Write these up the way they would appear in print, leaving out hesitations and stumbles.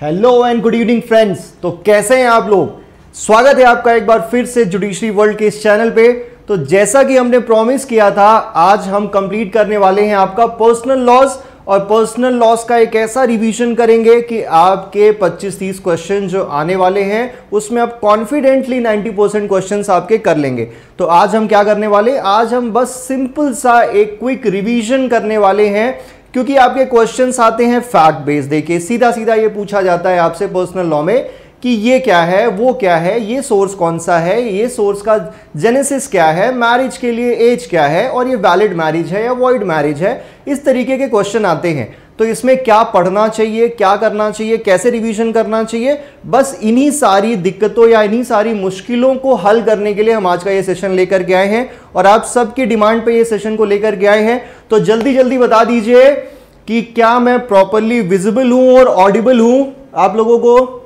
Hello and good evening friends. तो कैसे हैं आप लोग? स्वागत है आपका एक बार फिर से जुडिशरी वर्ल्ड के इस चैनल पे। तो जैसा कि हमने प्रॉमिस किया था, आज हम कंप्लीट करने वाले हैं आपका पर्सनल लॉज, और पर्सनल लॉज का एक ऐसा रिवीजन करेंगे कि आपके 25-30 क्वेश्चन जो आने वाले हैं उसमें आप कॉन्फिडेंटली 90% क्वेश्चंस आपके कर लेंगे। तो आज हम क्या करने वाले, आज हम बस सिंपल सा एक क्विक रिवीजन करने वाले हैं, क्योंकि आपके क्वेश्चंस आते हैं फैक्ट बेस्ड। देखिए सीधा सीधा ये पूछा जाता है आपसे पर्सनल लॉ में कि ये क्या है, वो क्या है, ये सोर्स कौन सा है, ये सोर्स का जेनेसिस क्या है, मैरिज के लिए एज क्या है, और ये वैलिड मैरिज है या वॉइड मैरिज है। इस तरीके के क्वेश्चन आते हैं। तो इसमें क्या पढ़ना चाहिए, क्या करना चाहिए, कैसे रिवीजन करना चाहिए, बस इन्हीं सारी दिक्कतों या इन्हीं सारी मुश्किलों को हल करने के लिए हम आज का ये सेशन लेकर के आए हैं, और आप सबकी डिमांड पे ये सेशन को लेकर के आए हैं। तो जल्दी जल्दी बता दीजिए कि क्या मैं प्रॉपरली विजिबल हूं और ऑडिबल हूं आप लोगों को?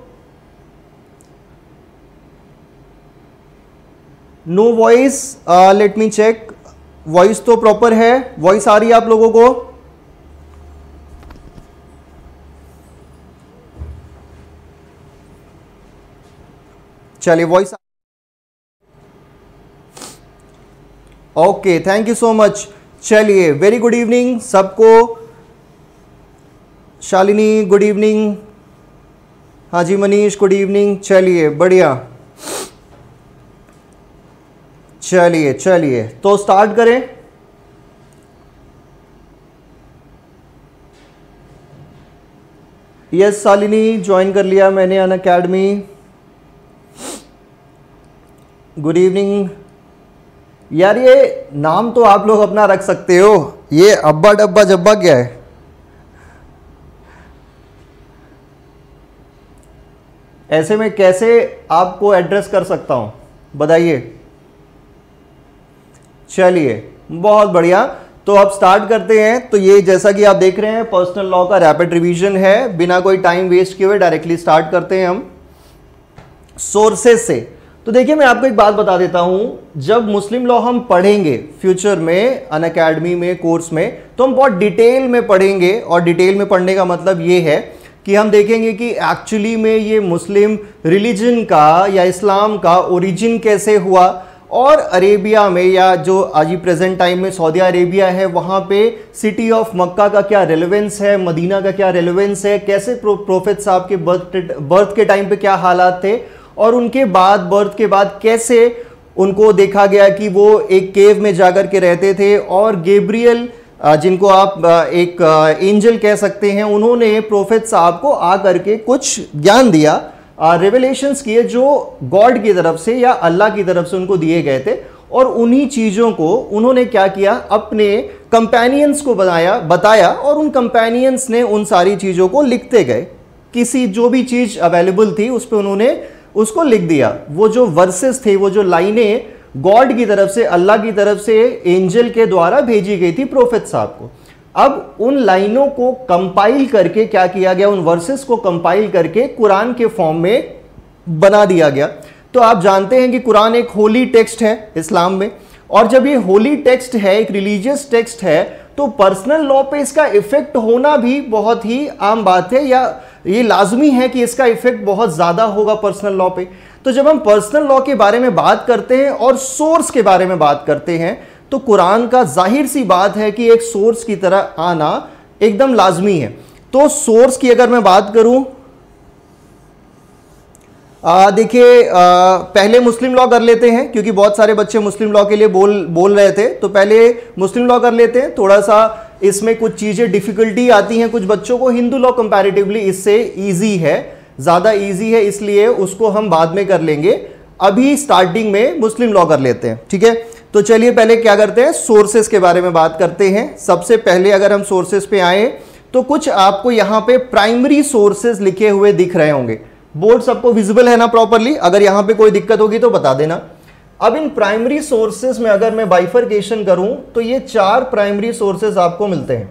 No voice, let me check. Voice तो प्रॉपर है, वॉइस आ रही है आप लोगों को? चलिए voice, okay, thank you so much. चलिए वेरी गुड इवनिंग सबको। शालिनी गुड इवनिंग, हाँ जी मनीष गुड इवनिंग। चलिए बढ़िया, चलिए चलिए तो स्टार्ट करें। यस शालिनी, ज्वाइन कर लिया मैंने अनअकैडमी। Good evening. यार ये नाम तो आप लोग अपना रख सकते हो, ये अब्बा डब्बा जब्बा क्या है? ऐसे में कैसे आपको एड्रेस कर सकता हूं बताइए? चलिए बहुत बढ़िया, तो अब स्टार्ट करते हैं। तो ये जैसा कि आप देख रहे हैं पर्सनल लॉ का रैपिड रिवीजन है, बिना कोई टाइम वेस्ट किए हुए डायरेक्टली स्टार्ट करते हैं हम सोर्सेस से। तो देखिए मैं आपको एक बात बता देता हूं, जब मुस्लिम लॉ हम पढ़ेंगे फ्यूचर में अनअकैडमी में कोर्स में, तो हम बहुत डिटेल में पढ़ेंगे। और डिटेल में पढ़ने का मतलब ये है कि हम देखेंगे कि एक्चुअली में ये मुस्लिम रिलीजन का या इस्लाम का ओरिजिन कैसे हुआ, और अरेबिया में या जो आज प्रेजेंट टाइम में सऊदी अरेबिया है वहाँ पे सिटी ऑफ मक्का का क्या रेलेवेंस है, मदीना का क्या रेलेवेंस है, कैसे प्रोफेट साहब के बर्थ के टाइम पे क्या हालात थे, और उनके बाद बर्थ के बाद कैसे उनको देखा गया कि वो एक केव में जाकर के रहते थे, और गैब्रियल जिनको आप एक एंजल कह सकते हैं, उन्होंने प्रोफेट साहब को आकर के कुछ ज्ञान दिया, रेवलेशंस किए जो गॉड की तरफ से या अल्लाह की तरफ से उनको दिए गए थे। और उन्हीं चीज़ों को उन्होंने क्या किया, अपने कंपेनियंस को बताया, और उन कंपेनियंस ने उन सारी चीज़ों को लिखते गए। किसी जो भी चीज़ अवेलेबल थी उस पर उन्होंने उसको लिख दिया। वो जो वर्सेस थे, वो जो लाइनें गॉड की तरफ से, अल्लाह की तरफ से एंजल के द्वारा भेजी गई थी प्रोफेट साहब को। अब उन लाइनों को कंपाइल करके क्या किया गया, उन वर्सेस को कंपाइल करके कुरान के फॉर्म में बना दिया गया। तो आप जानते हैं कि कुरान एक होली टेक्स्ट है इस्लाम में, और जब ये होली टेक्स्ट है, एक रिलीजियस टेक्स्ट है, तो पर्सनल लॉ पे इसका इफेक्ट होना भी बहुत ही आम बात है, या ये लाजमी है कि इसका इफेक्ट बहुत ज़्यादा होगा पर्सनल लॉ पे। तो जब हम पर्सनल लॉ के बारे में बात करते हैं और सोर्स के बारे में बात करते हैं, तो कुरान का जाहिर सी बात है कि एक सोर्स की तरह आना एकदम लाजमी है। तो सोर्स की अगर मैं बात करूं, देखिए पहले मुस्लिम लॉ कर लेते हैं, क्योंकि बहुत सारे बच्चे मुस्लिम लॉ के लिए बोल रहे थे। तो पहले मुस्लिम लॉ कर लेते हैं। थोड़ा सा इसमें कुछ चीज़ें डिफिकल्टी आती हैं कुछ बच्चों को, हिंदू लॉ कंपैरेटिवली इससे ईजी है, ज़्यादा ईजी है, इसलिए उसको हम बाद में कर लेंगे। अभी स्टार्टिंग में मुस्लिम लॉ कर लेते हैं, ठीक है? तो चलिए पहले क्या करते हैं, सोर्सेस के बारे में बात करते हैं। सबसे पहले अगर हम सोर्सेस पे आए तो कुछ आपको यहाँ पे प्राइमरी सोर्सेस लिखे हुए दिख रहे होंगे। बोर्ड सबको विजिबल है ना प्रॉपरली? अगर यहाँ पे कोई दिक्कत होगी तो बता देना। अब इन प्राइमरी सोर्सेस में अगर मैं बाइफरकेशन करूं तो ये 4 प्राइमरी सोर्सेस आपको मिलते हैं।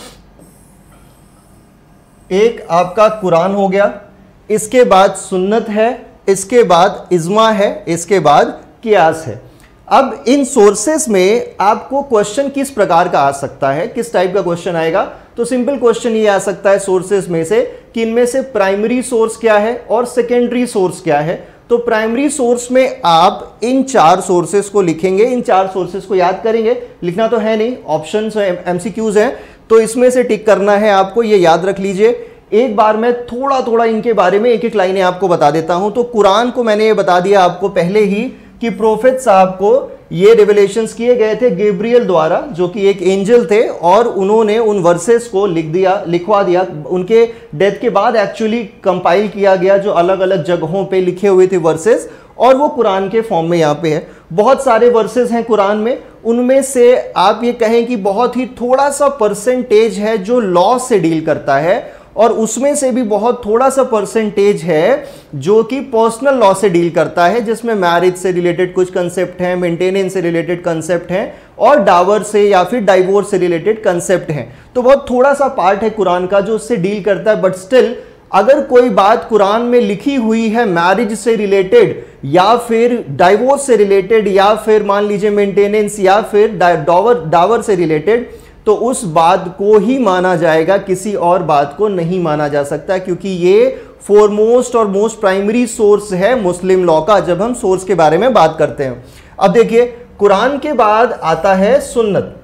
एक आपका कुरान हो गया, इसके बाद सुन्नत है, इसके बाद इज्मा है, इसके बाद कियास है। अब इन सोर्सेस में आपको क्वेश्चन किस प्रकार का आ सकता है, किस टाइप का क्वेश्चन आएगा? तो सिंपल क्वेश्चन ये आ सकता है सोर्सेस में से कि इनमें से प्राइमरी सोर्स क्या है और सेकेंडरी सोर्स क्या है। तो प्राइमरी सोर्स में आप इन 4 सोर्सेस को लिखेंगे, इन 4 सोर्सेस को याद करेंगे, लिखना तो है नहीं, ऑप्शंस एमसीक्यूज हैं, तो इसमें से टिक करना है आपको, ये याद रख लीजिए। एक बार मैं थोड़ा थोड़ा इनके बारे में एक एक लाइनें आपको बता देता हूं। तो कुरान को मैंने ये बता दिया आपको पहले ही कि प्रोफेट साहब को ये रिवलेशंस किए गए थे गैब्रियल द्वारा, जो कि एक एंजल थे, और उन्होंने उन वर्सेस को लिखवा दिया उनके डेथ के बाद, एक्चुअली कंपाइल किया गया, जो अलग अलग जगहों पे लिखे हुए थे वर्सेस, और वो कुरान के फॉर्म में यहाँ पे है। बहुत सारे वर्सेस हैं कुरान में, उनमें से आप ये कहें कि बहुत ही थोड़ा सा परसेंटेज है जो लॉ से डील करता है, और उसमें से भी बहुत थोड़ा सा परसेंटेज है जो कि पर्सनल लॉ से डील करता है, जिसमें मैरिज से रिलेटेड कुछ कंसेप्ट हैं, मेंटेनेंस से रिलेटेड कंसेप्ट हैं, और डावर से या फिर डाइवोर्स से रिलेटेड कंसेप्ट हैं। तो बहुत थोड़ा सा पार्ट है कुरान का जो उससे डील करता है। बट स्टिल अगर कोई बात कुरान में लिखी हुई है मैरिज से रिलेटेड या फिर डाइवोर्स से रिलेटेड या फिर मान लीजिए मेंटेनेंस या फिर डावर से रिलेटेड, तो उस बात को ही माना जाएगा, किसी और बात को नहीं माना जा सकता, क्योंकि ये फोरमोस्ट और मोस्ट प्राइमरी सोर्स है मुस्लिम लॉ का, जब हम सोर्स के बारे में बात करते हैं। अब देखिए कुरान के बाद आता है सुन्नत।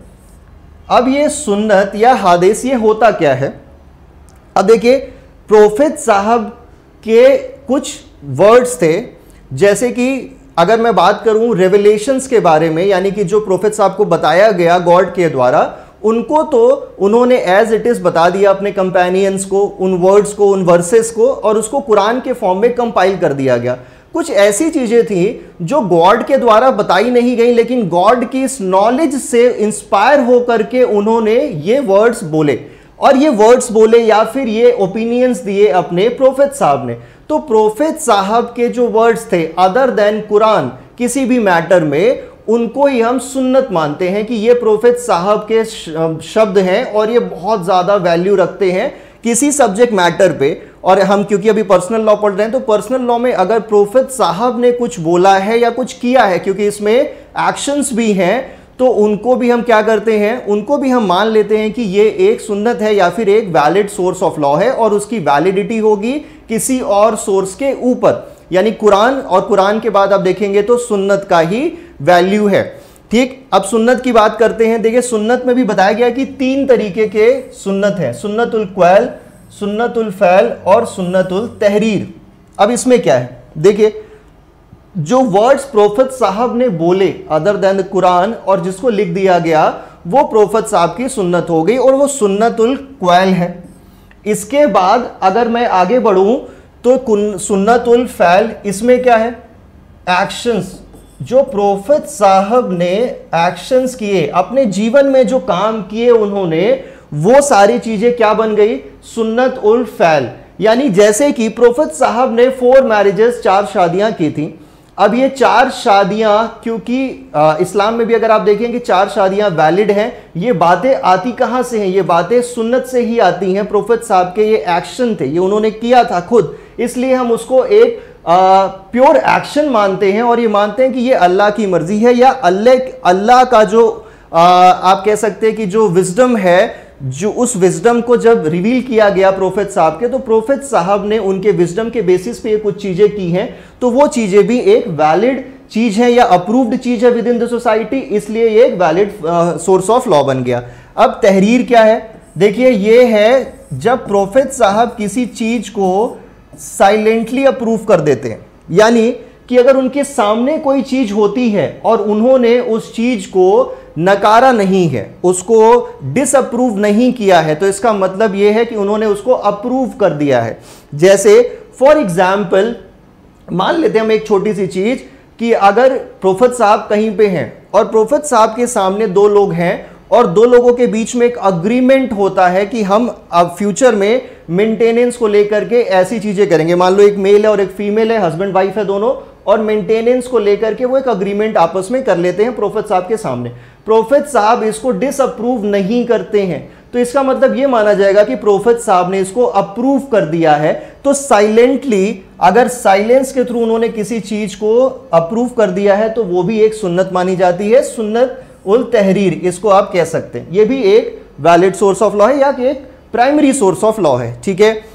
अब ये सुन्नत या हादीस ये होता क्या है? अब देखिए प्रोफेट साहब के कुछ वर्ड्स थे, जैसे कि अगर मैं बात करूं रेवलेशंस के बारे में, यानी कि जो प्रोफेट साहब को बताया गया गॉड के द्वारा, उनको तो उन्होंने एज इट इज बता दिया अपने कंपेनियंस को, उन वर्ड्स को, उन वर्सेस को, और उसको कुरान के फॉर्म में कंपाइल कर दिया गया। कुछ ऐसी चीजें थी जो गॉड के द्वारा बताई नहीं गई, लेकिन गॉड की इस नॉलेज से इंस्पायर होकर के उन्होंने ये वर्ड्स बोले, और ये वर्ड्स बोले या फिर ये ओपिनियंस दिए अपने प्रोफेट साहब ने। तो प्रोफेट साहब के जो वर्ड्स थे अदर देन कुरान किसी भी मैटर में, उनको ही हम सुन्नत मानते हैं कि ये प्रोफेट साहब के शब्द हैं और ये बहुत ज़्यादा वैल्यू रखते हैं किसी सब्जेक्ट मैटर पे। और हम क्योंकि अभी पर्सनल लॉ पढ़ रहे हैं, तो पर्सनल लॉ में अगर प्रोफेट साहब ने कुछ बोला है या कुछ किया है, क्योंकि इसमें एक्शंस भी हैं, तो उनको भी हम क्या करते हैं, उनको भी हम मान लेते हैं कि ये एक सुन्नत है या फिर एक वैलिड सोर्स ऑफ लॉ है, और उसकी वैलिडिटी होगी किसी और सोर्स के ऊपर, यानी कुरान, और कुरान के बाद आप देखेंगे तो सुन्नत का ही वैल्यू है। ठीक, अब सुन्नत की बात करते हैं। देखिए सुन्नत में भी बताया गया कि 3 तरीके के सुन्नत है, सुन्नतुल क्वैल, सुन्नतुल फैल और सुन्नतुल तहरीर। अब इसमें क्या है, देखिए जो वर्ड्स प्रोफेट साहब ने बोले अदर देन कुरान और जिसको लिख दिया गया, वो प्रोफेट साहब की सुन्नत हो गई, और वो सुन्नतुल क्वैल है। इसके बाद अगर मैं आगे बढ़ूं तो सुन्नतुल फैल, इसमें क्या है, एक्शंस, जो प्रोफेट साहब ने एक्शंस किए, अपने जीवन में जो काम किए उन्होंने, वो सारी चीजें क्या बन गई, सुन्नत उल फैल। यानी जैसे कि प्रोफेट साहब ने 4 मैरिजेस, 4 शादियां की थी। अब ये 4 शादियां, क्योंकि इस्लाम में भी अगर आप देखें कि 4 शादियां वैलिड हैं, ये बातें आती कहां से हैं, ये बातें सुन्नत से ही आती हैं। प्रोफेट साहब के ये एक्शन थे, ये उन्होंने किया था खुद, इसलिए हम उसको एक प्योर एक्शन मानते हैं, और ये मानते हैं कि ये अल्लाह की मर्जी है, या अल्लाह का जो आप कह सकते हैं कि जो विजडम है, जो उस विजडम को जब रिवील किया गया प्रोफेट साहब के, तो प्रोफेट साहब ने उनके विजडम के बेसिस पे ये कुछ चीजें की हैं, तो वो चीजें भी एक वैलिड चीज है या अप्रूव्ड चीज है विद इन द सोसाइटी, इसलिए ये एक वैलिड सोर्स ऑफ लॉ बन गया। अब तहरीर क्या है, देखिए ये है जब प्रोफेट साहब किसी चीज को साइलेंटली अप्रूव कर देते हैं, यानी कि अगर उनके सामने कोई चीज होती है और उन्होंने उस चीज को नकारा नहीं है, उसको डिसअप्रूव नहीं किया है, तो इसका मतलब यह है कि उन्होंने उसको अप्रूव कर दिया है। जैसे फॉर एग्जाम्पल मान लेते हैं हम एक छोटी सी चीज कि अगर प्रोफेट साहब कहीं पे हैं और प्रोफेट साहब के सामने 2 लोग हैं और 2 लोगों के बीच में एक अग्रीमेंट होता है कि हम अब फ्यूचर में मेंटेनेंस को लेकर के ऐसी चीजें करेंगे। मान लो एक मेल है और एक फीमेल है, हस्बैंड वाइफ है दोनों, और मेंटेनेंस को लेकर के वो एक अग्रीमेंट आपस में कर लेते हैं प्रोफेट साहब के सामने। प्रोफेट साहब इसको डिसअप्रूव नहीं करते हैं, तो इसका मतलब ये माना जाएगा कि प्रोफेट साहब ने इसको अप्रूव कर दिया है। तो साइलेंटली, अगर साइलेंस के थ्रू उन्होंने किसी चीज को अप्रूव कर दिया है, तो वो भी एक सुन्नत मानी जाती है, सुन्नत उल तहरीर इसको आप कह सकते हैं। ये भी एक वैलिड सोर्स ऑफ लॉ है या एक प्राइमरी सोर्स ऑफ लॉ है। ठीक है,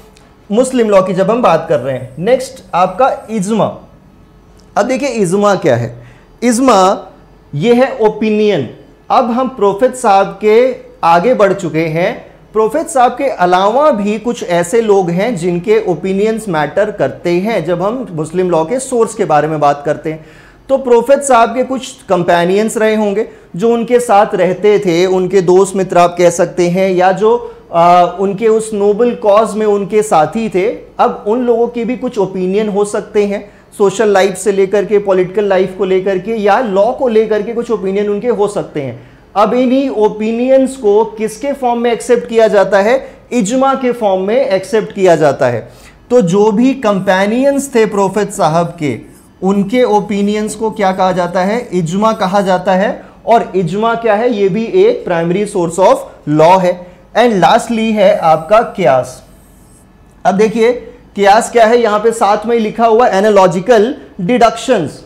मुस्लिम लॉ की जब हम बात कर रहे हैं। नेक्स्ट आपका इज्मा। अब देखिए इज्मा क्या है। इज्मा ये है ओपिनियन। अब हम प्रोफेट साहब के आगे बढ़ चुके हैं। प्रोफेट साहब के अलावा भी कुछ ऐसे लोग हैं जिनके ओपिनियंस मैटर करते हैं जब हम मुस्लिम लॉ के सोर्स के बारे में बात करते हैं। तो प्रोफेट साहब के कुछ कंपेनियंस रहे होंगे जो उनके साथ रहते थे, उनके दोस्त मित्र आप कह सकते हैं, या जो उनके उस नोबल कॉज में उनके साथी थे। अब उन लोगों के भी कुछ ओपिनियन हो सकते हैं, सोशल लाइफ से लेकर के पॉलिटिकल लाइफ को लेकर के या लॉ को लेकर के कुछ ओपिनियन उनके हो सकते हैं। अब इन्हीं ओपिनियंस को किसके फॉर्म में एक्सेप्ट किया जाता है? इज्मा के फॉर्म में एक्सेप्ट किया जाता है। तो जो भी कंपेनियंस थे प्रोफेट साहब के, उनके ओपिनियंस को क्या कहा जाता है? इज्मा कहा जाता है। और इज्मा क्या है? ये भी एक प्राइमरी सोर्स ऑफ लॉ है। एंड लास्टली है आपका क्यास। अब देखिए क्यास क्या है, यहां पे साथ में लिखा हुआ एनालॉजिकल डिडक्शंस।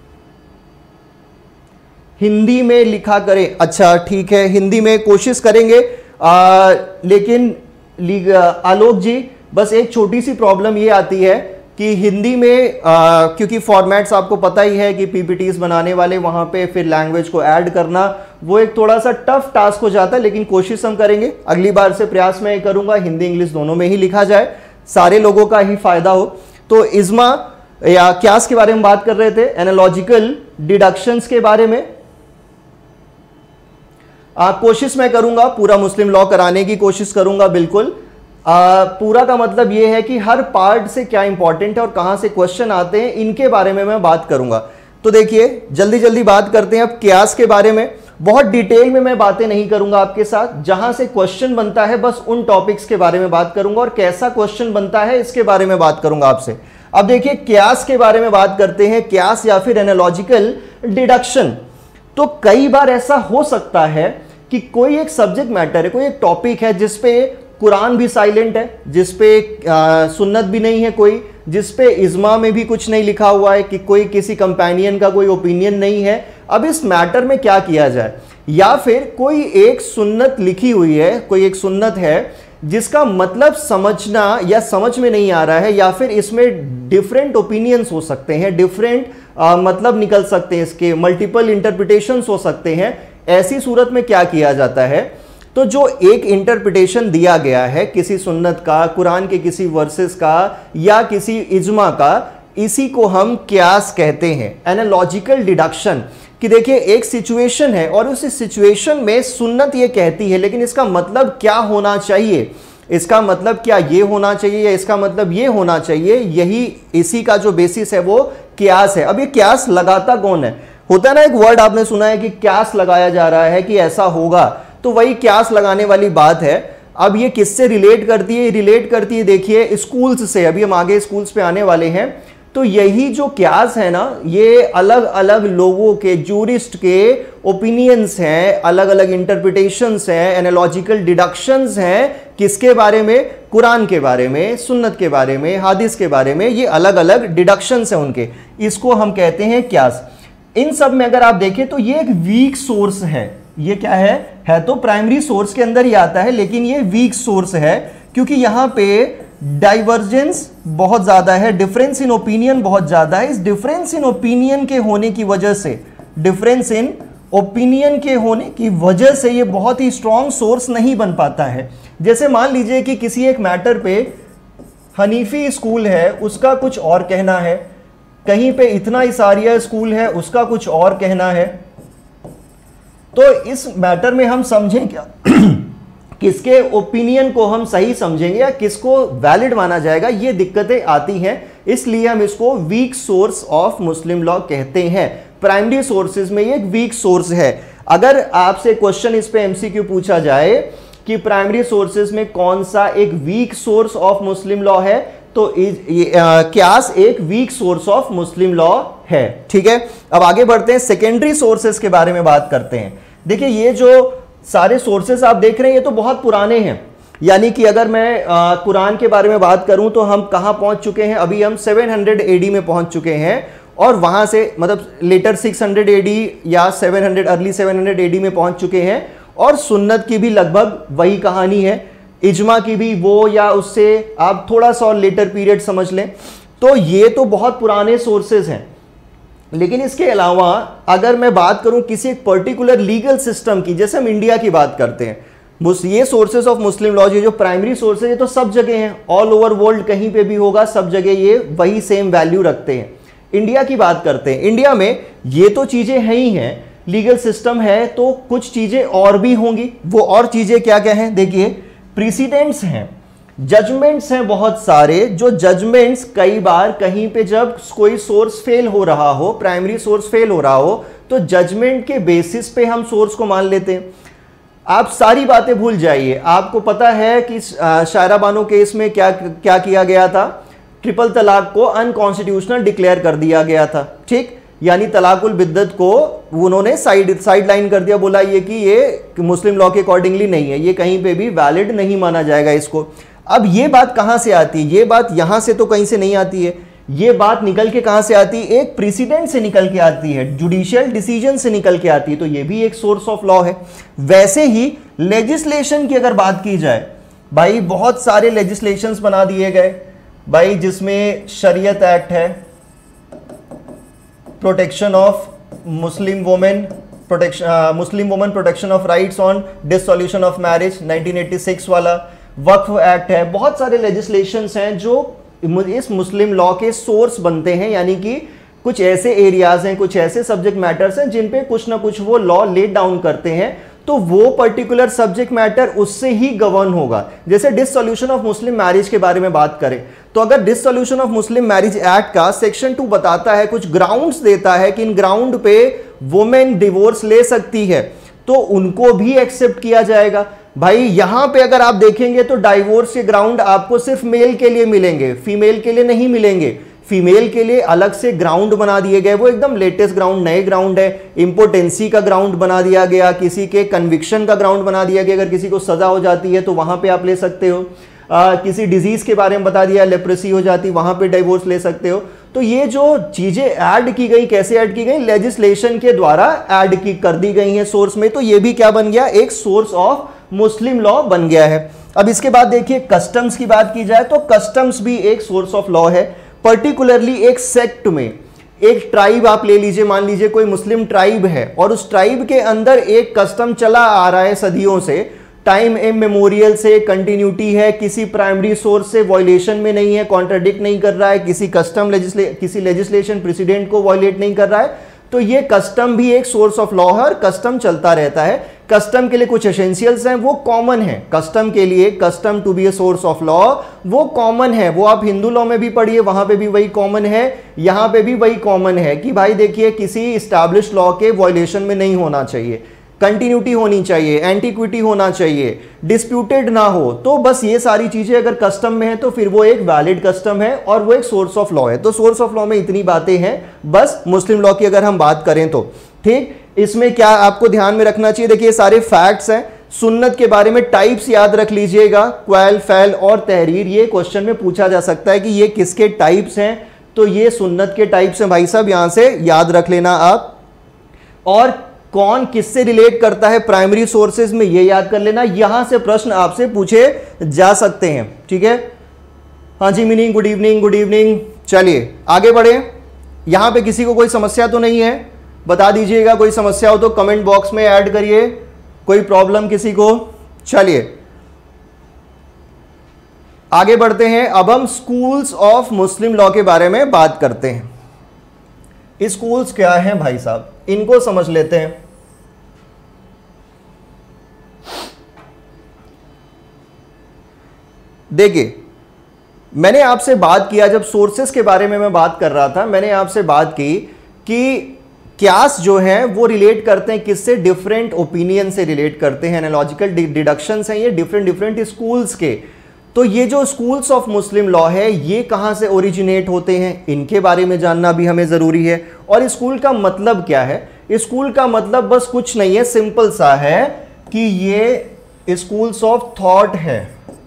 हिंदी में लिखा करें। अच्छा ठीक है, हिंदी में कोशिश करेंगे। लेकिन आलोक जी बस एक छोटी सी प्रॉब्लम ये आती है कि हिंदी में क्योंकि फॉर्मेट्स आपको पता ही है कि पीपीटीज बनाने वाले वहां पे फिर लैंग्वेज को ऐड करना वो एक थोड़ा सा टफ टास्क हो जाता है। लेकिन कोशिश हम करेंगे, अगली बार से प्रयास मैं करूंगा हिंदी इंग्लिश दोनों में ही लिखा जाए, सारे लोगों का ही फायदा हो। तो इज्मा या क्यास के बारे में बात कर रहे थे, एनालॉजिकल डिडक्शंस के बारे में। कोशिश मैं करूंगा पूरा मुस्लिम लॉ कराने की कोशिश करूंगा बिल्कुल। पूरा का मतलब यह है कि हर पार्ट से क्या इंपॉर्टेंट है और कहां से क्वेश्चन आते हैं, इनके बारे में मैं बात करूंगा। तो देखिए जल्दी जल्दी बात करते हैं अब क्यास के बारे में। बहुत डिटेल में मैं बातें नहीं करूंगा आपके साथ, जहां से क्वेश्चन बनता है बस उन टॉपिक्स के बारे में बात करूंगा और कैसा क्वेश्चन बनता है इसके बारे में बात करूंगा आपसे। अब देखिए क्यास के बारे में बात करते हैं, क्यास या फिर एनालॉजिकल डिडक्शन। तो कई बार ऐसा हो सकता है कि कोई एक सब्जेक्ट मैटर है, कोई एक टॉपिक है जिसपे कुरान भी साइलेंट है, जिसपे सुन्नत भी नहीं है कोई, जिसपे इज्मा में भी कुछ नहीं लिखा हुआ है, कि कोई किसी कंपेनियन का कोई ओपिनियन नहीं है। अब इस मैटर में क्या किया जाए? या फिर कोई एक सुन्नत लिखी हुई है, कोई एक सुन्नत है जिसका मतलब समझना या समझ में नहीं आ रहा है, या फिर इसमें डिफरेंट ओपिनियंस हो सकते हैं, डिफरेंट मतलब निकल सकते हैं, इसके मल्टीपल इंटरप्रिटेशंस हो सकते हैं। ऐसी सूरत में क्या किया जाता है? तो जो एक इंटरप्रिटेशन दिया गया है किसी सुन्नत का, कुरान के किसी वर्सेस का या किसी इज्मा का, इसी को हम क्यास कहते हैं, एनालॉजिकल डिडक्शन। कि देखिए एक सिचुएशन है और उस सिचुएशन में सुन्नत ये कहती है, लेकिन इसका मतलब क्या होना चाहिए, इसका मतलब क्या ये होना चाहिए या इसका मतलब ये होना चाहिए, यही इसी का जो बेसिस है वो क्यास है। अब ये क्यास लगाता कौन है? होता है ना एक वर्ड आपने सुना है कि क्यास लगाया जा रहा है कि ऐसा होगा, तो वही क्यास लगाने वाली बात है। अब ये किससे रिलेट करती है? रिलेट करती है देखिए स्कूल्स से। अभी हम आगे स्कूल्स पे आने वाले हैं। तो यही जो क्यास है ना, ये अलग अलग लोगों के, जूरिस्ट के ओपिनियंस हैं, अलग अलग इंटरप्रिटेशंस हैं, एनालॉजिकल डिडक्शंस हैं। किसके बारे में? कुरान के बारे में, सुन्नत के बारे में, हादिस के बारे में, ये अलग अलग डिडक्शंस हैं उनके, इसको हम कहते हैं क्यास। इन सब में अगर आप देखें तो ये एक वीक सोर्स है। ये क्या है तो प्राइमरी सोर्स के अंदर ही आता है, लेकिन ये वीक सोर्स है क्योंकि यहां पे डाइवर्जेंस बहुत ज्यादा है, डिफरेंस इन ओपिनियन बहुत ज्यादा है। इस डिफरेंस इन ओपिनियन के होने की वजह से, डिफरेंस इन ओपिनियन के होने की वजह से ये बहुत ही स्ट्रॉन्ग सोर्स नहीं बन पाता है। जैसे मान लीजिए कि किसी एक मैटर पे हनीफी स्कूल है, उसका कुछ और कहना है, कहीं पे इतना इसारिया स्कूल है, उसका कुछ और कहना है। तो इस मैटर में हम समझें क्या किसके ओपिनियन को हम सही समझेंगे या किसको वैलिड माना जाएगा, ये दिक्कतें आती हैं। इसलिए हम इसको weak source of Muslim law कहते हैं। प्राइमरी सोर्सेज में ये एक वीक सोर्स है। अगर आपसे क्वेश्चन इस पे एमसीक्यू पूछा जाए कि प्राइमरी सोर्सेज में कौन सा एक weak source of Muslim law है, तो क्यास एक weak source of Muslim law है। ठीक है, अब आगे बढ़ते हैं, सेकेंडरी सोर्सेज के बारे में बात करते हैं। देखिए ये जो सारे सोर्सेस आप देख रहे हैं ये तो बहुत पुराने हैं। यानी कि अगर मैं कुरान के बारे में बात करूं तो हम कहां पहुंच चुके हैं? अभी हम 700 AD में पहुंच चुके हैं और वहां से मतलब लेटर 600 AD या 700 अर्ली 700 AD में पहुंच चुके हैं। और सुन्नत की भी लगभग वही कहानी है। इजमा की भी वो, या उससे आप थोड़ा सा और लेटर पीरियड समझ लें। तो ये तो बहुत पुराने सोर्सेज हैं। लेकिन इसके अलावा अगर मैं बात करूं किसी एक पर्टिकुलर लीगल सिस्टम की, जैसे हम इंडिया की बात करते हैं, ये सोर्सेज ऑफ मुस्लिम लॉ, ये जो प्राइमरी सोर्सेज है तो सब जगह हैं, ऑल ओवर वर्ल्ड कहीं पे भी होगा, सब जगह ये वही सेम वैल्यू रखते हैं। इंडिया की बात करते हैं, इंडिया में ये तो चीजें हैं ही हैं, लीगल सिस्टम है, तो कुछ चीजें और भी होंगी। वो और चीजें क्या क्या हैं, देखिए, प्रीसिडेंट्स हैं, जजमेंट्स हैं बहुत सारे, जो जजमेंट्स कई बार कहीं पे जब कोई सोर्स फेल हो रहा हो, प्राइमरी सोर्स फेल हो रहा हो, तो जजमेंट के बेसिस पे हम सोर्स को मान लेते हैं। आप सारी बातें भूल जाइए, आपको पता है कि शायरा बानो केस में क्या क्या किया गया था, ट्रिपल तलाक को अनकॉन्स्टिट्यूशनल डिक्लेयर कर दिया गया था, ठीक, यानी तलाकुल बिद्दत को उन्होंने साइड लाइन कर दिया, बोला ये कि ये मुस्लिम लॉ के अकॉर्डिंगली नहीं है, ये कहीं पे भी वैलिड नहीं माना जाएगा इसको। अब ये बात कहां से आती है, ये बात यहां से तो कहीं से नहीं आती है, ये बात निकल के कहां से आती है, एक प्रेसिडेंट से निकल के आती है, जुडिशियल डिसीजन से निकल के आती है, तो ये भी एक सोर्स ऑफ लॉ है। वैसे ही लेजिस्लेशन की अगर बात की जाए, भाई बहुत सारे लेजिस्लेशंस बना दिए गए भाई, जिसमें शरीयत एक्ट है, protection of Muslim women, protection of rights on dissolution of marriage 1986 वाला, वक्फ एक्ट है, बहुत सारे लेजिस्लेशंस हैं जो इस मुस्लिम लॉ के सोर्स बनते हैं, यानी कि कुछ ऐसे एरियाज हैं, कुछ ऐसे सब्जेक्ट मैटर्स हैं जिन पे कुछ ना कुछ वो लॉ ले डाउन करते हैं, तो वो पर्टिकुलर सब्जेक्ट मैटर उससे ही गवर्न होगा। जैसे डिसोल्यूशन ऑफ मुस्लिम मैरिज के बारे में बात करें, तो अगर dissolution of Muslim marriage act का सेक्शन 2 बताता है, कुछ ग्राउंड्स देता है कि इन ग्राउंड पे वुमेन डिवोर्स ले सकती है, तो उनको भी एक्सेप्ट किया जाएगा। भाई यहां पे अगर आप देखेंगे तो डाइवोर्स के ग्राउंड आपको सिर्फ मेल के लिए मिलेंगे, फीमेल के लिए नहीं मिलेंगे। फीमेल के लिए अलग से ग्राउंड बना दिए गए, वो एकदम लेटेस्ट ग्राउंड, नए ग्राउंड है। इंपोर्टेंसी का ग्राउंड बना दिया गया, किसी के कन्विक्शन का ग्राउंड बना दिया गया, अगर किसी को सजा हो जाती है तो वहां पे आप ले सकते हो। किसी डिजीज के बारे में बता दिया, लेप्रेसी हो जाती, वहां पे डिवोर्स ले सकते हो। तो ये जो चीजें ऐड की गई, कैसे ऐड की गई, लेजिस्लेशन के द्वारा ऐड की कर दी गई हैं सोर्स में, तो ये भी क्या बन गया, एक सोर्स ऑफ मुस्लिम लॉ बन गया है। अब इसके बाद देखिए कस्टम्स की बात की जाए तो कस्टम्स भी एक सोर्स ऑफ लॉ है, पर्टिकुलरली एक सेक्ट में। एक ट्राइब आप ले लीजिए, मान लीजिए कोई मुस्लिम ट्राइब है और उस ट्राइब के अंदर एक कस्टम चला आ रहा है सदियों से, टाइम इमेमोरियल से कंटिन्यूटी है, किसी प्राइमरी सोर्स से वॉयलेशन में नहीं है, कॉन्ट्राडिक्ट नहीं कर रहा है, किसी कस्टम किसी लेजिस्लेशन प्रेसिडेंट को वॉयलेट नहीं कर रहा है, तो ये कस्टम भी एक सोर्स ऑफ लॉ है और कस्टम चलता रहता है। कस्टम के लिए कुछ एसेंशियल्स हैं, वो कॉमन है कस्टम के लिए, custom to be a source of law वो कॉमन है, वो आप हिंदू लॉ में भी पढ़िए, वहां पे भी वही कॉमन है, यहां पे भी वही कॉमन है कि भाई देखिए किसी इस्टेब्लिश लॉ के वॉयलेशन में नहीं होना चाहिए, कंटिन्यूटी होनी चाहिए, एंटीक्विटी होना चाहिए, डिस्प्यूटेड ना हो। तो बस ये सारी चीजें अगर कस्टम में है तो फिर वो एक वैलिड कस्टम है और वो एक सोर्स ऑफ लॉ है। तो सोर्स ऑफ लॉ में इतनी बातें हैं बस मुस्लिम लॉ की अगर हम बात करें तो, ठीक। इसमें क्या आपको ध्यान में रखना चाहिए, देखिए सारे फैक्ट्स हैं। सुन्नत के बारे में टाइप्स याद रख लीजिएगा, क्वैल, फैल और तहरीर, ये क्वेश्चन में पूछा जा सकता है कि ये किसके टाइप्स हैं, तो ये सुन्नत के टाइप्स हैं भाई साहब, यहां से याद रख लेना आप। और कौन किससे रिलेट करता है प्राइमरी सोर्सेज में, ये याद कर लेना, यहां से प्रश्न आपसे पूछे जा सकते हैं, ठीक है। हाँ जी meaning, good evening, good evening. चलिए आगे बढ़े, यहां पे किसी को कोई समस्या तो नहीं है, बता दीजिएगा, कोई समस्या हो तो कमेंट बॉक्स में ऐड करिए, कोई प्रॉब्लम किसी को। चलिए आगे बढ़ते हैं, अब हम स्कूल्स ऑफ मुस्लिम लॉ के बारे में बात करते हैं। स्कूल्स क्या हैं भाई साहब, इनको समझ लेते हैं। देखिए मैंने आपसे बात किया, जब सोर्सेस के बारे में मैं बात कर रहा था, मैंने आपसे बात की कि क्यास जो है वो रिलेट करते हैं किससे, डिफरेंट ओपिनियन से रिलेट करते हैं, एनालॉजिकल डिडक्शंस हैं ये डिफरेंट स्कूल्स के। तो ये जो स्कूल्स ऑफ मुस्लिम लॉ है ये कहां से ओरिजिनेट होते हैं, इनके बारे में जानना भी हमें जरूरी है। और स्कूल का मतलब क्या है, स्कूल का मतलब बस कुछ नहीं है, सिंपल सा है कि ये स्कूल्स ऑफ थॉट है,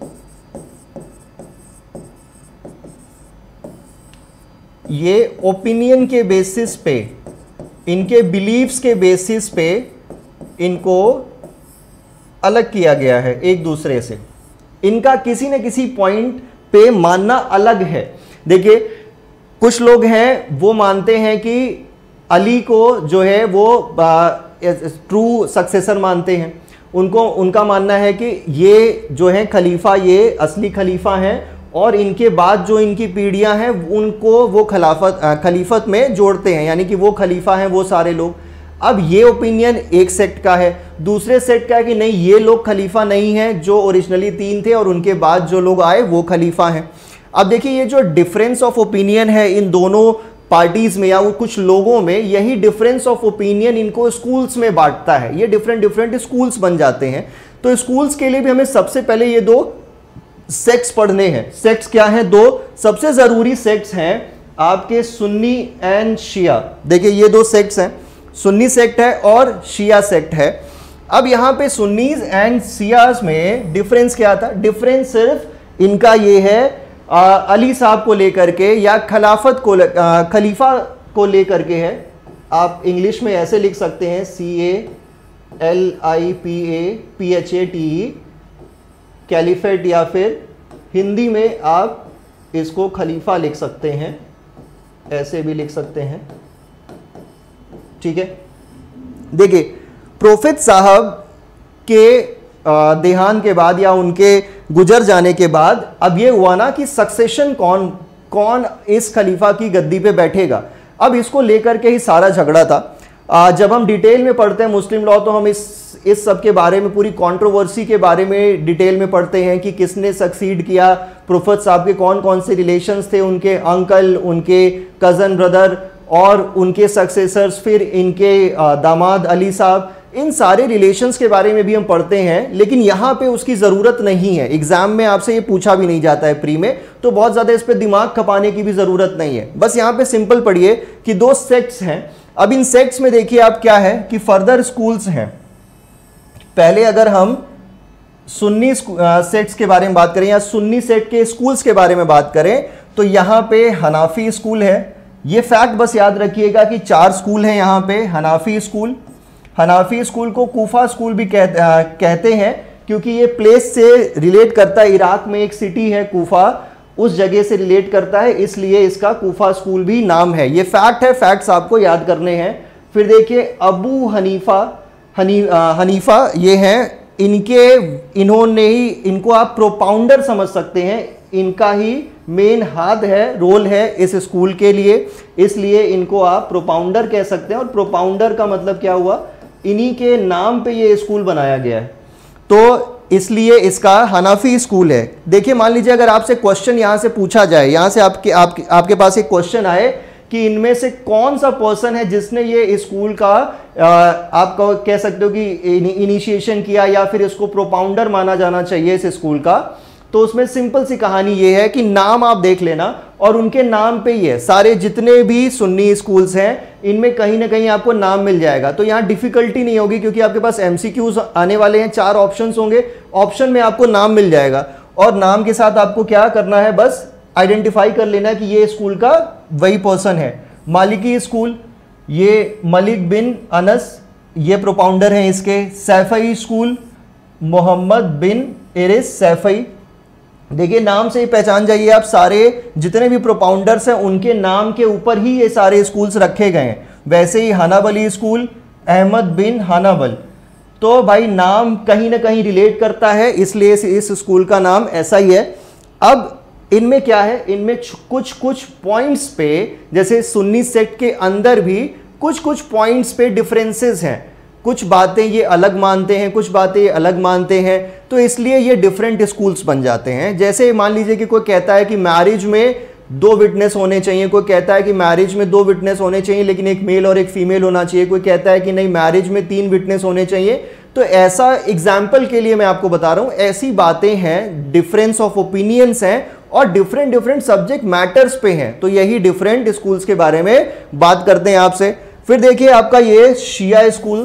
ये ओपिनियन के बेसिस पे, इनके बिलीव्स के बेसिस पे इनको अलग किया गया है एक दूसरे से, इनका किसी न किसी पॉइंट पे मानना अलग है। देखिए कुछ लोग हैं वो मानते हैं कि अली को जो है वो ट्रू सक्सेसर मानते हैं, उनका मानना है कि ये जो है खलीफा, ये असली खलीफा हैं और इनके बाद जो इनकी पीढ़ियां हैं उनको वो खलीफत में जोड़ते हैं, यानी कि वो खलीफा हैं वो सारे लोग। अब ये ओपिनियन एक सेक्ट का है, दूसरे सेक्ट का है कि नहीं ये लोग खलीफा नहीं हैं, जो ओरिजिनली 3 थे और उनके बाद जो लोग आए वो खलीफा हैं। अब देखिए ये जो डिफरेंस ऑफ ओपिनियन है इन दोनों पार्टीज में या कुछ लोगों में, यही डिफरेंस ऑफ ओपिनियन इनको स्कूल्स में बांटता है, ये डिफरेंट स्कूल्स बन जाते हैं। तो स्कूल्स के लिए भी हमें सबसे पहले ये 2 सेक्ट्स पढ़ने हैं। सेक्ट्स क्या हैं? 2 सबसे जरूरी सेक्ट्स हैं आपके सुन्नी एंड शिया। देखिए ये 2 सेक्ट्स हैं, सुन्नी सेक्ट है और शिया सेक्ट है। अब यहाँ पे सुन्नीज एंड शियाज में डिफरेंस क्या था? डिफरेंस सिर्फ इनका ये है अली साहब को लेकर के या खिलाफत को खलीफा को लेकर के है। आप इंग्लिश में ऐसे लिख सकते हैं CALIPAPHATE कैलिफेट, या फिर हिंदी में आप इसको खलीफा लिख सकते हैं, ऐसे भी लिख सकते हैं, ठीक है। देखिए प्रोफेट साहब के देहांत के बाद या उनके गुजर जाने के बाद अब ये हुआ ना कि सक्सेशन कौन इस खलीफा की गद्दी पे बैठेगा, अब इसको लेकर के ही सारा झगड़ा था। जब हम डिटेल में पढ़ते हैं मुस्लिम लॉ तो हम इस सब के बारे में, पूरी कंट्रोवर्सी के बारे में डिटेल में पढ़ते हैं कि किसने सक्सीड किया, प्रोफेट साहब के कौन कौन से रिलेशंस थे, उनके अंकल, उनके कज़न ब्रदर और उनके सक्सेसर्स, फिर इनके दामाद अली साहब, इन सारे रिलेशंस के बारे में भी हम पढ़ते हैं। लेकिन यहाँ पे उसकी ज़रूरत नहीं है, एग्जाम में आपसे ये पूछा भी नहीं जाता है प्री में, तो बहुत ज़्यादा इस पर दिमाग खपाने की भी ज़रूरत नहीं है। बस यहाँ पे सिंपल पढ़िए कि 2 सेक्ट्स हैं। अब इन सेक्ट्स में देखिए आप क्या है कि फर्दर स्कूल्स हैं। पहले अगर हम सुन्नी सेक्ट्स के बारे में बात करें या सुन्नी सेक्ट के स्कूल्स के बारे में बात करें तो यहाँ पे हनाफी स्कूल है। ये फैक्ट बस याद रखिएगा कि 4 स्कूल हैं यहाँ पे। हनाफी स्कूल को कूफा स्कूल भी कहते हैं क्योंकि ये प्लेस से रिलेट करता है, इराक में एक सिटी है कूफा, उस जगह से रिलेट करता है, इसलिए इसका कूफा स्कूल भी नाम है। ये फैक्ट है, फैक्ट्स आपको याद करने हैं। फिर देखिए अबू हनीफा ये हैं, इन्होंने ही, इनको आप प्रोपाउंडर समझ सकते हैं, इनका ही मेन हाथ है, रोल है इस स्कूल के लिए, इसलिए इनको आप प्रोपाउंडर कह सकते हैं। और प्रोपाउंडर का मतलब क्या हुआ, इन्हीं के नाम पे ये स्कूल बनाया गया है, तो इसलिए इसका हनाफी स्कूल है। देखिए मान लीजिए अगर आपसे क्वेश्चन यहां से पूछा जाए, यहां से आपके पास एक क्वेश्चन आए कि इनमें से कौन सा पर्सन है जिसने ये स्कूल का आप कह सकते हो कि इनिशिएशन किया या फिर इसको प्रोपाउंडर माना जाना चाहिए इस स्कूल का, तो उसमें सिंपल सी कहानी ये है कि नाम आप देख लेना और उनके नाम पे ही है। सारे जितने भी सुन्नी स्कूल्स हैं इनमें कहीं ना कहीं आपको नाम मिल जाएगा, तो यहाँ डिफिकल्टी नहीं होगी क्योंकि आपके पास एमसीक्यूज आने वाले हैं, 4 ऑप्शंस होंगे, ऑप्शन में आपको नाम मिल जाएगा और नाम के साथ आपको क्या करना है, बस आइडेंटिफाई कर लेना कि ये स्कूल का वही पर्सन है। मालिकी स्कूल, ये मलिक बिन अनस ये प्रोपाउंडर हैं इसके। Shafi'i school, Muhammad bin Idris Shafi'i. देखिए नाम से ही पहचान जाइए आप, सारे जितने भी प्रोपाउंडर्स हैं उनके नाम के ऊपर ही ये सारे स्कूल्स रखे गए हैं। वैसे ही हनाबली स्कूल, अहमद बिन हनाबल, तो भाई नाम कहीं ना कहीं रिलेट करता है, इसलिए इस स्कूल का नाम ऐसा ही है। अब इनमें क्या है, इनमें कुछ पॉइंट्स पे, जैसे सुन्नी सेक्ट के अंदर भी कुछ पॉइंट्स पे डिफरेंसेस हैं, कुछ बातें ये अलग मानते हैं, कुछ बातें ये अलग मानते हैं, तो इसलिए ये डिफरेंट स्कूल्स बन जाते हैं। जैसे मान लीजिए कि कोई कहता है कि मैरिज में 2 विटनेस होने चाहिए, कोई कहता है कि मैरिज में 2 विटनेस होने चाहिए लेकिन एक मेल और एक फीमेल होना चाहिए, कोई कहता है कि नहीं मैरिज में 3 विटनेस होने चाहिए। तो ऐसा एग्जाम्पल के लिए मैं आपको बता रहा हूं, ऐसी बातें हैं, डिफरेंस ऑफ ओपिनियंस हैं और डिफरेंट सब्जेक्ट मैटर्स पे हैं, तो यही डिफरेंट स्कूल्स के बारे में बात करते हैं आपसे। फिर देखिए आपका ये शिया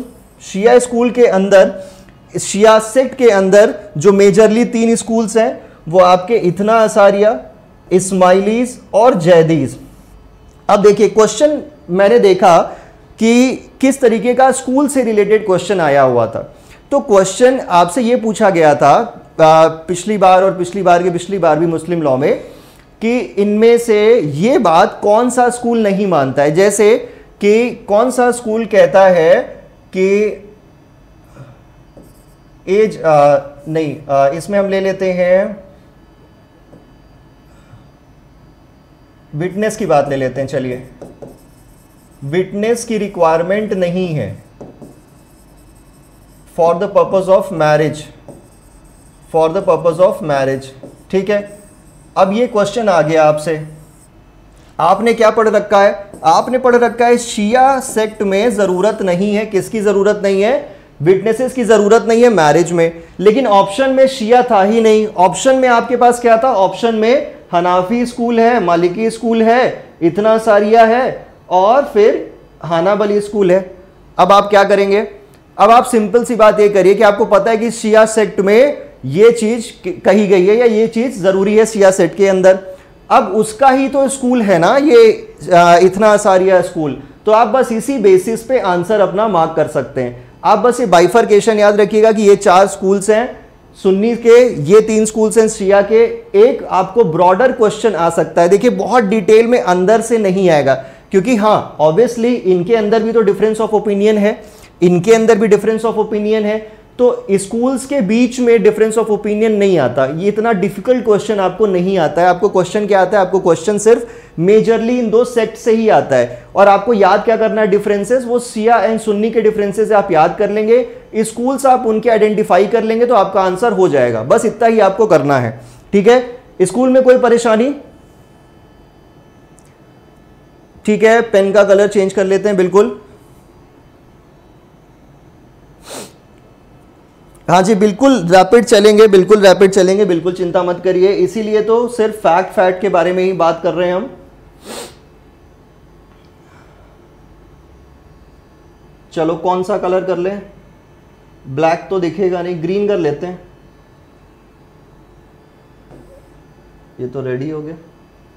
स्कूल के अंदर, शिया सेक्ट के अंदर जो मेजरली 3 स्कूल्स हैं वो आपके इतना असारिया, इस्माइलीज और जैदीज। अब देखिए क्वेश्चन मैंने देखा कि किस तरीके का स्कूल से रिलेटेड क्वेश्चन आया हुआ था, तो क्वेश्चन आपसे ये पूछा गया था पिछली बार और पिछली बार की पिछली बार भी मुस्लिम लॉ में कि इनमें से ये बात कौन सा स्कूल नहीं मानता है। जैसे कि कौन सा स्कूल कहता है कि एज इसमें हम ले लेते हैं विटनेस की बात ले लेते हैं। चलिए, विटनेस की रिक्वायरमेंट नहीं है for the purpose of marriage, for the purpose of marriage. ठीक है, अब ये क्वेश्चन आ गया आपसे, आपने क्या पढ़ रखा है? आपने पढ़ रखा है शिया सेक्ट में जरूरत नहीं है। किसकी जरूरत नहीं है? विटनेसेस की जरूरत नहीं है मैरिज में। लेकिन ऑप्शन में शिया था ही नहीं। ऑप्शन में आपके पास क्या था? ऑप्शन में हनाफी स्कूल है, मालिकी स्कूल है, इतना सारिया है और फिर हानाबली स्कूल है। अब आप क्या करेंगे? अब आप सिंपल सी बात ये करिए कि आपको पता है कि शिया सेक्ट में ये चीज कही गई है या ये चीज जरूरी है शिया सेक्ट के अंदर। अब उसका ही तो स्कूल है ना ये इतना सारिया स्कूल, तो आप बस इसी बेसिस पे आंसर अपना मार्क कर सकते हैं। आप बस ये बाइफरकेशन याद रखिएगा कि ये 4 स्कूल्स हैं सुन्नी के, ये 3 स्कूल्स हैं शिया के। एक आपको ब्रॉडर क्वेश्चन आ सकता है, देखिए बहुत डिटेल में अंदर से नहीं आएगा, क्योंकि हाँ ऑब्वियसली इनके अंदर भी तो डिफरेंस ऑफ ओपिनियन है, इनके अंदर भी डिफरेंस ऑफ ओपिनियन है, तो स्कूल्स के बीच में डिफरेंस ऑफ ओपिनियन नहीं आता। ये इतना डिफिकल्ट क्वेश्चन आपको नहीं आता है। आपको क्वेश्चन क्या आता है? आपको क्वेश्चन सिर्फ मेजरली इन 2 सेक्ट से ही आता है। और आपको याद क्या करना है? डिफरेंसेस, वो शिया एंड सुन्नी के डिफरेंसेस आप याद कर लेंगे, स्कूल्स आप उनके आइडेंटिफाई कर लेंगे तो आपका आंसर हो जाएगा। बस इतना ही आपको करना है। ठीक है, स्कूल में कोई परेशानी? ठीक है, पेन का कलर चेंज कर लेते हैं। बिल्कुल, हाँ जी, बिल्कुल रैपिड चलेंगे, बिल्कुल रैपिड चलेंगे, बिल्कुल चिंता मत करिए। इसीलिए तो सिर्फ फैक्ट के बारे में ही बात कर रहे हैं हम। चलो कौन सा कलर कर लें? ब्लैक तो दिखेगा नहीं, ग्रीन कर लेते हैं। ये तो रेडी हो गया।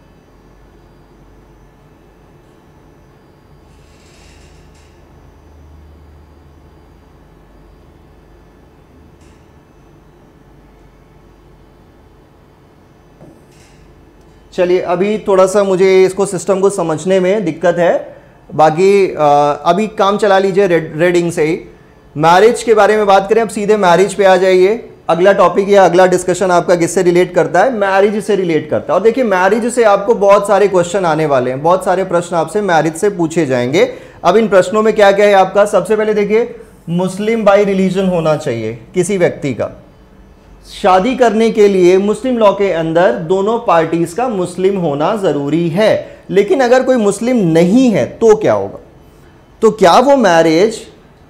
चलिए, अभी थोड़ा सा मुझे इसको सिस्टम को समझने में दिक्कत है, बाकी अभी काम चला लीजिए रेडिंग से ही। मैरिज के बारे में बात करें, अब सीधे मैरिज पे आ जाइए। अगला टॉपिक या अगला डिस्कशन आपका किससे रिलेट करता है? मैरिज से रिलेट करता है। और देखिए मैरिज से आपको बहुत सारे क्वेश्चन आने वाले हैं, बहुत सारे प्रश्न आपसे मैरिज से पूछे जाएंगे। अब इन प्रश्नों में क्या क्या है आपका? सबसे पहले देखिए, मुस्लिम बाई रिलीजन होना चाहिए किसी व्यक्ति का। शादी करने के लिए मुस्लिम लॉ के अंदर दोनों पार्टीज का मुस्लिम होना जरूरी है। लेकिन अगर कोई मुस्लिम नहीं है तो क्या होगा? तो क्या वो मैरिज,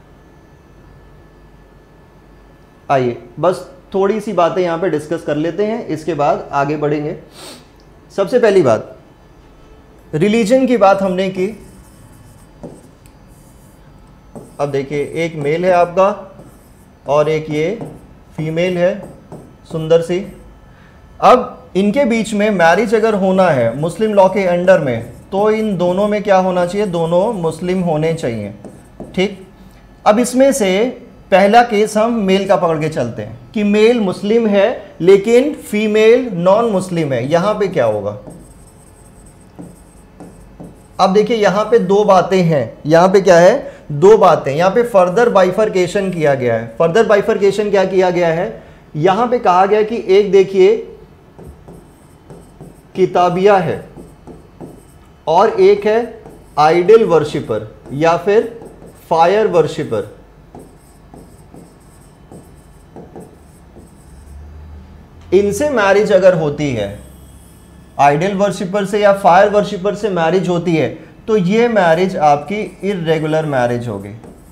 आइए बस थोड़ी सी बातें यहां पे डिस्कस कर लेते हैं, इसके बाद आगे बढ़ेंगे। सबसे पहली बात, रिलीजन की बात हमने की। अब देखिए, एक मेल है आपका और एक ये फीमेल है, सुंदर सी। अब इनके बीच में मैरिज अगर होना है मुस्लिम लॉ के अंडर में, तो इन दोनों में क्या होना चाहिए? दोनों मुस्लिम होने चाहिए। ठीक, अब इसमें से पहला केस हम मेल का पकड़ के चलते हैं कि मेल मुस्लिम है लेकिन फीमेल नॉन मुस्लिम है। यहां पे क्या होगा? अब देखिए यहां पे 2 बातें हैं। यहां पे क्या है? 2 बातें। यहां पे फर्दर बाइफरकेशन किया गया है। फर्दर बाइफरकेशन क्या किया गया है? यहां पे कहा गया कि एक देखिए किताबिया है और एक है आइडल वर्शिपर या फिर फायर वर्शिपर। इनसे मैरिज अगर होती है, आइडल वर्शिपर से या फायर वर्शिपर से मैरिज होती है, तो ये मैरिज आपकी इर्रेगुलर मैरिज होगी।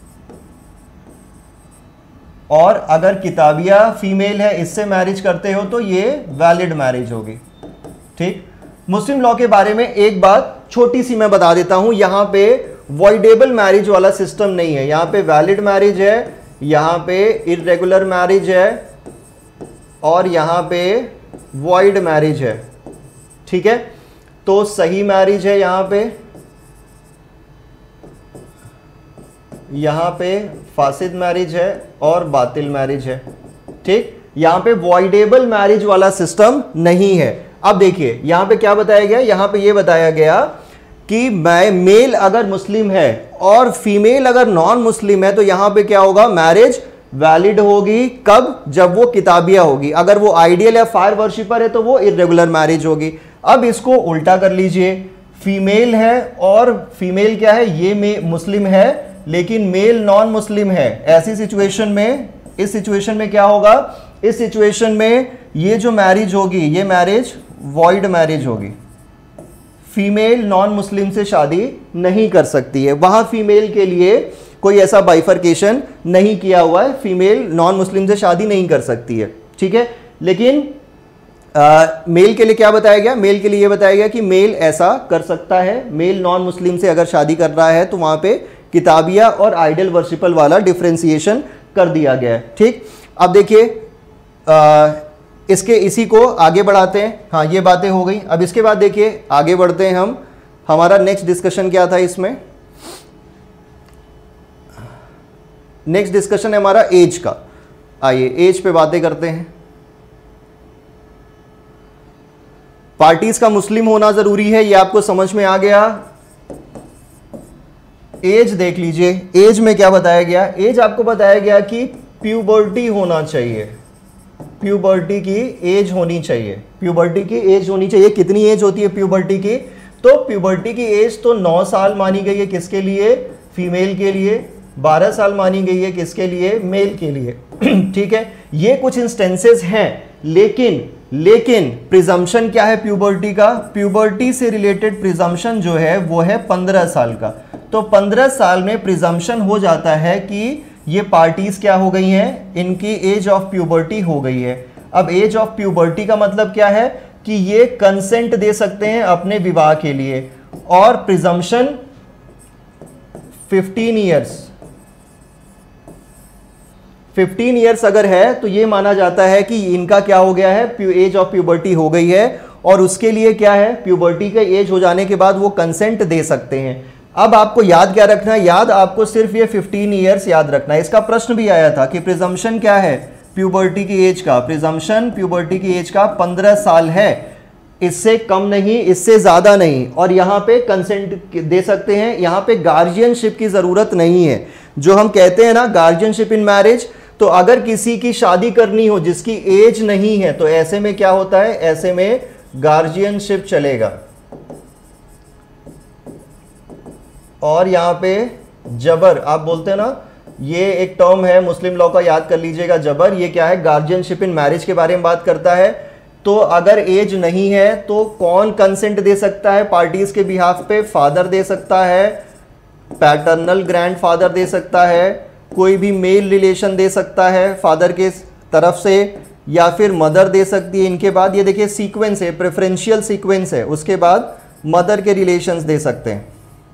और अगर किताबिया फीमेल है, इससे मैरिज करते हो तो ये वैलिड मैरिज होगी। ठीक, मुस्लिम लॉ के बारे में एक बात छोटी सी मैं बता देता हूं, यहां पे वॉइडेबल मैरिज वाला सिस्टम नहीं है। यहां पे वैलिड मैरिज है, यहां पे इर्रेगुलर मैरिज है और यहां पे वॉइड मैरिज है। ठीक है, तो सही मैरिज है यहां पे, यहां पे फासिद मैरिज है और बातिल मैरिज है। ठीक, यहां पे वॉइडेबल मैरिज वाला सिस्टम नहीं है। अब देखिए यहां पे क्या बताया गया, यहां पे ये बताया गया कि मेल अगर मुस्लिम है और फीमेल अगर नॉन मुस्लिम है तो यहां पे क्या होगा, मैरिज वैलिड होगी। कब? जब वो किताबिया होगी। अगर वो आइडियल या फायर वर्शिपर है तो वो इर्रेगुलर मैरिज होगी। अब इसको उल्टा कर लीजिए, फीमेल है और फीमेल क्या है, ये मुस्लिम है लेकिन मेल नॉन मुस्लिम है। ऐसी सिचुएशन में, इस सिचुएशन में क्या होगा, इस सिचुएशन में ये जो मैरिज होगी ये मैरिज वॉइड मैरिज होगी। फीमेल नॉन मुस्लिम से शादी नहीं कर सकती है। वहां फीमेल के लिए कोई ऐसा बाइफर्केशन नहीं किया हुआ है, फीमेल नॉन मुस्लिम से शादी नहीं कर सकती है, ठीक है। लेकिन मेल के लिए क्या बताया गया, मेल के लिए ये बताया गया कि मेल ऐसा कर सकता है। मेल नॉन मुस्लिम से अगर शादी कर रहा है तो वहां पे किताबिया और आइडल वर्शिपल वाला डिफरेंशिएशन कर दिया गया है, ठीक। अब देखिए इसके इसी को आगे बढ़ाते हैं। हाँ, ये बातें हो गई। अब इसके बाद देखिए आगे बढ़ते हैं हम। हमारा नेक्स्ट डिस्कशन क्या था इसमें, नेक्स्ट डिस्कशन है हमारा एज का। आइए एज पे बातें करते हैं। पार्टीज का मुस्लिम होना जरूरी है, ये आपको समझ में आ गया। एज देख लीजिए, एज में क्या बताया गया, एज आपको बताया गया कि प्यूबर्टी होना चाहिए, प्यूबर्टी की एज होनी चाहिए, प्यूबर्टी की एज होनी चाहिए। कितनी एज होती है प्यूबर्टी की, तो प्यूबर्टी की एज तो 9 साल मानी गई है, किसके लिए, फीमेल के लिए। 12 साल मानी गई है किसके लिए, मेल के लिए, ठीक है। ये कुछ इंस्टेंसेस हैं, लेकिन प्रिजम्पशन क्या है प्यूबर्टी का, प्यूबर्टी से रिलेटेड प्रिजम्पशन जो है वो है 15 साल का। तो 15 साल में प्रिजम्पशन हो जाता है कि ये पार्टीज क्या हो गई हैं, इनकी एज ऑफ प्यूबर्टी हो गई है। अब एज ऑफ प्यूबर्टी का मतलब क्या है कि ये कंसेंट दे सकते हैं अपने विवाह के लिए। और प्रिजम्पशन 15 ईयर्स अगर है तो ये माना जाता है कि इनका क्या हो गया है, एज ऑफ प्यूबर्टी हो गई है। और उसके लिए क्या है, प्यूबर्टी का एज हो जाने के बाद वो कंसेंट दे सकते हैं। अब आपको याद क्या रखना है, याद आपको सिर्फ ये 15 ईयर्स याद रखना है। इसका प्रश्न भी आया था कि प्रिजम्पशन क्या है प्यूबर्टी की एज का, प्रिजम्पशन प्यूबर्टी की एज का 15 साल है, इससे कम नहीं, इससे ज्यादा नहीं। और यहाँ पे कंसेंट दे सकते हैं, यहाँ पे गार्जियनशिप की जरूरत नहीं है। जो हम कहते हैं ना गार्जियनशिप इन मैरिज, तो अगर किसी की शादी करनी हो जिसकी एज नहीं है तो ऐसे में क्या होता है, ऐसे में गार्जियनशिप चलेगा। और यहां पे जबर आप बोलते हैं ना, ये एक टर्म है मुस्लिम लॉ का, याद कर लीजिएगा। जबर ये क्या है, गार्जियनशिप इन मैरिज के बारे में बात करता है। तो अगर एज नहीं है तो कौन कंसेंट दे सकता है पार्टीज के बिहाफ पे, फादर दे सकता है, पैटर्नल ग्रैंडफादर दे सकता है, कोई भी मेल रिलेशन दे सकता है फादर के तरफ से, या फिर मदर दे सकती है। इनके बाद ये देखिए सीक्वेंस है, प्रेफरेंशियल सीक्वेंस है, उसके बाद मदर के रिलेशंस दे सकते हैं।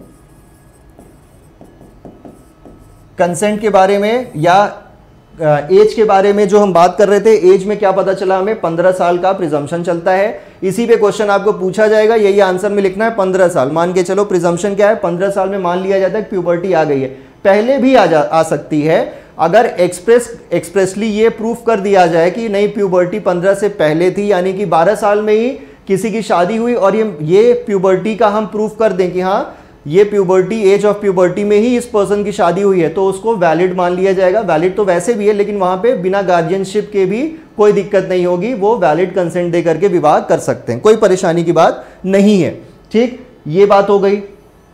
कंसेंट के बारे में या एज के बारे में जो हम बात कर रहे थे, एज में क्या पता चला हमें, 15 साल का प्रिजम्पशन चलता है। इसी पे क्वेश्चन आपको पूछा जाएगा, यही आंसर में लिखना है 15 साल। मान के चलो प्रिजम्पशन क्या है, 15 साल में मान लिया जाता है प्यूबर्टी आ गई है। पहले भी आ सकती है अगर एक्सप्रेसली ये प्रूफ कर दिया जाए कि नहीं प्यूबर्टी 15 से पहले थी, यानी कि 12 साल में ही किसी की शादी हुई और ये प्यूबर्टी का हम प्रूफ कर दें कि हाँ ये प्यूबर्टी, एज ऑफ प्यूबर्टी में ही इस पर्सन की शादी हुई है, तो उसको वैलिड मान लिया जाएगा। वैलिड तो वैसे भी है, लेकिन वहां पे बिना गार्जियनशिप के भी कोई दिक्कत नहीं होगी, वो वैलिड कंसेंट दे करके विवाह कर सकते हैं, कोई परेशानी की बात नहीं है। ठीक, ये बात हो गई।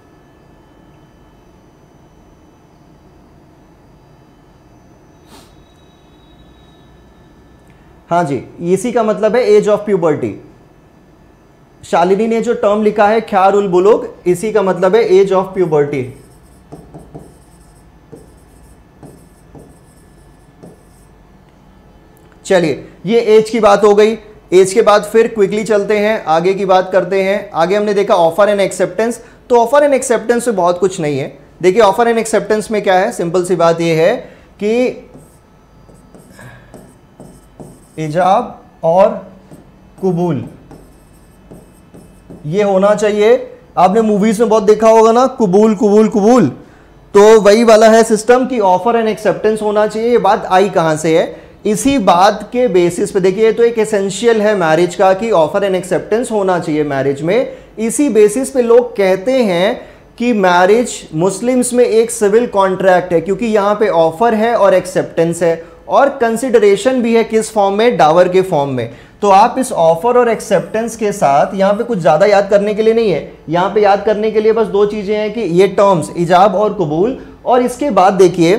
हाँ जी, इसी का मतलब है एज ऑफ प्यूबर्टी। शालिनी ने जो टर्म लिखा है ख्यार उल बुलुग, इसी का मतलब है एज ऑफ प्यूबर्टी। चलिए, ये एज की बात हो गई। एज के बाद फिर क्विकली चलते हैं, आगे की बात करते हैं। आगे हमने देखा ऑफर एंड एक्सेप्टेंस। तो ऑफर एंड एक्सेप्टेंस में बहुत कुछ नहीं है। देखिए ऑफर एंड एक्सेप्टेंस में क्या है, सिंपल सी बात यह है कि इजाब और कबूल ये होना चाहिए। आपने मूवीज में बहुत देखा होगा ना, कबूल कबूल कबूल, तो वही वाला है सिस्टम कि ऑफर एंड एक्सेप्टेंस होना चाहिए। ये बात आई कहां से है, इसी बात के बेसिस पे देखिए, तो एक एसेंशियल है मैरिज का कि ऑफर एंड एक्सेप्टेंस होना चाहिए मैरिज में। इसी बेसिस पे लोग कहते हैं कि मैरिज मुस्लिम्स में एक सिविल कॉन्ट्रैक्ट है, क्योंकि यहां पे ऑफर है और एक्सेप्टेंस है और कंसिडरेशन भी है। किस फॉर्म में? डावर के फॉर्म में। तो आप इस ऑफर और एक्सेप्टेंस के साथ यहां पे कुछ ज्यादा याद करने के लिए नहीं है, यहां पे याद करने के लिए बस दो चीजें हैं कि ये टर्म्स इजाब और कबूल, और इसके बाद देखिए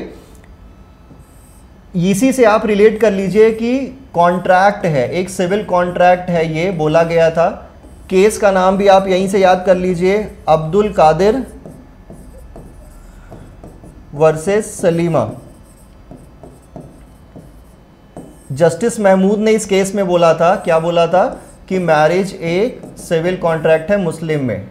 इसी से आप रिलेट कर लीजिए कि कॉन्ट्रैक्ट है, एक सिविल कॉन्ट्रैक्ट है, ये बोला गया था। केस का नाम भी आप यहीं से याद कर लीजिए, अब्दुल कादिर वर्सेस सलीमा। जस्टिस महमूद ने इस केस में बोला था, क्या बोला था? कि मैरिज एक सिविल कॉन्ट्रैक्ट है मुस्लिम में।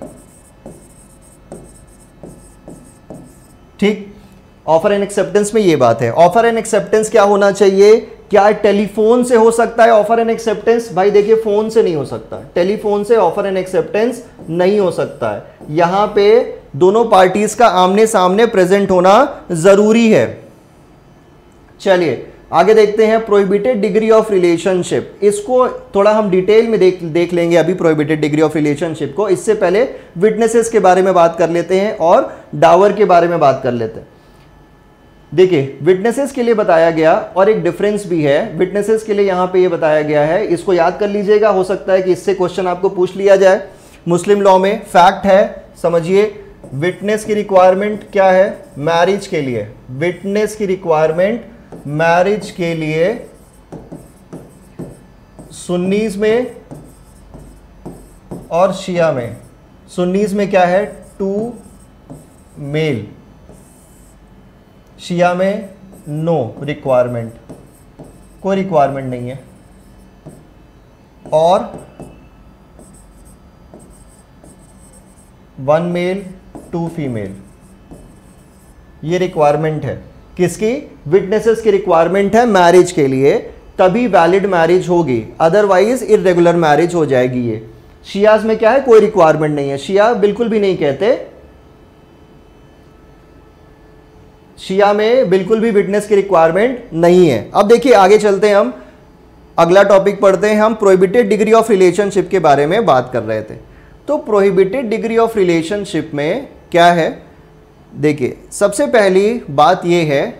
ठीक, ऑफर एंड एक्सेप्टेंस में ये बात है। ऑफर एंड एक्सेप्टेंस क्या होना चाहिए? क्या टेलीफोन से हो सकता है ऑफर एंड एक्सेप्टेंस? भाई देखिए, फोन से नहीं हो सकता, टेलीफोन से ऑफर एंड एक्सेप्टेंस नहीं हो सकता है। यहां पे दोनों पार्टीज का आमने सामने प्रेजेंट होना जरूरी है। चलिए आगे देखते हैं, प्रोहिबिटेड डिग्री ऑफ रिलेशनशिप। इसको थोड़ा हम डिटेल में देख लेंगे अभी, प्रोहिबिटेड डिग्री ऑफ रिलेशनशिप को। इससे पहले विटनेसेस के बारे में बात कर लेते हैं और डावर के बारे में बात कर लेते हैं। देखिए, विटनेसेस के लिए बताया गया और एक डिफरेंस भी है। विटनेसेस के लिए यहां पे ये बताया गया है, इसको याद कर लीजिएगा, हो सकता है कि इससे क्वेश्चन आपको पूछ लिया जाए। मुस्लिम लॉ में फैक्ट है, समझिए, विटनेस की रिक्वायरमेंट क्या है मैरिज के लिए? विटनेस की रिक्वायरमेंट मैरिज के लिए सुन्नीज में और शिया में। सुन्नीज में क्या है? 2 मेल, शिया में नो रिक्वायरमेंट, कोई रिक्वायरमेंट नहीं है। और 1 मेल 2 फीमेल, ये रिक्वायरमेंट है। किसकी? विटनेसेस की रिक्वायरमेंट है मैरिज के लिए, तभी वैलिड मैरिज होगी, अदरवाइज इर्रेगुलर मैरिज हो जाएगी। ये शियाज में क्या है? कोई रिक्वायरमेंट नहीं है। शिया बिल्कुल भी नहीं कहते, शिया में बिल्कुल भी विटनेस की रिक्वायरमेंट नहीं है। अब देखिए आगे चलते हैं, हम अगला टॉपिक पढ़ते हैं। हम प्रोहिबिटेड डिग्री ऑफ रिलेशनशिप के बारे में बात कर रहे थे। तो प्रोहिबिटेड डिग्री ऑफ रिलेशनशिप में क्या है? देखिए, सबसे पहली बात यह है,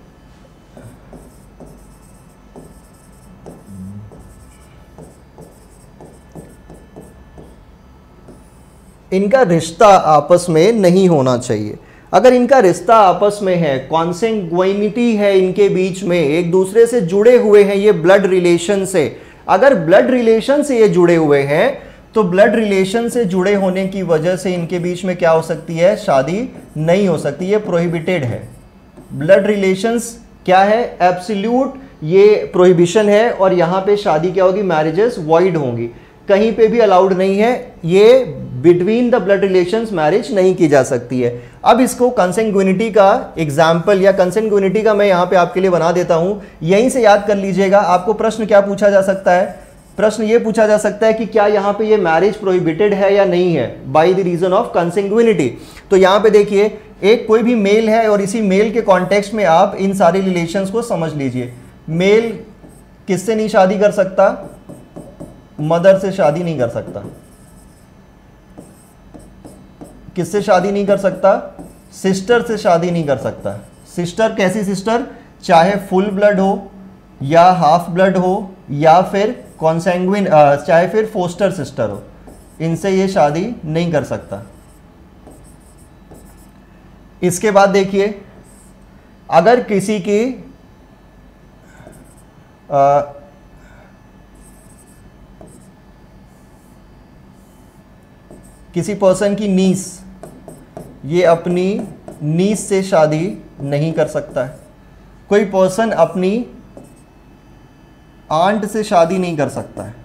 इनका रिश्ता आपस में नहीं होना चाहिए। अगर इनका रिश्ता आपस में है, कॉन्सेंगुइनिटी है इनके बीच में, एक दूसरे से जुड़े हुए हैं, ये ब्लड रिलेशन से, अगर ब्लड रिलेशन से ये जुड़े हुए हैं, तो ब्लड रिलेशन से जुड़े होने की वजह से इनके बीच में क्या हो सकती है? शादी नहीं हो सकती, ये प्रोहिबिटेड है। ब्लड रिलेशंस क्या है? एब्सोल्यूट ये प्रोहिबिशन है, और यहां पे शादी क्या होगी? मैरिजेस वॉइड होंगी, कहीं पे भी अलाउड नहीं है। ये between the blood relations marriage नहीं की जा सकती है। अब इसको कंसेंगुइनिटी का एग्जाम्पल या कंसेंगुइनिटी का मैं यहां पे आपके लिए बना देता हूं, यहीं से याद कर लीजिएगा। आपको प्रश्न क्या पूछा जा सकता है? प्रश्न ये पूछा जा सकता है कि क्या यहां पे ये मैरिज प्रोहिबिटेड है या नहीं है by the reason of consanguinity. तो यहां पे देखिए, एक कोई भी मेल है और इसी मेल के कॉन्टेक्स्ट में आप इन सारे रिलेशंस को समझ लीजिए। मेल किससे नहीं शादी कर सकता? मदर से शादी नहीं कर सकता। किससे शादी नहीं कर सकता? सिस्टर से शादी नहीं कर सकता। सिस्टर कैसी सिस्टर? चाहे फुल ब्लड हो या हाफ ब्लड हो या फिर कॉन्सेंगुइन, चाहे फिर फोस्टर सिस्टर हो, इनसे ये शादी नहीं कर सकता। इसके बाद देखिए, अगर किसी की किसी पर्सन की नीस, ये अपनी नीस से शादी नहीं कर सकता है। कोई पर्सन अपनी आंट से शादी नहीं कर सकता है।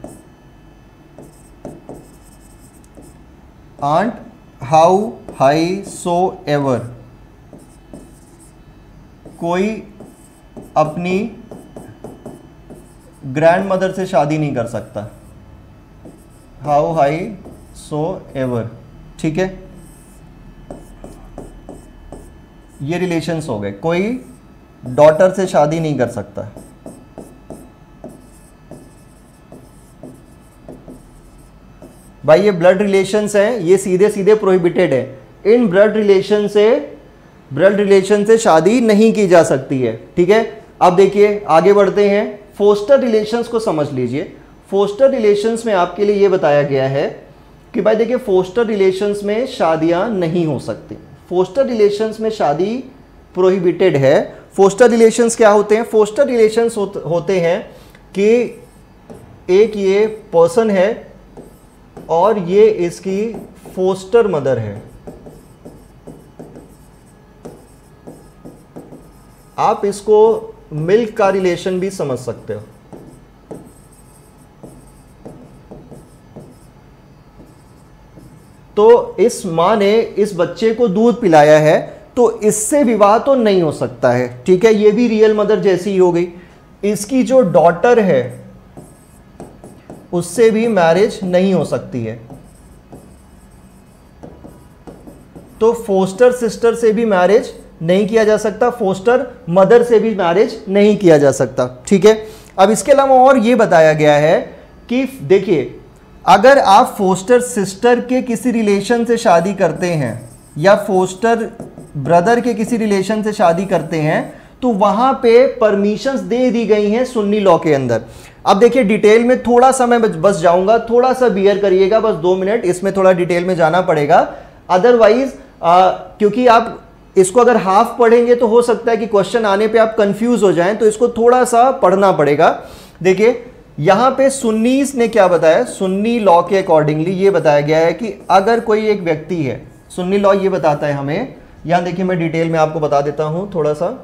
Aunt, how high so ever, कोई अपनी ग्रैंड मदर से शादी नहीं कर सकता, हाउ हाई सो एवर। ठीक है, ये रिलेशंस हो गए। कोई डॉटर से शादी नहीं कर सकता, भाई ये ब्लड रिलेशंस हैं, ये सीधे सीधे प्रोहिबिटेड है। इन ब्लड रिलेशन से शादी नहीं की जा सकती है। ठीक है, अब देखिए आगे बढ़ते हैं। फोस्टर रिलेशंस को समझ लीजिए। फोस्टर रिलेशंस में आपके लिए ये बताया गया है कि भाई देखिए फोस्टर रिलेशंस में शादियां नहीं हो सकती। फोस्टर रिलेशंस में शादी प्रोहिबिटेड है। फोस्टर रिलेशंस क्या होते हैं? फोस्टर रिलेशंस होते हैं कि एक ये पर्सन है और ये इसकी फोस्टर मदर है। आप इसको मिल्क का रिलेशन भी समझ सकते हो। तो इस मां ने इस बच्चे को दूध पिलाया है, तो इससे विवाह तो नहीं हो सकता है। ठीक है, ये भी रियल मदर जैसी ही हो गई। इसकी जो डॉटर है उससे भी मैरिज नहीं हो सकती है। तो फोस्टर सिस्टर से भी मैरिज नहीं किया जा सकता, फोस्टर मदर से भी मैरिज नहीं किया जा सकता। ठीक है, अब इसके अलावा और ये बताया गया है कि देखिए अगर आप फोस्टर सिस्टर के किसी रिलेशन से शादी करते हैं या फोस्टर ब्रदर के किसी रिलेशन से शादी करते हैं तो वहां पे परमिशंस दे दी गई हैं सुन्नी लॉ के अंदर। अब देखिए डिटेल में थोड़ा सा मैं बस जाऊंगा, थोड़ा सा बियर करिएगा, बस 2 मिनट, इसमें थोड़ा डिटेल में जाना पड़ेगा। अदरवाइज क्योंकि आप इसको अगर हाफ पढ़ेंगे तो हो सकता है कि क्वेश्चन आने पे आप कंफ्यूज हो जाएं, तो इसको थोड़ा सा पढ़ना पड़ेगा। देखिए यहां पे सुन्नीस ने क्या बताया, सुन्नी लॉ के अकॉर्डिंगली ये बताया गया है कि अगर कोई एक व्यक्ति है, सुन्नी लॉ ये बताता है हमें, यहां देखिए मैं डिटेल में आपको बता देता हूं थोड़ा सा।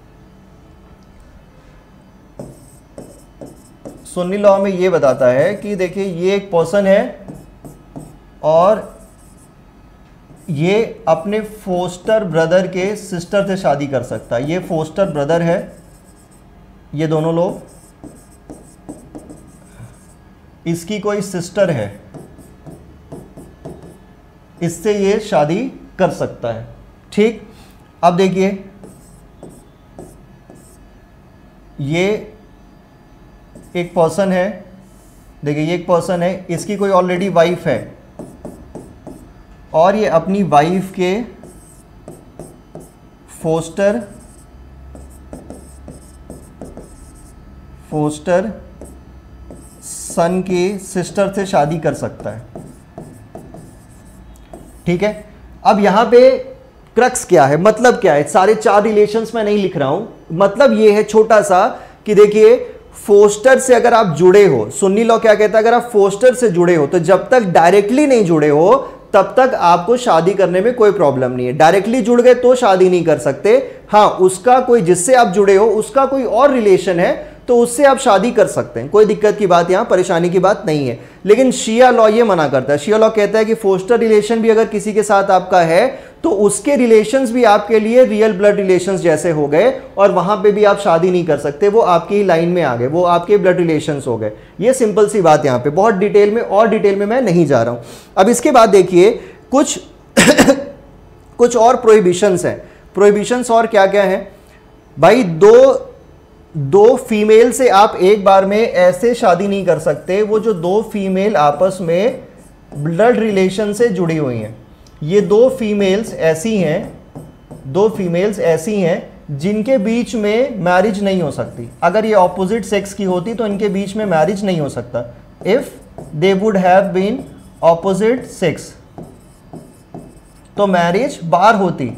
सुन्नी लॉ में ये बताता है कि देखिए ये एक पर्सन है और ये अपने फोस्टर ब्रदर के सिस्टर से शादी कर सकता है। ये फोस्टर ब्रदर है, ये दोनों लोग, इसकी कोई सिस्टर है, इससे ये शादी कर सकता है। ठीक, अब देखिए ये एक पर्सन है, देखिए ये एक पर्सन है, इसकी कोई ऑलरेडी वाइफ है और ये अपनी वाइफ के फोस्टर सन की सिस्टर से शादी कर सकता है। ठीक है, अब यहां पे क्रक्स क्या है, मतलब क्या है, सारे 4 रिलेशंस में नहीं लिख रहा हूं, मतलब ये है छोटा सा कि देखिए फोस्टर से अगर आप जुड़े हो, सुन्नी लॉ क्या कहता है, अगर आप फोस्टर से जुड़े हो तो जब तक डायरेक्टली नहीं जुड़े हो तब तक आपको शादी करने में कोई प्रॉब्लम नहीं है। डायरेक्टली जुड़ गए तो शादी नहीं कर सकते। हाँ, उसका कोई जिससे आप जुड़े हो उसका कोई और रिलेशन है तो उससे आप शादी कर सकते हैं, कोई दिक्कत की बात यहां परेशानी की बात नहीं है। लेकिन शिया लॉ ये मना करता है। शिया लॉ कहता है कि फोस्टर रिलेशन भी अगर किसी के साथ आपका है तो उसके रिलेशंस भी आपके लिए रियल ब्लड रिलेशंस जैसे हो गए और वहां पे भी आप शादी नहीं कर सकते, वो आपकी ही लाइन में आ गए, वो आपके ब्लड रिलेशंस हो गए। ये सिंपल सी बात यहां पे, बहुत डिटेल में और डिटेल में मैं नहीं जा रहा हूं। अब इसके बाद देखिए कुछ कुछ और प्रोहिबिशंस हैं। प्रोहिबिशंस और क्या क्या है भाई, दो फीमेल से आप एक बार में ऐसे शादी नहीं कर सकते। वो जो 2 फीमेल आपस में ब्लड रिलेशन से जुड़ी हुई हैं, ये 2 फीमेल्स ऐसी हैं जिनके बीच में मैरिज नहीं हो सकती। अगर ये ऑपोजिट सेक्स की होती तो इनके बीच में मैरिज नहीं हो सकता। If they would have been opposite sex तो मैरिज बार होती।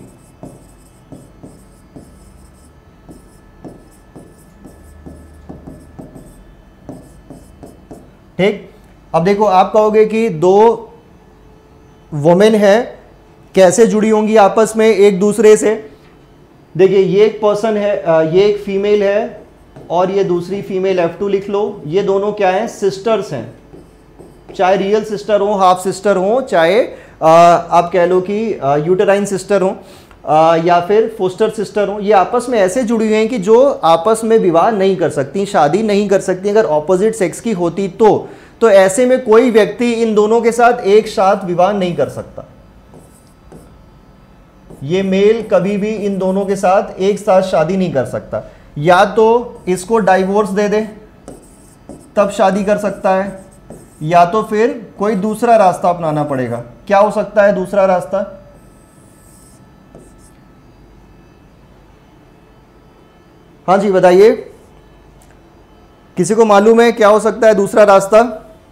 ठीक, अब देखो आप कहोगे कि 2 वुमेन है कैसे जुड़ी होंगी आपस में एक दूसरे से। देखिए ये एक पर्सन है, ये एक फीमेल है और ये दूसरी फीमेल F2 लिख लो। ये दोनों क्या हैं, सिस्टर्स हैं, चाहे रियल सिस्टर हो, हाफ सिस्टर हो, चाहे आप कह लो कि यूटेराइन सिस्टर हो या फिर फोस्टर सिस्टर हो। ये आपस में ऐसे जुड़ी हुई हैं कि जो आपस में विवाह नहीं कर सकती, शादी नहीं कर सकती अगर ऑपोजिट सेक्स की होती तो ऐसे में कोई व्यक्ति इन दोनों के साथ एक साथ विवाह नहीं कर सकता। ये मेल कभी भी इन दोनों के साथ एक साथ शादी नहीं कर सकता। या तो इसको डाइवोर्स दे दे तब शादी कर सकता है, या तो फिर कोई दूसरा रास्ता अपनाना पड़ेगा। क्या हो सकता है दूसरा रास्ता? हाँ जी बताइए, किसी को मालूम है क्या हो सकता है दूसरा रास्ता?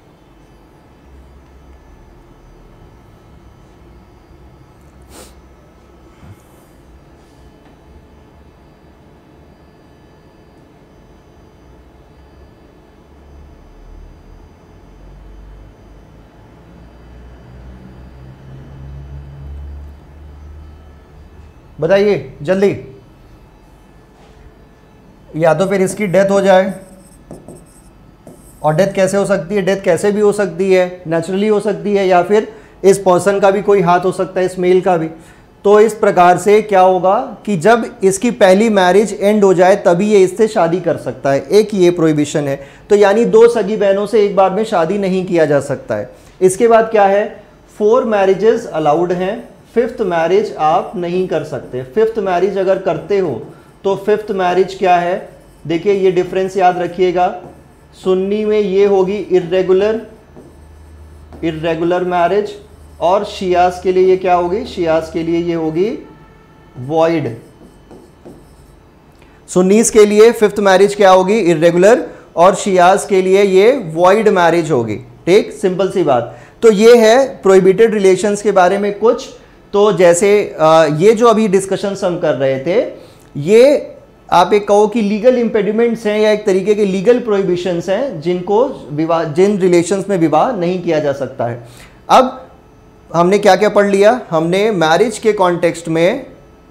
बताइए जल्दी। या तो फिर इसकी डेथ हो जाए, और डेथ कैसे हो सकती है? डेथ कैसे भी हो सकती है, नेचुरली हो सकती है, या फिर इस पर्सन का भी कोई हाथ हो सकता है, इस मेल का भी। तो इस प्रकार से क्या होगा कि जब इसकी पहली मैरिज एंड हो जाए तभी ये इससे शादी कर सकता है, एक ये प्रोहिबिशन है। तो यानी 2 सगी बहनों से एक बार में शादी नहीं किया जा सकता है। इसके बाद क्या है, 4 मैरिजेस अलाउड हैं, 5th मैरिज आप नहीं कर सकते। 5th मैरिज अगर करते हो तो 5th मैरिज क्या है, देखिए ये डिफरेंस याद रखिएगा। सुन्नी में ये होगी इर्रेगुलर मैरिज, और शियास के लिए ये क्या होगी, शियास के लिए ये होगी वॉइड। सुन्नीस के लिए 5th मैरिज क्या होगी, इर्रेगुलर, और शियास के लिए ये वॉइड मैरिज होगी। ठीक, सिंपल सी बात। तो ये है प्रोहिबिटेड रिलेशंस के बारे में कुछ। तो जैसे ये जो अभी डिस्कशंस हम कर रहे थे, ये आप एक कहो कि लीगल इंपेडिमेंट्स हैं या एक तरीके के लीगल प्रोहिबिशंस हैं जिन रिलेशंस में विवाह नहीं किया जा सकता है। अब हमने क्या क्या पढ़ लिया? हमने मैरिज के कॉन्टेक्स्ट में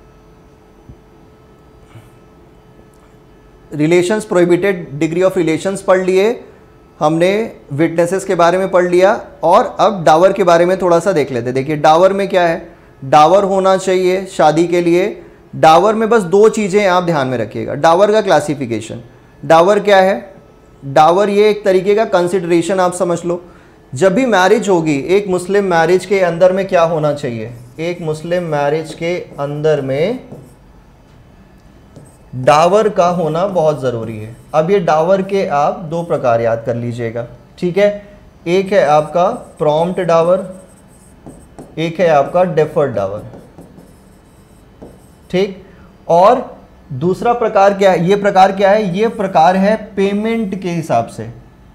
relations, prohibited degree of relations पढ़ लिए, हमने विटनेसेस के बारे में पढ़ लिया, और अब डावर के बारे में थोड़ा सा देख लेते। देखिए डावर में क्या है, डावर होना चाहिए शादी के लिए। डावर में बस 2 चीज़ें आप ध्यान में रखिएगा। डावर का क्लासिफिकेशन, डावर क्या है, डावर ये एक तरीके का कंसिडरेशन आप समझ लो। जब भी मैरिज होगी, एक मुस्लिम मैरिज के अंदर में क्या होना चाहिए, एक मुस्लिम मैरिज के अंदर में डावर का होना बहुत ज़रूरी है। अब ये डावर के आप 2 प्रकार याद कर लीजिएगा, ठीक है। एक है आपका प्रॉम्प्ट डावर, एक है आपका डेफर्ड डावर, ठीक। और दूसरा प्रकार क्या है, ये प्रकार क्या है, ये प्रकार है पेमेंट के हिसाब से।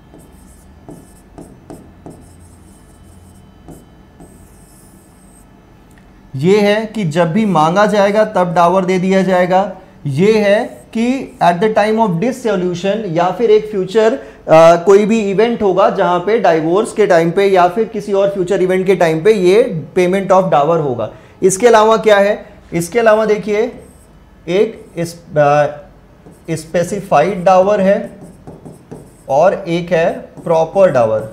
ये है कि जब भी मांगा जाएगा तब डावर दे दिया जाएगा। ये है कि at the time of dissolution, या फिर एक फ्यूचर कोई भी इवेंट होगा जहां पे डाइवोर्स के टाइम पे या फिर किसी और फ्यूचर इवेंट के टाइम पे ये पेमेंट ऑफ डावर होगा। इसके अलावा क्या है, इसके अलावा देखिए एक स्पेसिफाइड डावर है और एक है प्रॉपर डावर।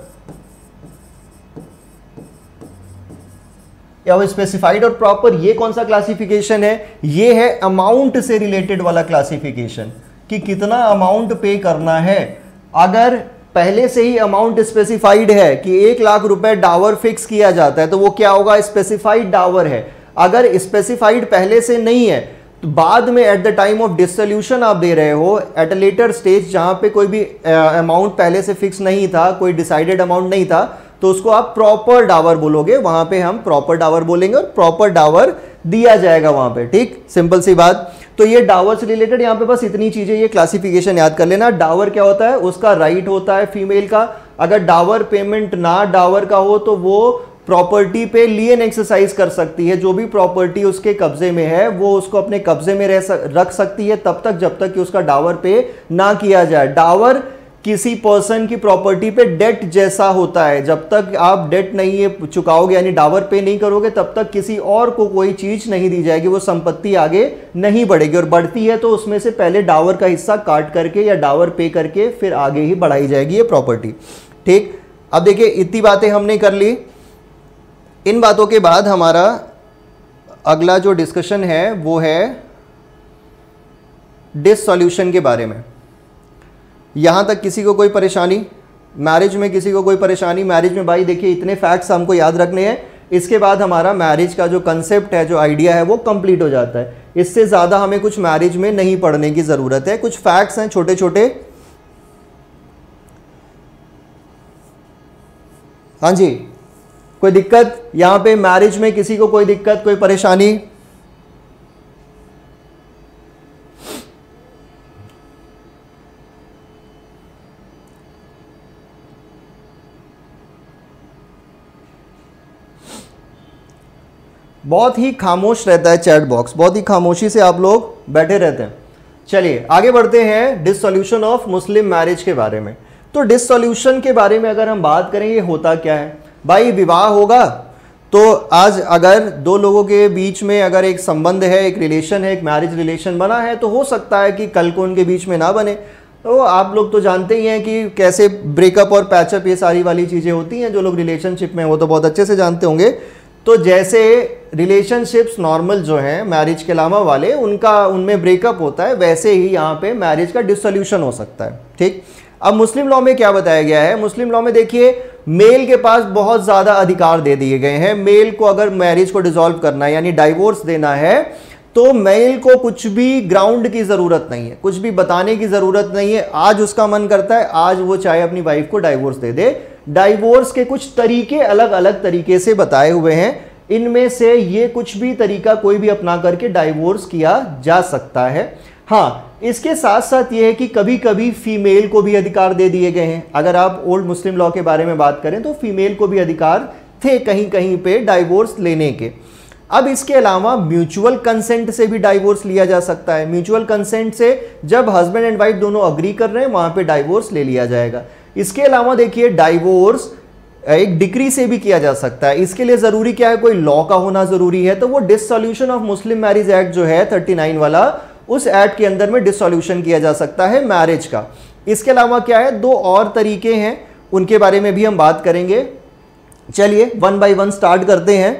या स्पेसिफाइड और प्रॉपर, ये कौन सा क्लासिफिकेशन है, ये है अमाउंट से रिलेटेड वाला क्लासिफिकेशन, कि कितना अमाउंट पे करना है। अगर पहले से ही अमाउंट स्पेसिफाइड है कि 1 लाख रुपए डावर फिक्स किया जाता है तो वो क्या होगा, स्पेसिफाइड डावर है। अगर स्पेसिफाइड पहले से नहीं है तो बाद में at the time of dissolution आप दे रहे हो, एट अ लेटर स्टेज जहां पे कोई भी अमाउंट पहले से फिक्स नहीं था, कोई डिसाइडेड अमाउंट नहीं था, तो उसको आप प्रॉपर डावर बोलोगे। वहां पे हम प्रॉपर डावर बोलेंगे और प्रॉपर डावर दिया जाएगा वहां पे, ठीक, सिंपल सी बात। तो ये डावर से रिलेटेड यहां पे बस इतनी चीजें, ये क्लासिफिकेशन याद कर लेना। डावर क्या होता है, उसका राइट होता है फीमेल का। अगर डावर पेमेंट ना डावर का हो तो वो प्रॉपर्टी पे लियन एक्सरसाइज कर सकती है। जो भी प्रॉपर्टी उसके कब्जे में है वो उसको अपने कब्जे में रख सकती है तब तक जब तक कि उसका डावर पे ना किया जाए। डावर किसी पर्सन की प्रॉपर्टी पे डेट जैसा होता है। जब तक आप डेट नहीं चुकाओगे, यानी डावर पे नहीं करोगे, तब तक किसी और को कोई चीज नहीं दी जाएगी, वो संपत्ति आगे नहीं बढ़ेगी। और बढ़ती है तो उसमें से पहले डावर का हिस्सा काट करके या डावर पे करके फिर आगे ही बढ़ाई जाएगी ये प्रॉपर्टी, ठीक। अब देखिए इतनी बातें हमने कर ली। इन बातों के बाद हमारा अगला जो डिस्कशन है वो है डिसॉल्यूशन के बारे में। यहां तक किसी को कोई परेशानी, मैरिज में किसी को कोई परेशानी? मैरिज में भाई देखिए इतने फैक्ट्स हमको याद रखने हैं, इसके बाद हमारा मैरिज का जो कंसेप्ट है, जो आइडिया है, वो कंप्लीट हो जाता है। इससे ज़्यादा हमें कुछ मैरिज में नहीं पढ़ने की ज़रूरत है। कुछ फैक्ट्स हैं छोटे छोटे। हाँ जी, कोई दिक्कत यहां पे मैरिज में, किसी को कोई दिक्कत, कोई परेशानी? बहुत ही खामोश रहता है चैट बॉक्स, बहुत ही खामोशी से आप लोग बैठे रहते हैं। चलिए आगे बढ़ते हैं डिसॉल्यूशन ऑफ मुस्लिम मैरिज के बारे में। तो डिसॉल्यूशन के बारे में अगर हम बात करें, ये होता क्या है भाई? विवाह होगा तो आज अगर दो लोगों के बीच में अगर एक संबंध है, एक रिलेशन है, एक मैरिज रिलेशन बना है, तो हो सकता है कि कल को उनके बीच में ना बने। तो आप लोग तो जानते ही हैं कि कैसे ब्रेकअप और पैचअप ये सारी वाली चीज़ें होती हैं। जो लोग रिलेशनशिप में वो तो बहुत अच्छे से जानते होंगे। तो जैसे रिलेशनशिप्स नॉर्मल जो हैं मैरिज के अलावा वाले, उनमें ब्रेकअप होता है, वैसे ही यहाँ पे मैरिज का डिसोल्यूशन हो सकता है। ठीक, अब मुस्लिम लॉ में क्या बताया गया है? मुस्लिम लॉ में देखिए, मेल के पास बहुत ज़्यादा अधिकार दे दिए गए हैं। मेल को अगर मैरिज को डिसॉल्व करना है यानी डाइवोर्स देना है, तो मेल को कुछ भी ग्राउंड की ज़रूरत नहीं है, कुछ भी बताने की ज़रूरत नहीं है। आज उसका मन करता है, आज वो चाहे अपनी वाइफ को डाइवोर्स दे दे। डाइवोर्स के कुछ तरीके अलग अलग तरीके से बताए हुए हैं, इनमें से ये कुछ भी तरीका कोई भी अपना करके डाइवोर्स किया जा सकता है। हाँ, इसके साथ साथ ये है कि कभी कभी फीमेल को भी अधिकार दे दिए गए हैं। अगर आप ओल्ड मुस्लिम लॉ के बारे में बात करें तो फीमेल को भी अधिकार थे कहीं कहीं पे डाइवोर्स लेने के। अब इसके अलावा म्यूचुअल कंसेंट से भी डाइवोर्स लिया जा सकता है। म्यूचुअल कंसेंट से जब हस्बैंड एंड वाइफ दोनों अग्री कर रहे हैं, वहां पे डाइवोर्स ले लिया जाएगा। इसके अलावा देखिए, डाइवोर्स एक डिक्री से भी किया जा सकता है। इसके लिए जरूरी क्या है? कोई लॉ का होना जरूरी है। तो वो dissolution of Muslim marriage act जो है 39 वाला, उस एक्ट के अंदर में डिसॉल्यूशन किया जा सकता है मैरिज का। इसके अलावा क्या है, दो और तरीके हैं, उनके बारे में भी हम बात करेंगे। चलिए वन बाय वन स्टार्ट करते हैं।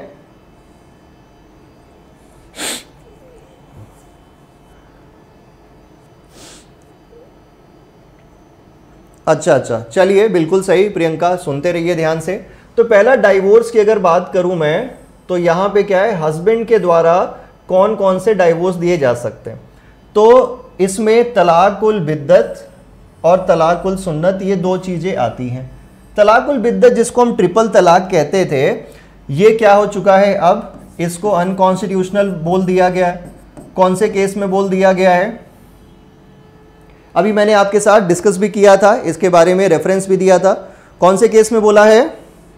अच्छा, चलिए, बिल्कुल सही प्रियंका, सुनते रहिए ध्यान से। तो पहला डाइवोर्स की अगर बात करूं मैं, तो यहां पे क्या है, हस्बैंड के द्वारा कौन कौन से डाइवोर्स दिए जा सकते हैं? तो इसमें तलाकुल बिद्दत और तलाकुल सुन्नत, ये दो चीजें आती हैं। तलाकुल बिद्दत जिसको हम ट्रिपल तलाक कहते थे, ये क्या हो चुका है, अब इसको अनकॉन्स्टिट्यूशनल बोल दिया गया है। कौन से केस में बोल दिया गया है? अभी मैंने आपके साथ डिस्कस भी किया था, इसके बारे में रेफरेंस भी दिया था। कौन से केस में बोला है?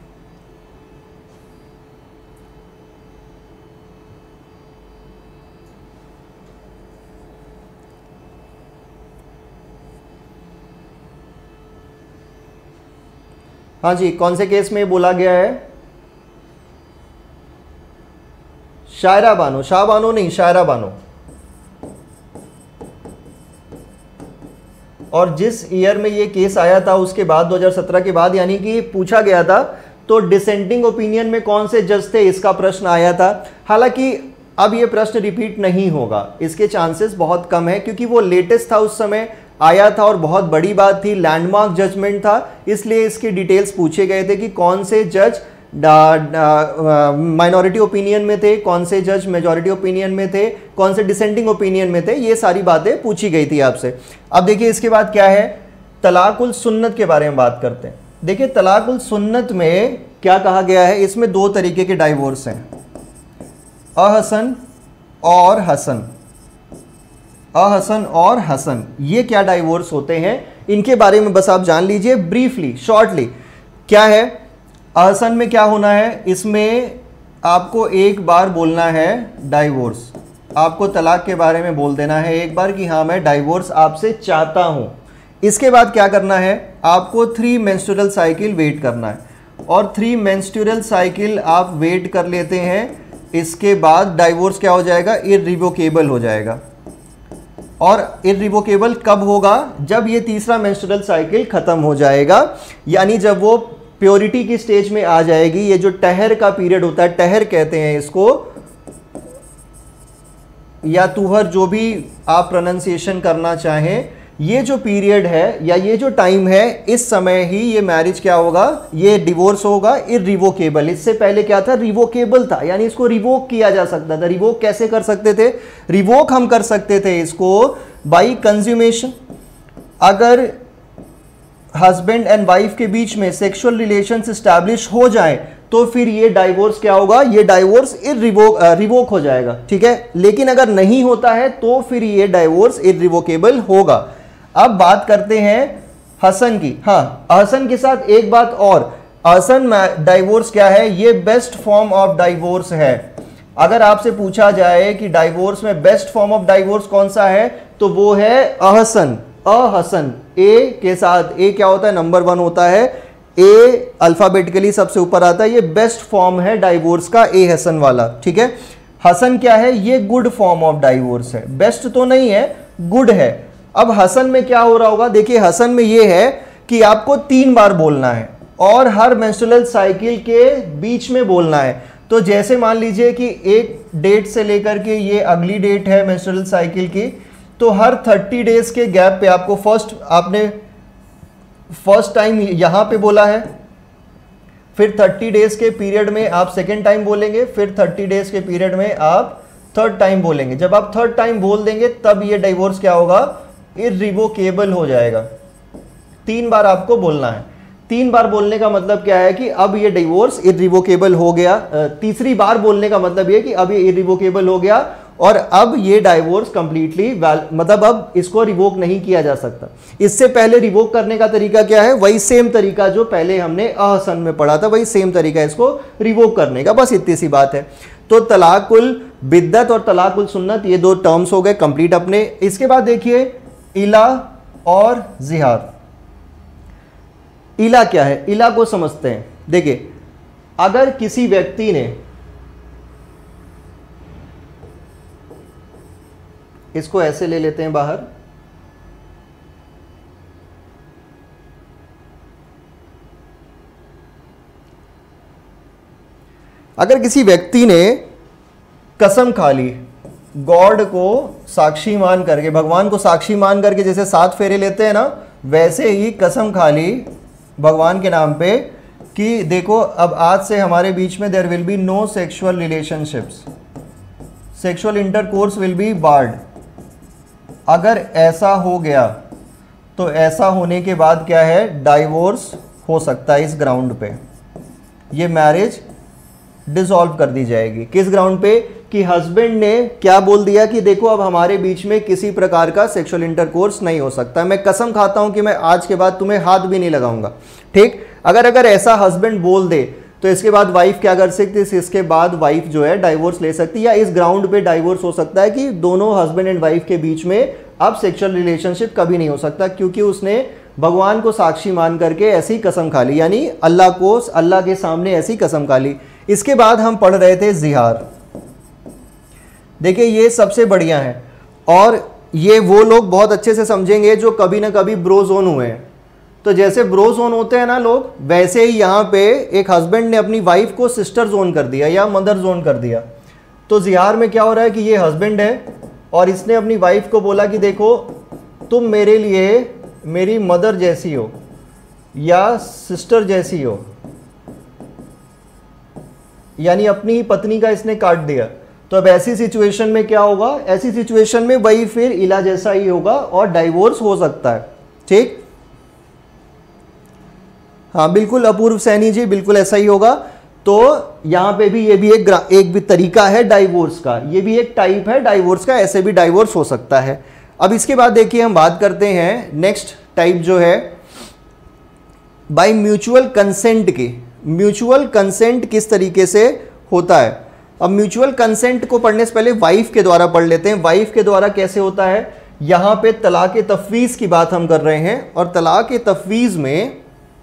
हाँ जी, कौन से केस में बोला गया है? शायरा बानो, शाह बानो नहीं, शायरा बानो। और जिस ईयर में ये केस आया था उसके बाद 2017 के बाद, यानी कि पूछा गया था, तो डिसेंटिंग ओपिनियन में कौन से जज थे, इसका प्रश्न आया था। हालांकि अब ये प्रश्न रिपीट नहीं होगा, इसके चांसेस बहुत कम है, क्योंकि वो लेटेस्ट था, उस समय आया था और बहुत बड़ी बात थी, लैंडमार्क जजमेंट था, इसलिए इसकी डिटेल्स पूछे गए थे कि कौन से जज माइनॉरिटी ओपिनियन में थे, कौन से जज मेजॉरिटी ओपिनियन में थे, कौन से डिसेंटिंग ओपिनियन में थे, ये सारी बातें पूछी गई थी आपसे। अब देखिए इसके बाद क्या है, तलाकुल सुन्नत के बारे में बात करते हैं। देखिए तलाकुल सुन्नत में क्या कहा गया है, इसमें दो तरीके के डाइवोर्स हैं, अहसन और हसन। अहसन और हसन, ये क्या डाइवोर्स होते हैं, इनके बारे में बस आप जान लीजिए ब्रीफली, शॉर्टली। क्या है, अहसन में क्या होना है, इसमें आपको एक बार बोलना है डाइवोर्स, आपको तलाक के बारे में बोल देना है एक बार कि हाँ मैं डाइवोर्स आपसे चाहता हूँ। इसके बाद क्या करना है, आपको 3 मेंस्ट्रुअल साइकिल वेट करना है, और 3 मेंस्ट्रुअल साइकिल आप वेट कर लेते हैं, इसके बाद डाइवोर्स क्या हो जाएगा, इररिवोकेबल हो जाएगा। और इररिवोकेबल कब होगा, जब ये तीसरा मेंस्ट्रुअल साइकिल खत्म हो जाएगा, यानी जब वो प्योरिटी की स्टेज में आ जाएगी। ये जो टहर का पीरियड होता है, टहर कहते हैं इसको, या तुहर, जो भी आप प्रोनाउंसिएशन करना चाहें, ये जो पीरियड है या ये जो टाइम है, इस समय ही ये मैरिज क्या होगा, ये डिवोर्स होगा इररिवोकेबल। इससे पहले क्या था, रिवोकेबल था, यानी इसको रिवोक किया जा सकता था। रिवोक कैसे कर सकते थे, रिवोक हम कर सकते थे इसको बाई कंज्यूमेशन। अगर हस्बैंड एंड वाइफ के बीच में सेक्सुअल रिलेशंस एस्टैब्लिश हो जाए तो फिर ये डाइवोर्स क्या होगा, ये डाइवोर्स रिवोक हो जाएगा, ठीक है। लेकिन अगर नहीं होता है तो फिर ये डाइवोर्स इररिवोकेबल होगा। अब बात करते हैं हसन की। हाँ, हसन के साथ एक बात और, हसन डाइवोर्स क्या है, ये बेस्ट फॉर्म ऑफ डाइवोर्स है। अगर आपसे पूछा जाए कि डाइवोर्स में बेस्ट फॉर्म ऑफ डाइवोर्स कौन सा है तो वो है अहसन। अहसन, ए के साथ, ए क्या होता है, नंबर 1 होता है, ए अल्फाबेटिकली सबसे ऊपर आता है, ये बेस्ट फॉर्म है डाइवोर्स का, ए हसन वाला, ठीक है। हसन क्या है, ये गुड फॉर्म ऑफ डाइवोर्स है, बेस्ट तो नहीं है, गुड है। अब हसन में क्या हो रहा होगा, देखिए हसन में ये है कि आपको 3 बार बोलना है और हर मेंस्ट्रुअल साइकिल के बीच में बोलना है। तो जैसे मान लीजिए कि एक डेट से लेकर के ये अगली डेट है मेंस्ट्रुअल साइकिल की, तो हर 30 डेज के गैप पे आपको आपने फर्स्ट टाइम यहां पे बोला है, फिर 30 डेज के पीरियड में आप सेकेंड टाइम बोलेंगे, फिर 30 डेज के पीरियड में आप थर्ड टाइम बोलेंगे। जब आप थर्ड टाइम बोल देंगे तब ये डाइवोर्स क्या होगा, इररिवोकेबल हो जाएगा। 3 बार आपको बोलना है। 3 बार बोलने का मतलब क्या है कि अब ये डिवोर्स इररिवोकेबल हो गया। तीसरी बार बोलने का मतलब ये कि अब ये इररिवोकेबल हो गया और अब ये डाइवोर्स कंप्लीटली मतलब अब इसको रिवोक नहीं किया जा सकता। इससे पहले रिवोक करने का तरीका क्या है, वही सेम तरीका जो पहले हमने अहसन में पढ़ा था, वही सेम तरीका है इसको रिवोक करने का, बस इतनी सी बात है। तो तलाकुल बिद्दत और तलाकुल सुन्नत ये 2 टर्म्स हो गए कंप्लीट अपने। इसके बाद देखिए इला और जिहार। इला क्या है, इला को समझते हैं। देखिए अगर किसी व्यक्ति ने, इसको ऐसे ले लेते हैं बाहर, अगर किसी व्यक्ति ने कसम खा ली, गॉड को साक्षी मान करके, भगवान को साक्षी मान करके, जैसे 7 फेरे लेते हैं ना, वैसे ही कसम खा ली भगवान के नाम पे कि देखो अब आज से हमारे बीच में there will be no sexual relationships, sexual intercourse will be barred. अगर ऐसा हो गया तो ऐसा होने के बाद क्या है, डाइवोर्स हो सकता है इस ग्राउंड पे, ये मैरिज डिसॉल्व कर दी जाएगी। किस ग्राउंड पे, कि हस्बैंड ने क्या बोल दिया कि देखो अब हमारे बीच में किसी प्रकार का सेक्सुअल इंटरकोर्स नहीं हो सकता, मैं कसम खाता हूं कि मैं आज के बाद तुम्हें हाथ भी नहीं लगाऊंगा। ठीक, अगर ऐसा हस्बैंड बोल दे तो इसके बाद वाइफ क्या कर सकती है, इसके बाद वाइफ जो है डाइवोर्स ले सकती है, या इस ग्राउंड पे डाइवोर्स हो सकता है कि दोनों हस्बैंड एंड वाइफ के बीच में अब सेक्सुअल रिलेशनशिप कभी नहीं हो सकता, क्योंकि उसने भगवान को साक्षी मान करके ऐसी कसम खा ली, यानी अल्लाह के सामने ऐसी कसम खा ली। इसके बाद हम पढ़ रहे थे जिहार। देखिए ये सबसे बढ़िया है और ये वो लोग बहुत अच्छे से समझेंगे जो कभी ना कभी ब्रोजोन हुए हैं। तो जैसे ब्रोजोन होते हैं ना लोग, वैसे ही यहाँ पे एक हस्बैंड ने अपनी वाइफ को सिस्टर जोन कर दिया या मदर जोन कर दिया। तो जिहार में क्या हो रहा है कि ये हस्बैंड है और इसने अपनी वाइफ को बोला कि देखो तुम मेरे लिए मेरी मदर जैसी हो या सिस्टर जैसी हो, यानी अपनी ही पत्नी का इसने काट दिया। तो अब ऐसी सिचुएशन में क्या होगा, ऐसी सिचुएशन में वही फिर इला जैसा ही होगा और डाइवोर्स हो सकता है। ठीक, हाँ बिल्कुल अपूर्व सैनी जी, बिल्कुल ऐसा ही होगा। तो यहां पे भी ये भी एक भी तरीका है डाइवोर्स का, ये भी एक टाइप है डाइवोर्स का, ऐसे भी डाइवोर्स हो सकता है। अब इसके बाद देखिए हम बात करते हैं नेक्स्ट टाइप जो है बाय म्यूचुअल कंसेंट की। म्यूचुअल कंसेंट किस तरीके से होता है, अब म्यूचुअल कंसेंट को पढ़ने से पहले वाइफ के द्वारा पढ़ लेते हैं। वाइफ के द्वारा कैसे होता है, यहां पे तलाक तफवीज की बात हम कर रहे हैं और तलाक तफवीज में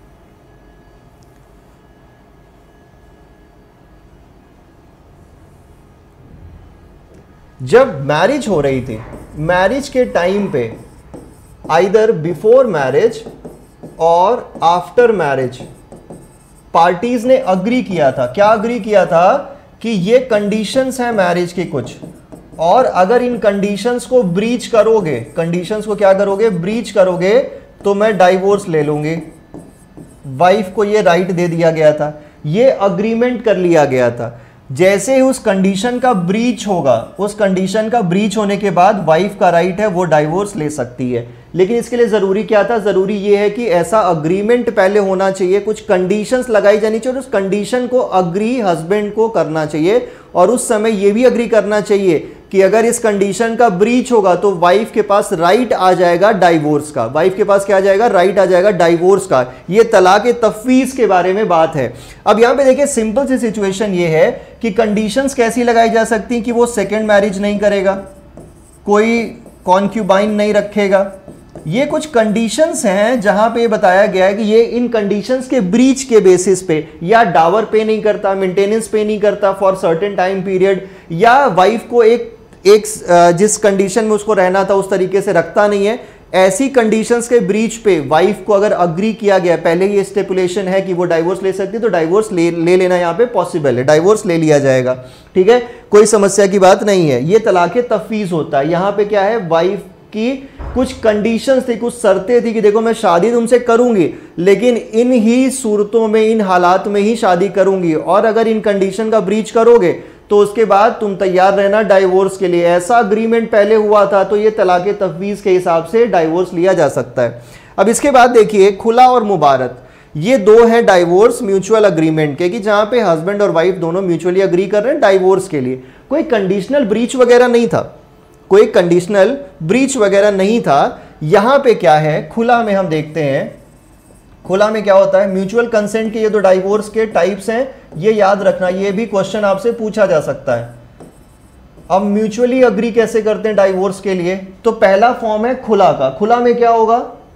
जब मैरिज हो रही थी, मैरिज के टाइम पे आइदर बिफोर मैरिज और आफ्टर मैरिज पार्टीज ने अग्री किया था। क्या अग्री किया था कि ये कंडीशंस हैं मैरिज के कुछ, और अगर इन कंडीशंस को ब्रीच करोगे, कंडीशंस को क्या करोगे, ब्रीच करोगे, तो मैं डाइवोर्स ले लूंगी। वाइफ को ये राइट दे दिया गया था, ये अग्रीमेंट कर लिया गया था। जैसे ही उस कंडीशन का ब्रीच होगा, उस कंडीशन का ब्रीच होने के बाद वाइफ का राइट है वो डाइवोर्स ले सकती है। लेकिन इसके लिए ज़रूरी क्या था, ज़रूरी ये है कि ऐसा अग्रीमेंट पहले होना चाहिए, कुछ कंडीशंस लगाई जानी चाहिए और उस कंडीशन को अग्री हस्बैंड को करना चाहिए और उस समय ये भी अग्री करना चाहिए कि अगर इस कंडीशन का ब्रीच होगा तो वाइफ के पास राइट आ जाएगा डाइवोर्स का। वाइफ के पास क्या आ जाएगा, राइट आ जाएगा डाइवोर्स का। ये तलाक तफवीज के बारे में बात है। अब यहां पे देखिए सिंपल सी सिचुएशन ये है कि कंडीशंस कैसी लगाई जा सकती हैं कि वो सेकेंड मैरिज नहीं करेगा, कोई कॉन्क्यूबाइन नहीं रखेगा। ये कुछ कंडीशंस हैं जहां पे बताया गया है कि ये इन कंडीशंस के ब्रीच के बेसिस पे, या डावर पे नहीं करता, मेंटेनेंस पे नहीं करता फॉर सर्टेन टाइम पीरियड, या वाइफ को एक जिस कंडीशन में उसको रहना था उस तरीके से रखता नहीं है, ऐसी कंडीशंस के ब्रीच पे वाइफ को अगर अग्री किया गया, पहले ही स्टेपुलेशन है कि वो डाइवोर्स ले सकती है, तो डाइवोर्स ले लेना यहाँ पे पॉसिबल है, डाइवोर्स ले लिया जाएगा। ठीक है, कोई समस्या की बात नहीं है। ये तलाक तफवीज होता है। यहाँ पे क्या है, वाइफ की कुछ कंडीशंस थी, कुछ शर्तें थी कि देखो मैं शादी तुमसे करूंगी लेकिन इन ही सूरतों में, इन हालात में ही शादी करूंगी, और अगर इन कंडीशन का ब्रीच करोगे तो उसके बाद तुम तैयार रहना डाइवोर्स के लिए। ऐसा अग्रीमेंट पहले हुआ था तो ये तलाक तफवीज के हिसाब से डाइवोर्स लिया जा सकता है। अब इसके बाद देखिए खुला और मुबारत, ये दो हैं डाइवोर्स म्यूचुअल अग्रीमेंट के, कि जहां पे हस्बैंड और वाइफ दोनों म्यूचुअली अग्री कर रहे हैं डाइवोर्स के लिए। कोई कंडीशनल ब्रीच वगैरह नहीं था, कोई कंडीशनल ब्रीच वगैरह नहीं था। यहां पे क्या है, खुला में हम देखते हैं, खुला में क्या होता है, म्यूचुअल कंसेंट के ये दो डाइवोर्स के टाइप्स हैं, ये याद रखना, ये भी क्वेश्चन आपसे पूछा जा सकता है। अब म्यूचुअली अग्री कैसे करते हैं डाइवोर्स के लिए, तो पहला फॉर्म है खुला का। खुला में क्या होगा,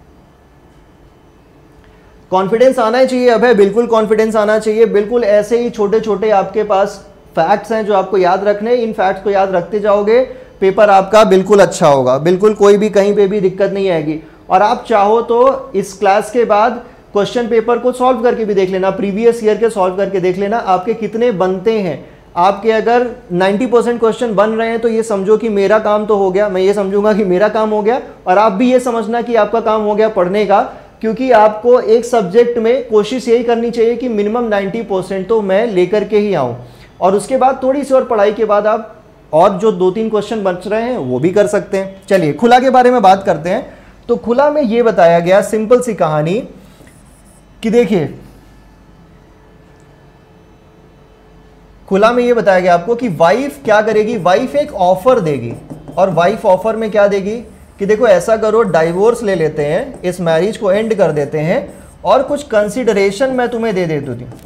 कॉन्फिडेंस आना चाहिए। अब है बिल्कुल कॉन्फिडेंस आना चाहिए, बिल्कुल ऐसे ही छोटे छोटे आपके पास फैक्ट्स हैं जो आपको याद रखने, इन फैक्ट्स को याद रखते जाओगे, पेपर आपका बिल्कुल अच्छा होगा, बिल्कुल कोई भी कहीं पे भी दिक्कत नहीं आएगी। और आप चाहो तो इस क्लास के बाद क्वेश्चन पेपर को सॉल्व करके भी देख लेना, प्रीवियस ईयर के सॉल्व करके देख लेना आपके कितने बनते हैं। आपके अगर 90% क्वेश्चन बन रहे हैं तो ये समझो कि मेरा काम तो हो गया, मैं ये समझूंगा कि मेरा काम हो गया, और आप भी ये समझना कि आपका काम हो गया पढ़ने का, क्योंकि आपको एक सब्जेक्ट में कोशिश यही करनी चाहिए कि मिनिमम 90% तो मैं लेकर के ही आऊँ, और उसके बाद थोड़ी सी और पढ़ाई के बाद आप और जो 2-3 क्वेश्चन बच रहे हैं वो भी कर सकते हैं। चलिए खुला के बारे में बात करते हैं। तो खुला में ये बताया गया सिंपल सी कहानी कि देखिए खुला में ये बताया गया आपको कि वाइफ क्या करेगी, वाइफ एक ऑफर देगी, और वाइफ ऑफर में क्या देगी कि देखो ऐसा करो, डाइवोर्स ले लेते हैं, इस मैरिज को एंड कर देते हैं, और कुछ कंसिडरेशन मैं तुम्हें दे देती हूँ,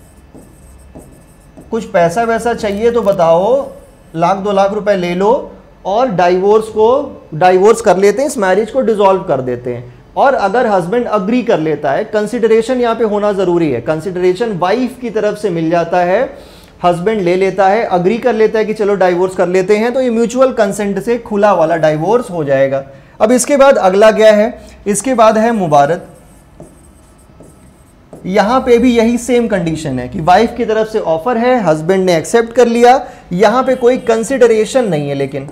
कुछ पैसा वैसा चाहिए तो बताओ, 1-2 लाख रुपए ले लो, और डाइवोर्स कर लेते हैं, इस मैरिज को डिसॉल्व कर देते हैं। और अगर हस्बैंड अग्री कर लेता है, कंसिडरेशन यहाँ पे होना जरूरी है, कंसिडरेशन वाइफ की तरफ से मिल जाता है, हस्बैंड ले लेता है, अग्री कर लेता है कि चलो डाइवोर्स कर लेते हैं, तो ये म्यूचुअल कंसेंट से खुला वाला डाइवोर्स हो जाएगा। अब इसके बाद अगला क्या है, इसके बाद है मुबारत। यहां पे भी यही सेम कंडीशन है कि वाइफ की तरफ से ऑफर है, हस्बैंड ने एक्सेप्ट कर लिया, यहां पे कोई कंसिडरेशन नहीं है, लेकिन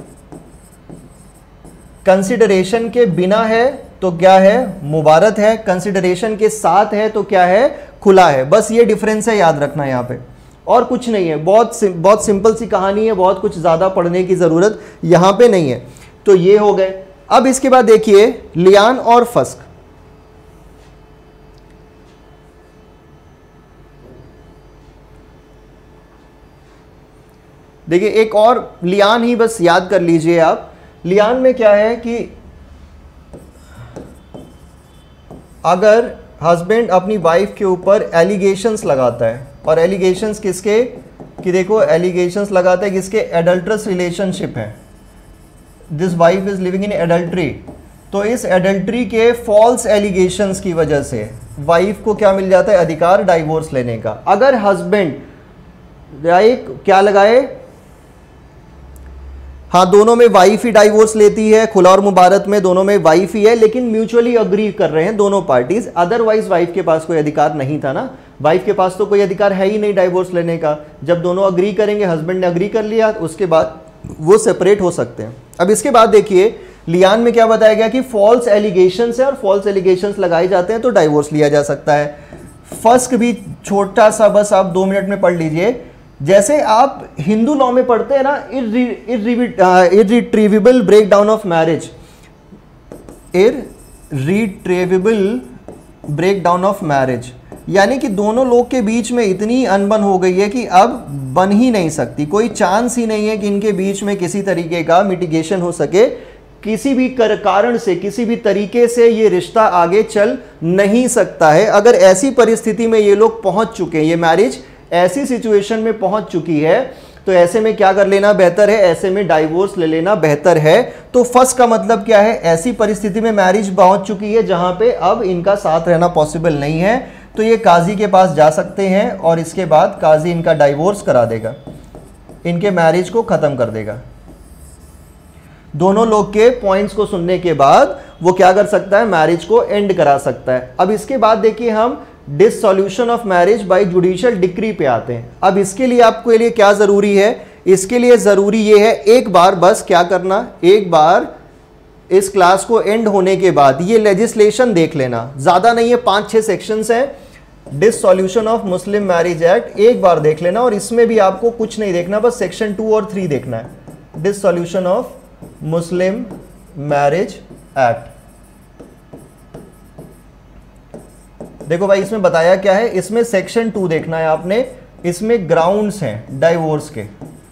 कंसिडरेशन के बिना है तो क्या है, मुबारत है, कंसिडरेशन के साथ है तो क्या है, खुला है। बस ये डिफरेंस है, याद रखना यहां पे, और कुछ नहीं है। बहुत सिंपल सी कहानी है, बहुत कुछ ज्यादा पढ़ने की जरूरत यहां पे नहीं है। तो ये हो गए। अब इसके बाद देखिए लियान और फस्क। देखिए एक और लियान ही बस याद कर लीजिए आप। लियान में क्या है कि अगर हस्बैंड अपनी वाइफ के ऊपर एलिगेशंस लगाता है, और एलिगेशंस किसके, कि देखो एलिगेशंस लगाता है किसके, एडल्ट्रस रिलेशनशिप है, this wife is living in adultery, तो इस एडल्ट्री के फॉल्स एलिगेशंस की वजह से वाइफ को क्या मिल जाता है, अधिकार डाइवोर्स लेने का। अगर हस्बैंड क्या लगाए, हाँ दोनों में वाइफ ही डाइवोर्स लेती है, खुला और मुबारत में दोनों में वाइफ ही है, लेकिन म्यूचुअली अग्री कर रहे हैं दोनों पार्टीज, अदरवाइज वाइफ के पास कोई अधिकार नहीं था ना, वाइफ के पास तो कोई अधिकार है ही नहीं डाइवोर्स लेने का। जब दोनों अग्री करेंगे, हस्बैंड ने अग्री कर लिया, उसके बाद वो सेपरेट हो सकते हैं। अब इसके बाद देखिए लियान में क्या बताया गया कि फॉल्स एलिगेशंस है, और फॉल्स एलिगेशंस लगाए जाते हैं तो डाइवोर्स लिया जा सकता है। फस्क भी छोटा सा, बस आप 2 मिनट में पढ़ लीजिए। जैसे आप हिंदू लॉ में पढ़ते हैं ना, irretrievable breakdown of marriage, irretrievable breakdown of marriage, यानी कि दोनों लोग के बीच में इतनी अनबन हो गई है कि अब बन ही नहीं सकती, कोई चांस ही नहीं है कि इनके बीच में किसी तरीके का मिटिगेशन हो सके, किसी भी कारण से, किसी भी तरीके से ये रिश्ता आगे चल नहीं सकता है। अगर ऐसी परिस्थिति में ये लोग पहुंच चुके हैं, ये मैरिज ऐसी सिचुएशन में पहुंच चुकी है, तो ऐसे में क्या कर लेना बेहतर है, ऐसे में डाइवोर्स ले लेना बेहतर है। तो फर्स्ट का मतलब क्या है, ऐसी परिस्थिति में मैरिज पहुंच चुकी है जहां पे अब इनका साथ रहना पॉसिबल नहीं है, तो ये काजी के पास जा सकते हैं और इसके बाद काजी इनका डाइवोर्स करा देगा, इनके मैरिज को खत्म कर देगा। दोनों लोग के पॉइंट्स को सुनने के बाद वो क्या कर सकता है, मैरिज को एंड करा सकता है। अब इसके बाद देखिए हम dissolution of marriage by judicial decree पे आते हैं। अब इसके लिए आपको लिए क्या जरूरी है, इसके लिए जरूरी ये है एक बार बस क्या करना, एक बार इस क्लास को एंड होने के बाद ये लेजिस्लेशन देख लेना, ज्यादा नहीं है, 5-6 सेक्शंस हैं dissolution of Muslim marriage act, एक बार देख लेना। और इसमें भी आपको कुछ नहीं देखना, बस सेक्शन 2 और 3 देखना है, dissolution of Muslim marriage act. देखो भाई इसमें बताया क्या है, इसमें सेक्शन 2 देखना है आपने, इसमें ग्राउंड्स हैं डाइवोर्स के,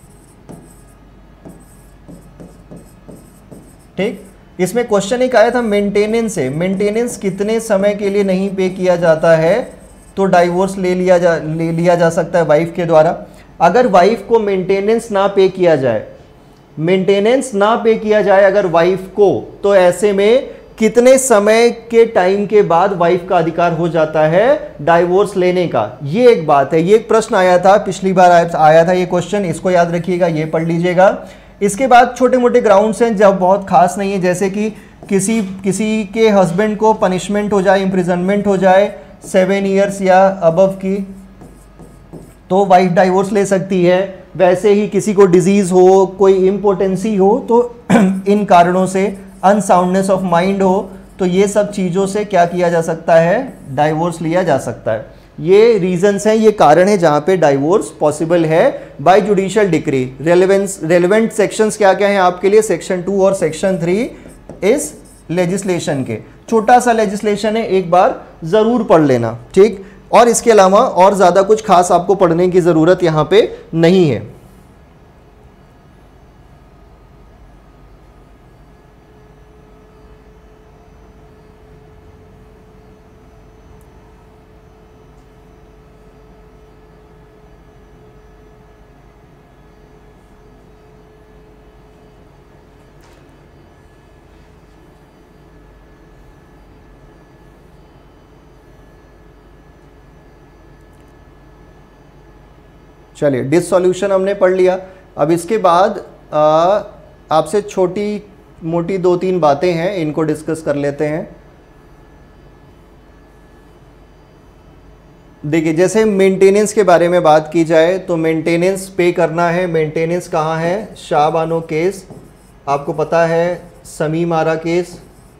ठीक। इसमें क्वेश्चन एक आया था मेंटेनेंस है, मेंटेनेंस कितने समय के लिए नहीं पे किया जाता है तो डाइवोर्स ले लिया जा सकता है वाइफ के द्वारा। अगर वाइफ को मेंटेनेंस ना पे किया जाए, मेंटेनेंस ना पे किया जाए अगर वाइफ को, तो ऐसे में कितने समय के टाइम के बाद वाइफ का अधिकार हो जाता है डाइवोर्स लेने का, ये एक बात है। ये एक प्रश्न आया था, पिछली बार आया था ये क्वेश्चन, इसको याद रखिएगा, ये पढ़ लीजिएगा। इसके बाद छोटे मोटे ग्राउंड्स हैं जब बहुत खास नहीं है, जैसे कि किसी के हस्बैंड को पनिशमेंट हो जाए, इम्प्रिजनमेंट हो जाए 7 ईयर्स या अबव की, तो वाइफ डाइवोर्स ले सकती है। वैसे ही किसी को डिजीज हो, कोई इम्पोर्टेंसी हो, तो इन कारणों से अनसाउंडनेस ऑफ माइंड हो, तो ये सब चीज़ों से क्या किया जा सकता है, डाइवोर्स लिया जा सकता है। ये रीजंस हैं, ये कारण है जहां पे डाइवोर्स पॉसिबल है by judicial decree. Relevant sections क्या क्या हैं आपके लिए, सेक्शन 2 और सेक्शन 3 इस लेजिस्लेशन के। छोटा सा लेजिस्लेशन है, एक बार जरूर पढ़ लेना, ठीक। और इसके अलावा और ज्यादा कुछ खास आपको पढ़ने की जरूरत यहां पे नहीं है। चलिए डिसॉल्यूशन हमने पढ़ लिया। अब इसके बाद आपसे छोटी मोटी 2-3 बातें हैं, इनको डिस्कस कर लेते हैं। देखिए जैसे मेंटेनेंस के बारे में बात की जाए तो मेंटेनेंस पे करना है। मेंटेनेंस कहाँ है, शाह बानो केस, आपको पता है समीम आरा केस,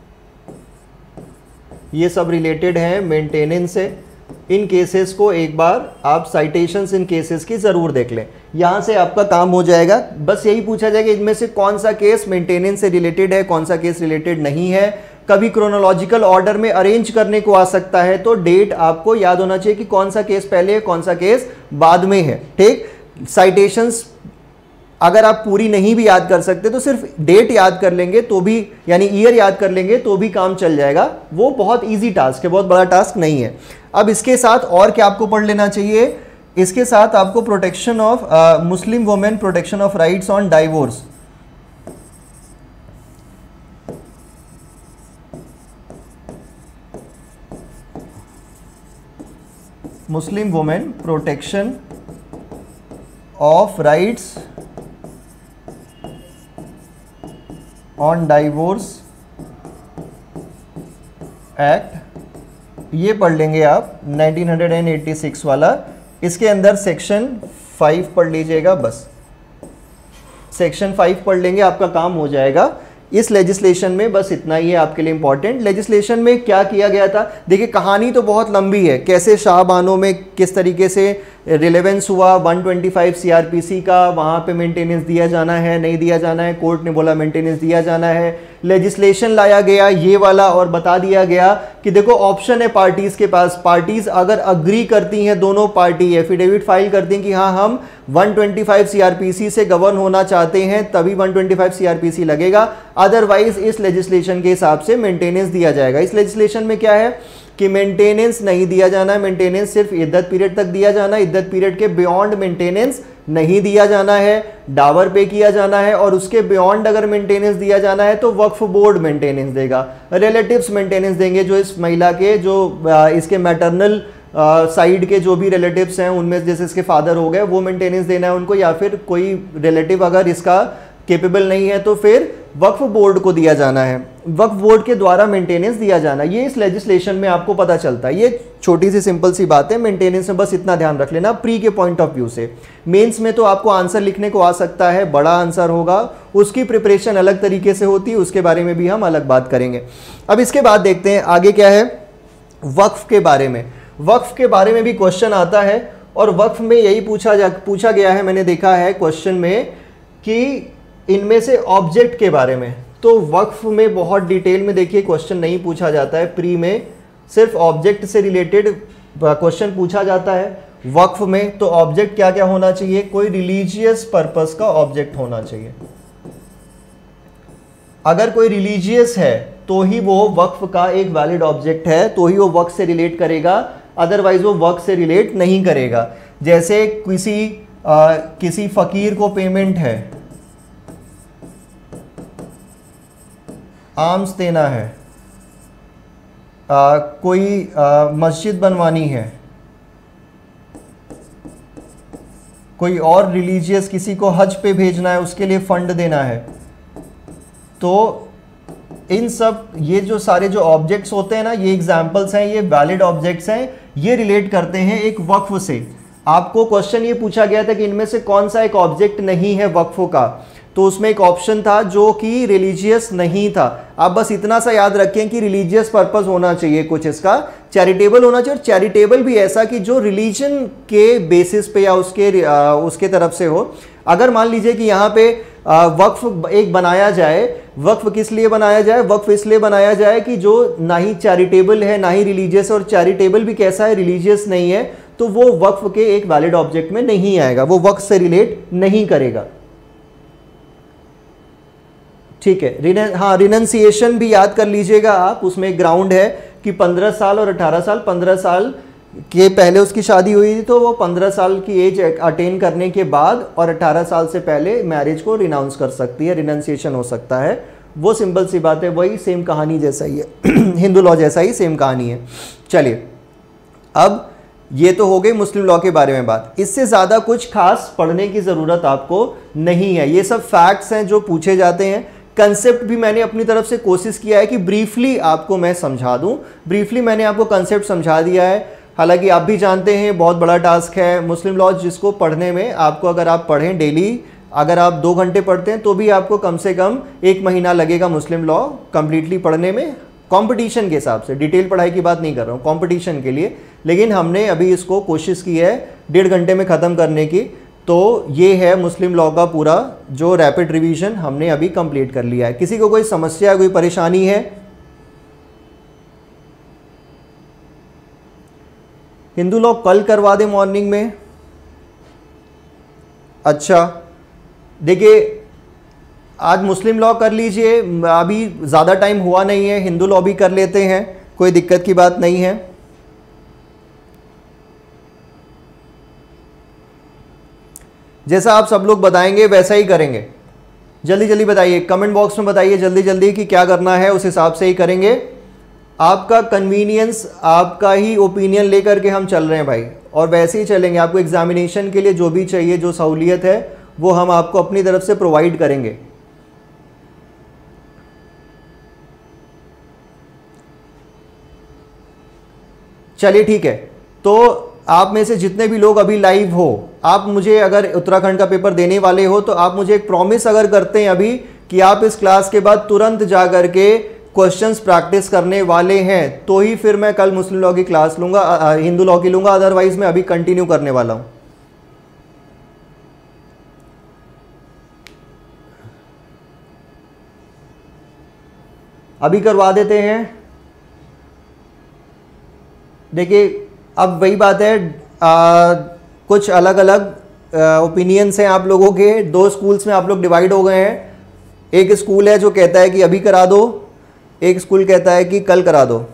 ये सब रिलेटेड हैं मेंटेनेंस से। इन केसेस को एक बार आप साइटेशंस इन केसेस की ज़रूर देख लें, यहाँ से आपका काम हो जाएगा। बस यही पूछा जाएगा इनमें से कौन सा केस मेंटेनेंस से रिलेटेड है, कौन सा केस रिलेटेड नहीं है। कभी क्रोनोलॉजिकल ऑर्डर में अरेंज करने को आ सकता है, तो डेट आपको याद होना चाहिए कि कौन सा केस पहले है, कौन सा केस बाद में है, ठीक। साइटेशंस अगर आप पूरी नहीं भी याद कर सकते तो सिर्फ डेट याद कर लेंगे तो भी, यानी ईयर याद कर लेंगे तो भी काम चल जाएगा। वो बहुत इजी टास्क है, बहुत बड़ा टास्क नहीं है। अब इसके साथ और क्या आपको पढ़ लेना चाहिए, इसके साथ आपको protection of Muslim women, protection of rights on divorce, Muslim women protection of rights on divorce act, ये पढ़ लेंगे आप 1986 वाला। इसके अंदर सेक्शन 5 पढ़ लीजिएगा, बस सेक्शन 5 पढ़ लेंगे आपका काम हो जाएगा इस लेजिस्लेशन में। बस इतना ही है आपके लिए इंपॉर्टेंट। लेजिस्लेशन में क्या किया गया था, देखिए कहानी तो बहुत लंबी है, कैसे शाह बानो में किस तरीके से रिलेवेंस हुआ 125 सीआरपीसी का, वहाँ पे मेंटेनेंस दिया जाना है नहीं दिया जाना है, कोर्ट ने बोला मेंटेनेंस दिया जाना है। लेजिस्लेशन लाया गया ये वाला और बता दिया गया कि देखो ऑप्शन है पार्टीज के पास, पार्टीज अगर अग्री करती हैं, दोनों पार्टी एफिडेविट फाइल करती हैं कि हाँ हम 125 सीआरपीसी से गवर्न होना चाहते हैं तभी 125 सीआरपीसी लगेगा, अदरवाइज इस लेजिस्लेशन के हिसाब से मेंटेनेंस दिया जाएगा। इस लेजिस्लेशन में क्या है कि मेंटेनेंस नहीं दिया जाना है, मेंटेनेंस सिर्फ इद्दत पीरियड तक दिया जाना है, इद्दत पीरियड के बियॉन्ड मेंटेनेंस नहीं दिया जाना है, डावर पे किया जाना है, और उसके बियॉन्ड अगर मेंटेनेंस दिया जाना है तो वक्फ बोर्ड मेंटेनेंस देगा, रिलेटिव्स मेंटेनेंस देंगे, जो इस महिला के जो इसके मैटरनल साइड के जो भी रिलेटिव्स हैं उनमें जैसे इसके फादर हो गए वो मेंटेनेंस देना है उनको, या फिर कोई रिलेटिव अगर इसका केपेबल नहीं है तो फिर वक्फ बोर्ड को दिया जाना है, वक्फ बोर्ड के द्वारा मेंटेनेंस दिया जाना। ये इस लेजिस्लेशन में आपको पता चलता है। ये छोटी सी सिंपल सी बात है, मेंटेनेंस में बस इतना ध्यान रख लेना प्री के पॉइंट ऑफ व्यू से। मेंस में तो आपको आंसर लिखने को आ सकता है, बड़ा आंसर होगा, उसकी प्रिपरेशन अलग तरीके से होती है, उसके बारे में भी हम अलग बात करेंगे। अब इसके बाद देखते हैं आगे क्या है, वक्फ के बारे में। वक्फ के बारे में भी क्वेश्चन आता है और वक्फ में यही पूछा गया है, मैंने देखा है क्वेश्चन में कि इनमें से ऑब्जेक्ट के बारे में। तो वक्फ में बहुत डिटेल में देखिए क्वेश्चन नहीं पूछा जाता है, प्री में सिर्फ ऑब्जेक्ट से रिलेटेड क्वेश्चन पूछा जाता है। वक्फ में तो ऑब्जेक्ट क्या क्या होना चाहिए, कोई रिलीजियस पर्पस का ऑब्जेक्ट होना चाहिए। अगर कोई रिलीजियस है तो ही वो वक्फ का एक वैलिड ऑब्जेक्ट है, तो ही वो वक्फ से रिलेट करेगा, अदरवाइज वो वक्फ से रिलेट नहीं करेगा। जैसे किसी फकीर को पेमेंट है, आर्म्स देना है, कोई मस्जिद बनवानी है, कोई और रिलीजियस किसी को हज पे भेजना है उसके लिए फंड देना है, तो इन सब ये जो सारे जो ऑब्जेक्ट्स होते हैं ना, ये एग्जाम्पल्स हैं, ये वैलिड ऑब्जेक्ट्स हैं, ये रिलेट करते हैं एक वक्फ से। आपको क्वेश्चन ये पूछा गया था कि इनमें से कौन सा एक ऑब्जेक्ट नहीं है वक्फ का, तो उसमें एक ऑप्शन था जो कि रिलीजियस नहीं था। आप बस इतना सा याद रखें कि रिलीजियस पर्पस होना चाहिए कुछ, इसका चैरिटेबल होना चाहिए, और चैरिटेबल भी ऐसा कि जो रिलीजन के बेसिस पे या उसके तरफ से हो। अगर मान लीजिए कि यहाँ पे वक्फ एक बनाया जाए, वक्फ किस लिए बनाया जाए, वक्फ इसलिए बनाया जाए कि जो ना ही चैरिटेबल है ना ही रिलीजियस, और चैरिटेबल भी कैसा है, रिलीजियस नहीं है, तो वो वक्फ के एक वैलिड ऑब्जेक्ट में नहीं आएगा, वो वक्फ से रिलेट नहीं करेगा। ठीक है, हाँ रिनंसिएशन भी याद कर लीजिएगा आप, उसमें एक ग्राउंड है कि 15 साल और 18 साल, 15 साल के पहले उसकी शादी हुई थी तो वो 15 साल की एज अटेन करने के बाद और 18 साल से पहले मैरिज को रिनाउंस कर सकती है, रिनंसिएशन हो सकता है। वो सिंपल सी बात है, वही सेम कहानी जैसा ही है हिंदू लॉ जैसा ही सेम कहानी है। चलिए, अब ये तो हो गई मुस्लिम लॉ के बारे में बात, इससे ज़्यादा कुछ खास पढ़ने की ज़रूरत आपको नहीं है, ये सब फैक्ट्स हैं जो पूछे जाते हैं। कंसेप्ट भी मैंने अपनी तरफ से कोशिश किया है कि ब्रीफली आपको मैं समझा दूं, ब्रीफली मैंने आपको कंसेप्ट समझा दिया है। हालांकि आप भी जानते हैं बहुत बड़ा टास्क है मुस्लिम लॉ, जिसको पढ़ने में आपको, अगर आप पढ़ें डेली, अगर आप 2 घंटे पढ़ते हैं तो भी आपको कम से कम 1 महीना लगेगा मुस्लिम लॉ कंप्लीटली पढ़ने में, कंपटीशन के हिसाब से। डिटेल पढ़ाई की बात नहीं कर रहा हूँ, कंपटीशन के लिए। लेकिन हमने अभी इसको कोशिश की है 1.5 घंटे में ख़त्म करने की। तो ये है मुस्लिम लॉ का पूरा जो रैपिड रिवीजन हमने अभी कंप्लीट कर लिया है। किसी को कोई समस्या, कोई परेशानी है? हिंदू लॉ कल करवा दें मॉर्निंग में? अच्छा, देखिए आज मुस्लिम लॉ कर लीजिए, अभी ज़्यादा टाइम हुआ नहीं है, हिंदू लॉ भी कर लेते हैं, कोई दिक्कत की बात नहीं है। जैसा आप सब लोग बताएंगे वैसा ही करेंगे। जल्दी जल्दी बताइए, कमेंट बॉक्स में बताइए जल्दी जल्दी कि क्या करना है, उस हिसाब से ही करेंगे। आपका कन्वीनियंस, आपका ही ओपिनियन लेकर के हम चल रहे हैं भाई, और वैसे ही चलेंगे। आपको एग्जामिनेशन के लिए जो भी चाहिए, जो सहूलियत है, वो हम आपको अपनी तरफ से प्रोवाइड करेंगे। चलिए ठीक है, तो आप में से जितने भी लोग अभी लाइव हो, आप मुझे अगर उत्तराखंड का पेपर देने वाले हो तो आप मुझे एक प्रॉमिस अगर करते हैं अभी कि आप इस क्लास के बाद तुरंत जा करके क्वेश्चंस प्रैक्टिस करने वाले हैं, तो ही फिर मैं कल मुस्लिम लॉ की क्लास लूंगा, हिंदू लॉ की लूंगा, अदरवाइज मैं अभी कंटिन्यू करने वाला हूं। अभी करवा देते हैं। देखिए अब वही बात है, कुछ अलग अलग ओपिनियंस हैं आप लोगों के। दो स्कूल्स में आप लोग डिवाइड हो गए हैं। एक स्कूल है जो कहता है कि अभी करा दो, एक स्कूल कहता है कि कल करा दो।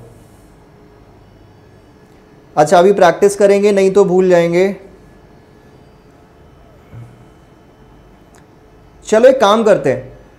अच्छा अभी प्रैक्टिस करेंगे, नहीं तो भूल जाएंगे। चलो एक काम करते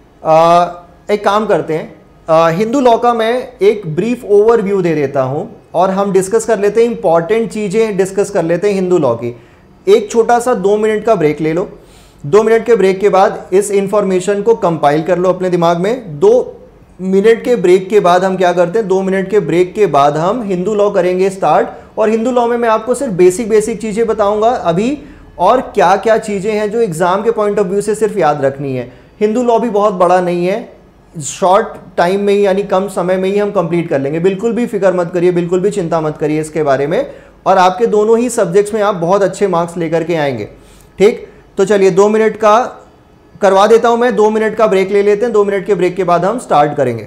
हैं, हिंदू लॉ का मैं एक ब्रीफ ओवरव्यू दे देता हूं और हम डिस्कस कर लेते हैं, इंपॉर्टेंट चीजें डिस्कस कर लेते हैं हिंदू लॉ की। एक छोटा सा 2 मिनट का ब्रेक ले लो। 2 मिनट के ब्रेक के बाद इस इंफॉर्मेशन को कंपाइल कर लो अपने दिमाग में। 2 मिनट के ब्रेक के बाद हम क्या करते हैं, 2 मिनट के ब्रेक के बाद हम हिंदू लॉ करेंगे स्टार्ट। और हिंदू लॉ में मैं आपको सिर्फ बेसिक चीजें बताऊंगा अभी, और क्या क्या चीजें हैं जो एग्जाम के पॉइंट ऑफ व्यू से सिर्फ याद रखनी है। हिंदू लॉ भी बहुत बड़ा नहीं है, शॉर्ट टाइम में ही यानी कम समय में ही हम कंप्लीट कर लेंगे। बिल्कुल भी फिक्र मत करिए, बिल्कुल भी चिंता मत करिए इसके बारे में, और आपके दोनों ही सब्जेक्ट्स में आप बहुत अच्छे मार्क्स लेकर के आएंगे। ठीक, तो चलिए 2 मिनट का करवा देता हूं मैं, 2 मिनट का ब्रेक ले लेते हैं। 2 मिनट के ब्रेक के बाद हम स्टार्ट करेंगे।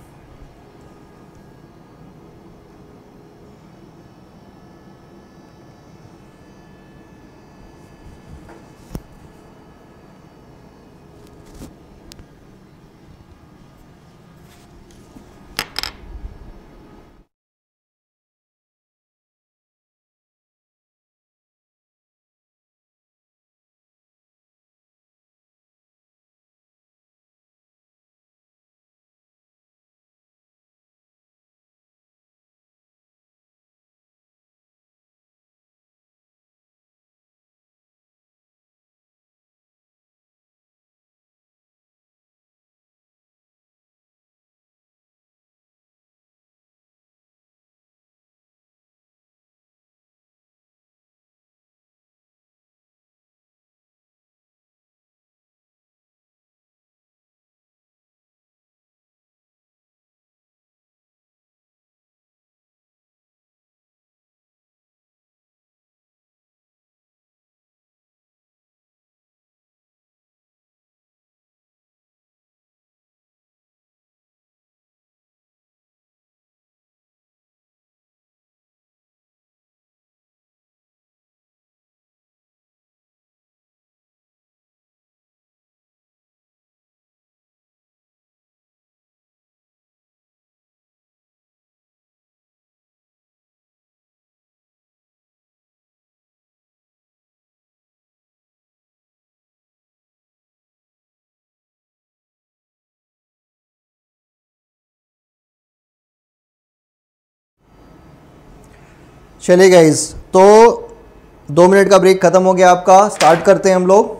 चलिए गाइस, तो 2 मिनट का ब्रेक खत्म हो गया आपका। स्टार्ट करते हैं हम लोग।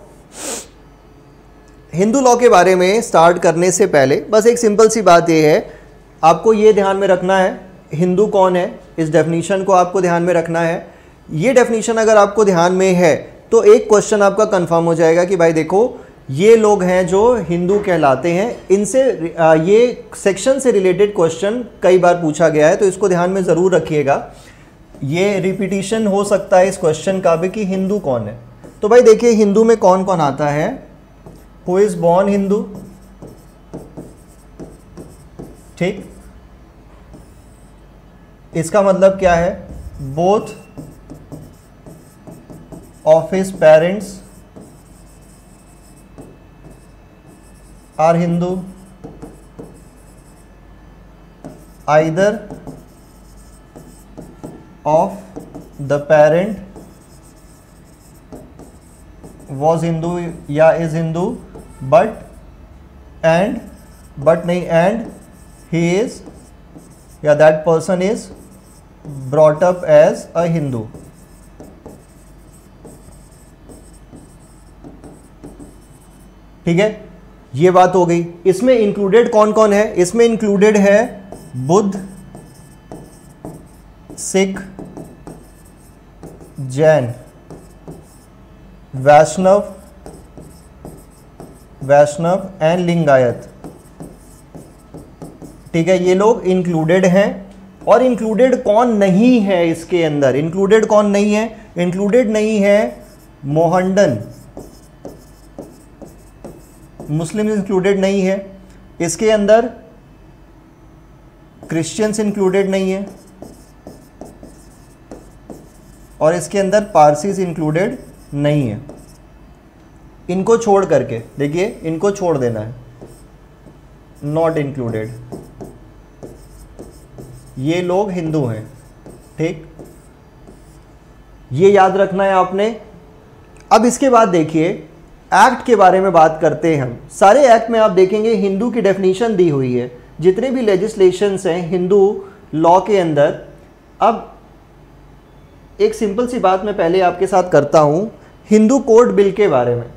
हिंदू लॉ के बारे में स्टार्ट करने से पहले बस एक सिंपल सी बात ये है, आपको ये ध्यान में रखना है हिंदू कौन है, इस डेफिनीशन को आपको ध्यान में रखना है। ये डेफिनीशन अगर आपको ध्यान में है तो एक क्वेश्चन आपका कंफर्म हो जाएगा कि भाई देखो ये लोग हैं जो हिंदू कहलाते हैं। इनसे ये सेक्शन से रिलेटेड क्वेश्चन कई बार पूछा गया है, तो इसको ध्यान में ज़रूर रखिएगा। ये रिपीटिशन हो सकता है इस क्वेश्चन का भी कि हिंदू कौन है। तो भाई देखिए हिंदू में कौन कौन आता है। हु इज बॉर्न हिंदू, ठीक, इसका मतलब क्या है, both of his parents are Hindu, either of the parent was Hindu या is Hindu, but नहीं and he is या that person is brought up as a Hindu। ठीक है, ये बात हो गई। इसमें इंक्लूडेड कौन कौन है, इसमें इंक्लूडेड है बुद्ध, सिख, जैन, वैष्णव एंड लिंगायत। ठीक है, ये लोग इंक्लूडेड हैं। और इंक्लूडेड कौन नहीं है इसके अंदर, इंक्लूडेड कौन नहीं है, इंक्लूडेड नहीं है मोहम्मडन, मुस्लिम इंक्लूडेड नहीं है इसके अंदर। क्रिश्चियंस इंक्लूडेड नहीं है और इसके अंदर पारसीज इंक्लूडेड नहीं है। इनको छोड़ करके देखिए, इनको छोड़ देना है, नॉट इंक्लूडेड, ये लोग हिंदू हैं, ठीक, ये याद रखना है आपने। अब इसके बाद देखिए एक्ट के बारे में बात करते हैं हम। सारे एक्ट में आप देखेंगे हिंदू की डेफिनेशन दी हुई है, जितने भी लेजिस्लेशंस हैं हिंदू लॉ के अंदर। अब एक सिंपल सी बात मैं पहले आपके साथ करता हूं हिंदू कोड बिल के बारे में।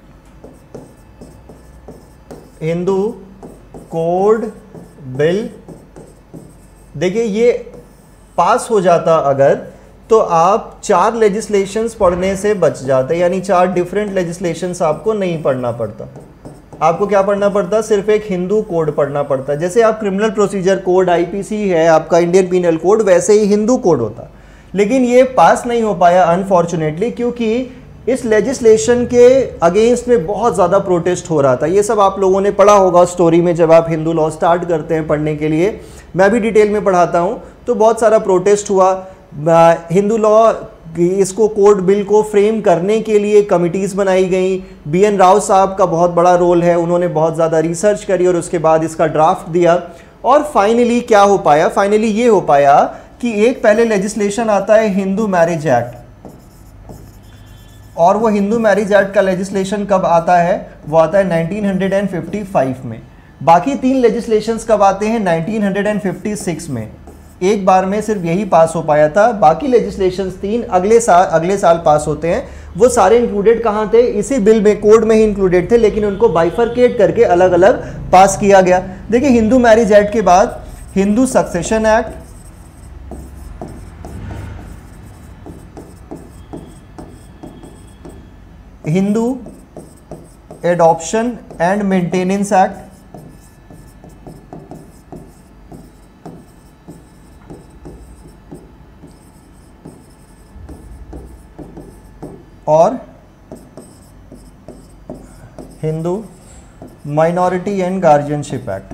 हिंदू कोड बिल देखिए, ये पास हो जाता अगर, तो आप 4 लेजिस्लेशंस पढ़ने से बच जाते, यानी 4 डिफरेंट लेजिस्लेशंस आपको नहीं पढ़ना पड़ता। आपको क्या पढ़ना पड़ता, सिर्फ एक हिंदू कोड पढ़ना पड़ता। जैसे आप क्रिमिनल प्रोसीजर कोड आईपीसी है आपका, इंडियन पीनल कोड, वैसे ही हिंदू कोड होता। लेकिन ये पास नहीं हो पाया अनफॉर्चुनेटली, क्योंकि इस लेजिस्लेशन के अगेंस्ट में बहुत ज़्यादा प्रोटेस्ट हो रहा था। ये सब आप लोगों ने पढ़ा होगा स्टोरी में, जब आप हिंदू लॉ स्टार्ट करते हैं पढ़ने के लिए, मैं भी डिटेल में पढ़ाता हूँ, तो बहुत सारा प्रोटेस्ट हुआ। हिंदू लॉ इसको कोड बिल को फ्रेम करने के लिए कमिटीज़ बनाई गई। BN राव साहब का बहुत बड़ा रोल है, उन्होंने बहुत ज़्यादा रिसर्च करी और उसके बाद इसका ड्राफ्ट दिया। और फाइनली क्या हो पाया, फाइनली ये हो पाया कि एक पहले लेजिस्लेशन आता है हिंदू मैरिज एक्ट, और वो हिंदू मैरिज एक्ट का लेजिस्लेशन कब आता है, वो आता है 1955 में। बाकी 3 लेजिस्लेशंस कब आते हैं, 1956 में। एक बार में सिर्फ यही पास हो पाया था, बाकी लेजिस्लेशंस 3 अगले साल पास होते हैं। वो सारे इंक्लूडेड कहाँ थे, इसी बिल में, कोड में ही इंक्लूडेड थे, लेकिन उनको बाइफरकेट करके अलग अलग पास किया गया। देखिए हिंदू मैरिज एक्ट के बाद Hindu succession act, Hindu adoption and maintenance act, और Hindu minority and guardianship act.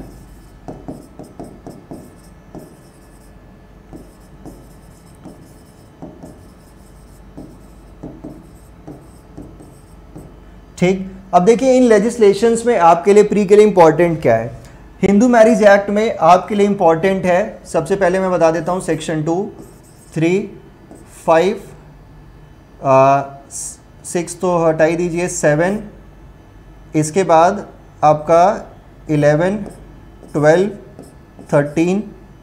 ठीक, अब देखिए इन लेजिस्लेशंस में आपके लिए प्री के लिए इंपॉर्टेंट क्या है। हिंदू मैरिज एक्ट में आपके लिए इंपॉर्टेंट है, सबसे पहले मैं बता देता हूं, सेक्शन 2, 3, 5, 6 तो हटा ही दीजिए, 7, इसके बाद आपका 11, 12, 13,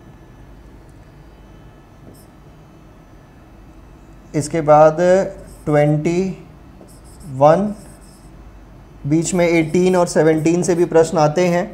इसके बाद 21, बीच में 18 और 17 से भी प्रश्न आते हैं।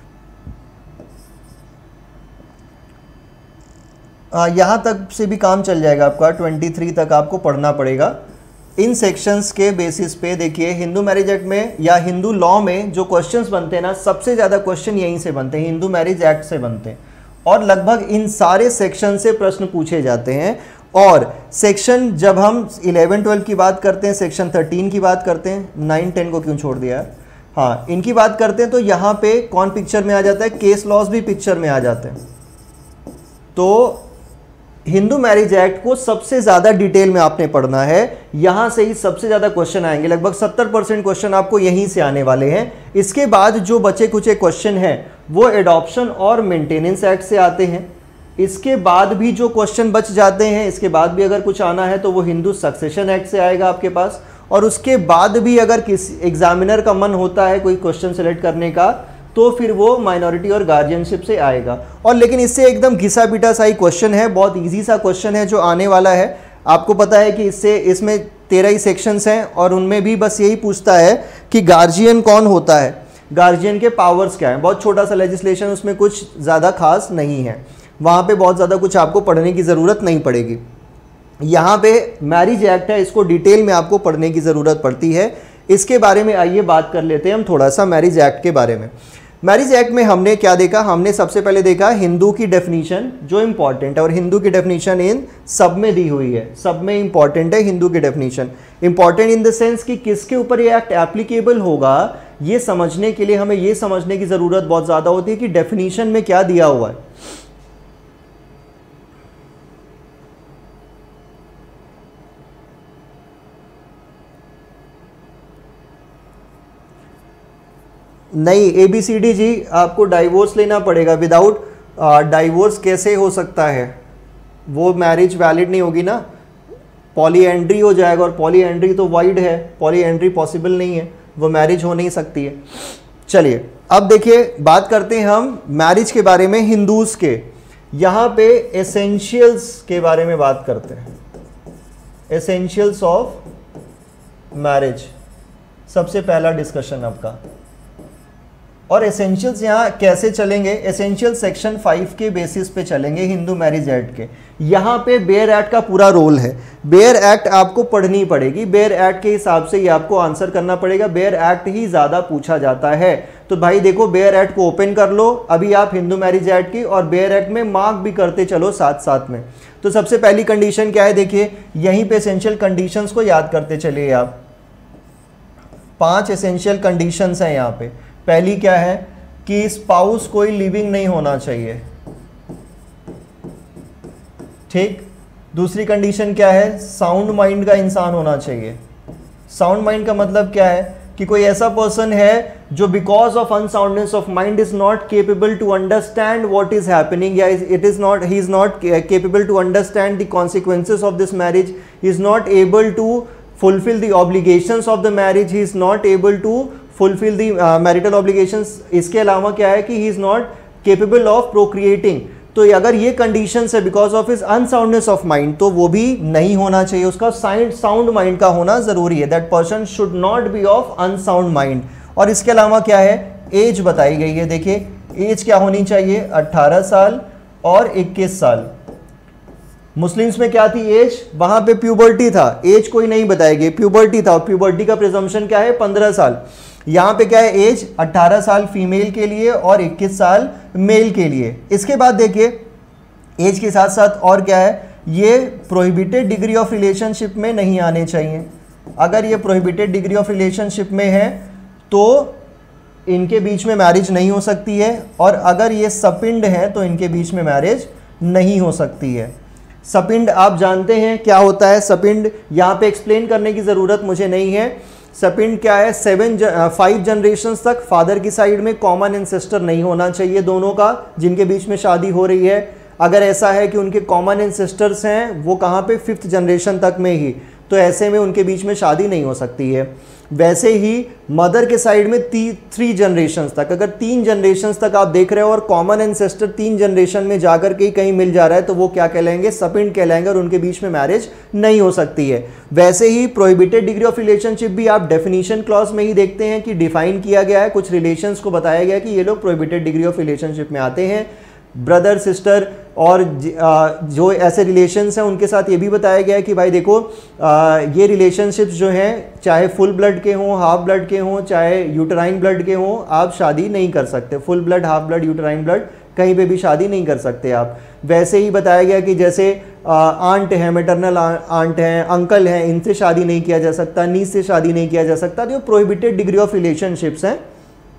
यहाँ तक से भी काम चल जाएगा आपका, 23 तक आपको पढ़ना पड़ेगा। इन सेक्शंस के बेसिस पे देखिए हिंदू मैरिज एक्ट में या हिंदू लॉ में जो क्वेश्चंस बनते हैं ना, सबसे ज़्यादा क्वेश्चन यहीं से बनते हैं, हिंदू मैरिज एक्ट से बनते हैं, और लगभग इन सारे सेक्शन से प्रश्न पूछे जाते हैं। और सेक्शन जब हम 11-12 की बात करते हैं, सेक्शन 13 की बात करते हैं, 9-10 को क्यों छोड़ दिया, हाँ इनकी बात करते हैं, तो यहाँ पे कौन पिक्चर में आ जाता है, केस लॉज भी पिक्चर में आ जाते हैं। तो हिंदू मैरिज एक्ट को सबसे ज़्यादा डिटेल में आपने पढ़ना है, यहाँ से ही सबसे ज़्यादा क्वेश्चन आएंगे, लगभग 70% क्वेश्चन आपको यहीं से आने वाले हैं। इसके बाद जो बचे कुचे क्वेश्चन हैं वो एडॉप्शन और मेंटेनेंस एक्ट से आते हैं। इसके बाद भी जो क्वेश्चन बच जाते हैं, इसके बाद भी अगर कुछ आना है तो वो हिंदू सक्सेशन एक्ट से आएगा आपके पास। और उसके बाद भी अगर किसी एग्जामिनर का मन होता है कोई क्वेश्चन सेलेक्ट करने का, तो फिर वो माइनॉरिटी और गार्जियनशिप से आएगा। और लेकिन इससे एकदम घिसा पिटा सा ही क्वेश्चन है, बहुत इजी सा क्वेश्चन है जो आने वाला है। आपको पता है कि इसमें 13 ही सेक्शंस हैं और उनमें भी बस यही पूछता है कि गार्जियन कौन होता है, गार्जियन के पावर्स क्या हैं। बहुत छोटा सा लेजिस्लेशन, उसमें कुछ ज़्यादा खास नहीं है, वहाँ पे बहुत ज़्यादा कुछ आपको पढ़ने की ज़रूरत नहीं पड़ेगी। यहाँ पे मैरिज एक्ट है, इसको डिटेल में आपको पढ़ने की ज़रूरत पड़ती है। इसके बारे में आइए बात कर लेते हैं हम थोड़ा सा मैरिज एक्ट के बारे में। मैरिज एक्ट में हमने क्या देखा, हमने सबसे पहले देखा हिंदू की डेफिनीशन जो इंपॉर्टेंट है, और हिंदू की डेफिनीशन इन सब में दी हुई है, सब में इंपॉर्टेंट है हिंदू की definition. Important in the sense कि किसके ऊपर ये एक्ट एप्लीकेबल होगा, ये समझने के लिए हमें ये समझने की ज़रूरत बहुत ज़्यादा होती है कि डेफिनीशन में क्या दिया हुआ है। नहीं, ABCD जी आपको डाइवोर्स लेना पड़ेगा। विदाउट डाइवोर्स कैसे हो सकता है, वो मैरिज वैलिड नहीं होगी ना। पॉलीएंड्री हो जाएगा, और पॉलीएंड्री तो वाइड है, पॉलीएंड्री पॉसिबल नहीं है, वो मैरिज हो नहीं सकती है। चलिए अब देखिए बात करते हैं हम मैरिज के बारे में हिंदूज के। यहाँ पे एसेंशियल्स के बारे में बात करते हैं, एसेंशियल्स ऑफ मैरिज, सबसे पहला डिस्कशन आपका। और एसेंशियल्स यहाँ कैसे चलेंगे, एसेंशियल सेक्शन 5 के बेसिस पे चलेंगे हिंदू मैरिज एक्ट के। यहाँ पे बेयर एक्ट का पूरा रोल है। बेयर एक्ट आपको पढ़नी पड़ेगी, बेयर एक्ट के हिसाब से ही आपको आंसर करना पड़ेगा, बेयर एक्ट ही ज़्यादा पूछा जाता है। तो भाई देखो बेयर एक्ट को ओपन कर लो अभी आप हिंदू मैरिज एक्ट की, और बेयर एक्ट में मार्क भी करते चलो साथ साथ में। तो सबसे पहली कंडीशन क्या है, देखिए यहीं पे एसेंशियल कंडीशंस को याद करते चलिए आप। 5 एसेंशियल कंडीशंस हैं यहाँ पे। पहली क्या है कि स्पाउस कोई लिविंग नहीं होना चाहिए, ठीक। दूसरी कंडीशन क्या है, साउंड माइंड का इंसान होना चाहिए। साउंड माइंड का मतलब क्या है कि कोई ऐसा पर्सन है जो because of unsoundness of mind is not capable to understand what is happening, या he is not capable to understand the consequences of this marriage, he is not able to fulfill the obligations of the marriage, he is not able to fulfill the marital obligations। इसके अलावा क्या है कि he is not capable of procreating। तो अगर ये conditions है because of his unsoundness of mind, तो वो भी नहीं होना चाहिए, उसका sound mind का होना ज़रूरी है। That person should not be of unsound mind। और इसके अलावा क्या है, एज बताई गई है। देखिए एज क्या होनी चाहिए, 18 साल और 21 साल। मुस्लिम्स में क्या थी एज, वहां पे प्यूबर्टी था, एज कोई नहीं बताएगी, प्यूबर्टी था, और प्यूबर्टी का प्रिजम्पशन क्या है 15 साल। यहाँ पे क्या है एज 18 साल फीमेल के लिए और 21 साल मेल के लिए। इसके बाद देखिए एज के साथ साथ और क्या है, ये प्रोहिबिटेड डिग्री ऑफ रिलेशनशिप में नहीं आने चाहिए। अगर ये प्रोहिबिटेड डिग्री ऑफ रिलेशनशिप में है तो इनके बीच में मैरिज नहीं हो सकती है, और अगर ये सपिंड है तो इनके बीच में मैरिज नहीं हो सकती है। सपिंड आप जानते हैं क्या होता है, सपिंड यहाँ पे एक्सप्लेन करने की ज़रूरत मुझे नहीं है। सपिंड क्या है, 5 जनरेशन्स तक फादर की साइड में कॉमन एंसेस्टर नहीं होना चाहिए दोनों का, जिनके बीच में शादी हो रही है। अगर ऐसा है कि उनके कॉमन एंसेस्टर्स हैं वो कहाँ पे 5th जनरेशन तक में ही, तो ऐसे में उनके बीच में शादी नहीं हो सकती है। वैसे ही मदर के साइड में 3 जनरेशन्स तक, अगर 3 जनरेशन्स तक आप देख रहे हो और कॉमन एंसेस्टर 3 जनरेशन में जाकर के कहीं मिल जा रहा है, तो वो क्या कहलाएंगे, सपिंड कहलाएंगे, और उनके बीच में मैरिज नहीं हो सकती है। वैसे ही प्रोहिबिटेड डिग्री ऑफ रिलेशनशिप भी आप डेफिनेशन क्लॉज में ही देखते हैं कि डिफाइन किया गया है, कुछ रिलेशंस को बताया गया है कि ये लोग प्रोहिबिटेड डिग्री ऑफ रिलेशनशिप में आते हैं। ब्रदर सिस्टर और जो ऐसे रिलेशंस हैं उनके साथ ये भी बताया गया है कि भाई देखो ये रिलेशनशिप्स जो हैं चाहे फुल ब्लड के हों, हाफ ब्लड के हों, चाहे यूटराइन ब्लड के हों, आप शादी नहीं कर सकते। Full blood, half blood, uterine blood कहीं पे भी शादी नहीं कर सकते आप। वैसे ही बताया गया कि जैसे आंट है, मैटरनल आंट हैं, अंकल हैं, इनसे शादी नहीं किया जा सकता, नीस से शादी नहीं किया जा सकता। तो प्रोहिबिटेड डिग्री ऑफ रिलेशनशिप्स हैं।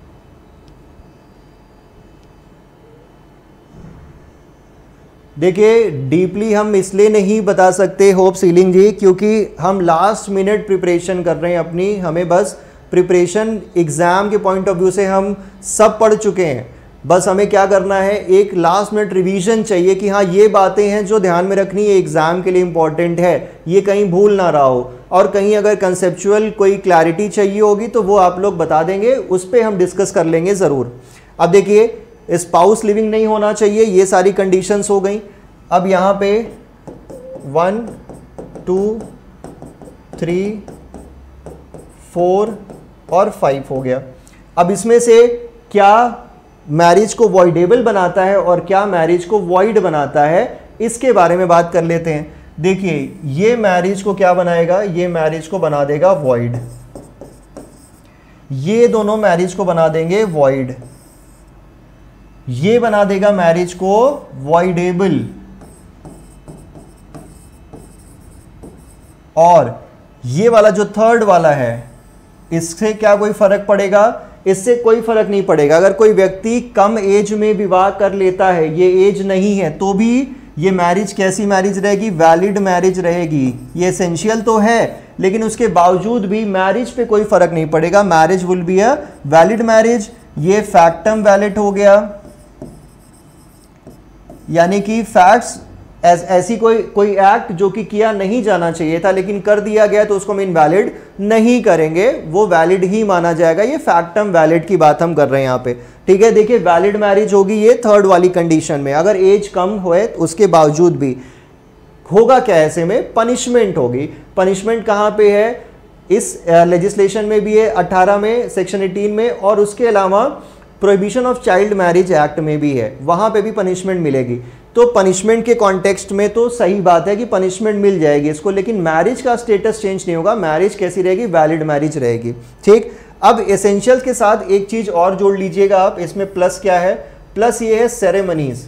देखिए डीपली हम इसलिए नहीं बता सकते होप सीलिंग जी, क्योंकि हम लास्ट मिनट प्रिपरेशन कर रहे हैं अपनी, हमें बस प्रिपरेशन एग्ज़ाम के पॉइंट ऑफ व्यू से हम सब पढ़ चुके हैं। बस हमें क्या करना है, एक लास्ट मिनट रिवीजन चाहिए कि हाँ ये बातें हैं जो ध्यान में रखनी है, एग्ज़ाम के लिए इंपॉर्टेंट है, ये कहीं भूल ना रहा हो। और कहीं अगर कंसेप्चुअल कोई क्लैरिटी चाहिए होगी तो वो आप लोग बता देंगे, उस पर हम डिस्कस कर लेंगे ज़रूर। अब देखिए स्पाउस लिविंग नहीं होना चाहिए, ये सारी कंडीशंस हो गई। अब यहाँ पे 1 2 3 4 और 5 हो गया। अब इसमें से क्या मैरिज को वॉइडेबल बनाता है और क्या मैरिज को वॉइड बनाता है, इसके बारे में बात कर लेते हैं। देखिए ये मैरिज को क्या बनाएगा, ये मैरिज को बना देगा वॉइड, ये दोनों मैरिज को बना देंगे वॉइड, ये बना देगा मैरिज को वॉइडेबल, और ये वाला जो थर्ड वाला है इससे क्या कोई फर्क पड़ेगा, इससे कोई फर्क नहीं पड़ेगा। अगर कोई व्यक्ति कम एज में विवाह कर लेता है, ये एज नहीं है, तो भी ये मैरिज कैसी मैरिज रहेगी, वैलिड मैरिज रहेगी। ये एसेंशियल तो है लेकिन उसके बावजूद भी मैरिज पे कोई फर्क नहीं पड़ेगा, marriage will be a valid marriage. ये फैक्टम वैलिड हो गया, यानी कि फैक्ट्स ऐसी कोई एक्ट जो कि किया नहीं जाना चाहिए था लेकिन कर दिया गया तो उसको हम इनवैलिड नहीं करेंगे, वो वैलिड ही माना जाएगा। ये फैक्टम वैलिड की बात हम कर रहे हैं यहाँ पे, ठीक है। देखिए वैलिड मैरिज होगी ये थर्ड वाली कंडीशन में, अगर एज कम हुए उसके बावजूद भी। होगा क्या ऐसे में, पनिशमेंट होगी। पनिशमेंट कहाँ पे है, इस लेजिस्लेशन में भी है 18 में सेक्शन 18 में, और उसके अलावा prohibition of child marriage act में भी है, वहां पे भी पनिशमेंट मिलेगी। तो पनिशमेंट के कॉन्टेक्स्ट में तो सही बात है कि पनिशमेंट मिल जाएगी इसको, लेकिन मैरिज का स्टेटस चेंज नहीं होगा, मैरिज कैसी रहेगी, वैलिड मैरिज रहेगी, ठीक। अब एसेंशियल्स के साथ एक चीज और जोड़ लीजिएगा आप, इसमें प्लस क्या है, प्लस ये है सेरेमनीज।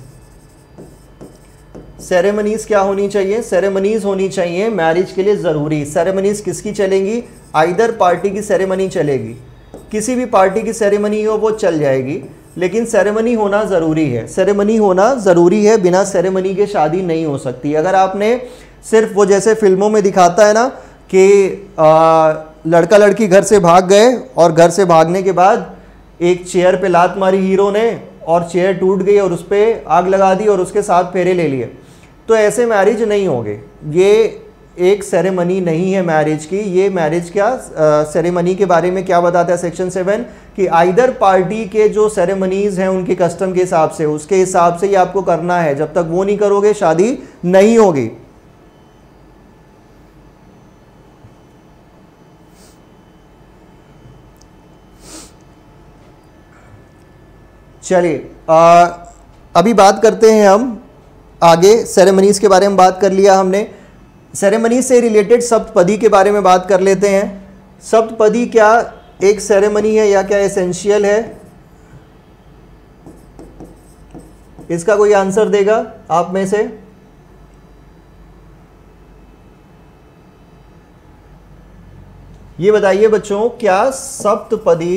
सेरेमनीज क्या होनी चाहिए, सेरेमनीज होनी चाहिए मैरिज के लिए जरूरी। सेरेमनीज किसकी चलेंगी, आइदर पार्टी की सेरेमनी चलेगी, किसी भी पार्टी की सेरेमनी हो वो चल जाएगी, लेकिन सेरेमनी होना ज़रूरी है। सेरेमनी होना ज़रूरी है, बिना सेरेमनी के शादी नहीं हो सकती। अगर आपने सिर्फ वो जैसे फिल्मों में दिखाता है ना कि लड़का लड़की घर से भाग गए और घर से भागने के बाद एक चेयर पे लात मारी हीरो ने और चेयर टूट गई और उस पर आग लगा दी और उसके साथ फेरे ले लिए, तो ऐसे मैरिज नहीं होंगे। ये एक सेरेमनी नहीं है मैरिज की। ये मैरिज क्या सेरेमनी के बारे में क्या बताता है सेक्शन 7 कि आइदर पार्टी के जो सेरेमनीज हैं उनके कस्टम के हिसाब से, उसके हिसाब से ही आपको करना है। जब तक वो नहीं करोगे शादी नहीं होगी। चलिए अभी बात करते हैं हम आगे, सेरेमनीज के बारे में बात कर लिया हमने। सेरेमनी से रिलेटेड सप्तपदी के बारे में बात कर लेते हैं। सप्तपदी क्या एक सेरेमनी है या क्या एसेंशियल है, इसका कोई आंसर देगा आप में से? ये बताइए बच्चों, क्या सप्तपदी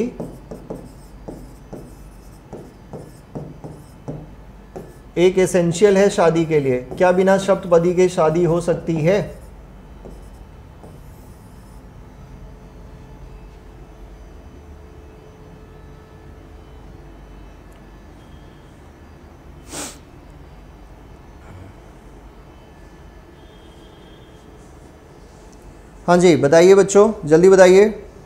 एक एसेंशियल है शादी के लिए? क्या बिना सप्तपदी के शादी हो सकती है? हाँ जी बताइए बच्चों, जल्दी बताइए।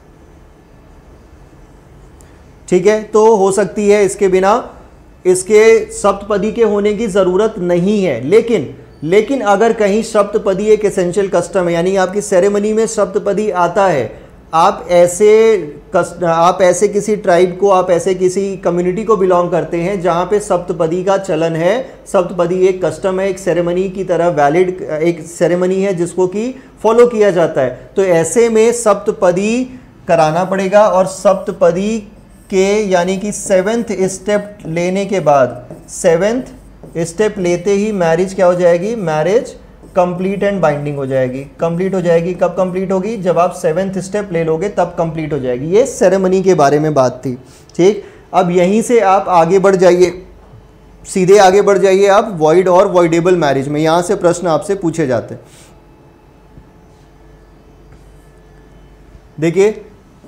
ठीक है, तो हो सकती है, इसके बिना इसके सप्तपदी के होने की ज़रूरत नहीं है। लेकिन अगर कहीं सप्तपदी एक एसेंशियल कस्टम है, यानी आपकी सेरेमनी में सप्तपदी आता है, आप ऐसे किसी ट्राइब को, आप ऐसे किसी कम्युनिटी को बिलोंग करते हैं जहाँ पे सप्तपदी का चलन है, सप्तपदी एक कस्टम है, एक सेरेमनी की तरह वैलिड एक सेरेमनी है जिसको कि फॉलो किया जाता है, तो ऐसे में सप्तपदी कराना पड़ेगा। और सप्तपदी के यानी कि 7th स्टेप लेने के बाद, 7th स्टेप लेते ही मैरिज क्या हो जाएगी, मैरिज कंप्लीट एंड बाइंडिंग हो जाएगी। कंप्लीट हो जाएगी कब कंप्लीट होगी, जब आप 7th स्टेप ले लोगे तब कंप्लीट हो जाएगी। ये सेरेमनी के बारे में बात थी, ठीक। अब यहीं से आप आगे बढ़ जाइए, सीधे आगे बढ़ जाइए आप वॉइड और वॉइडेबल मैरिज में। यहां से प्रश्न आपसे पूछे जाते हैं। देखिए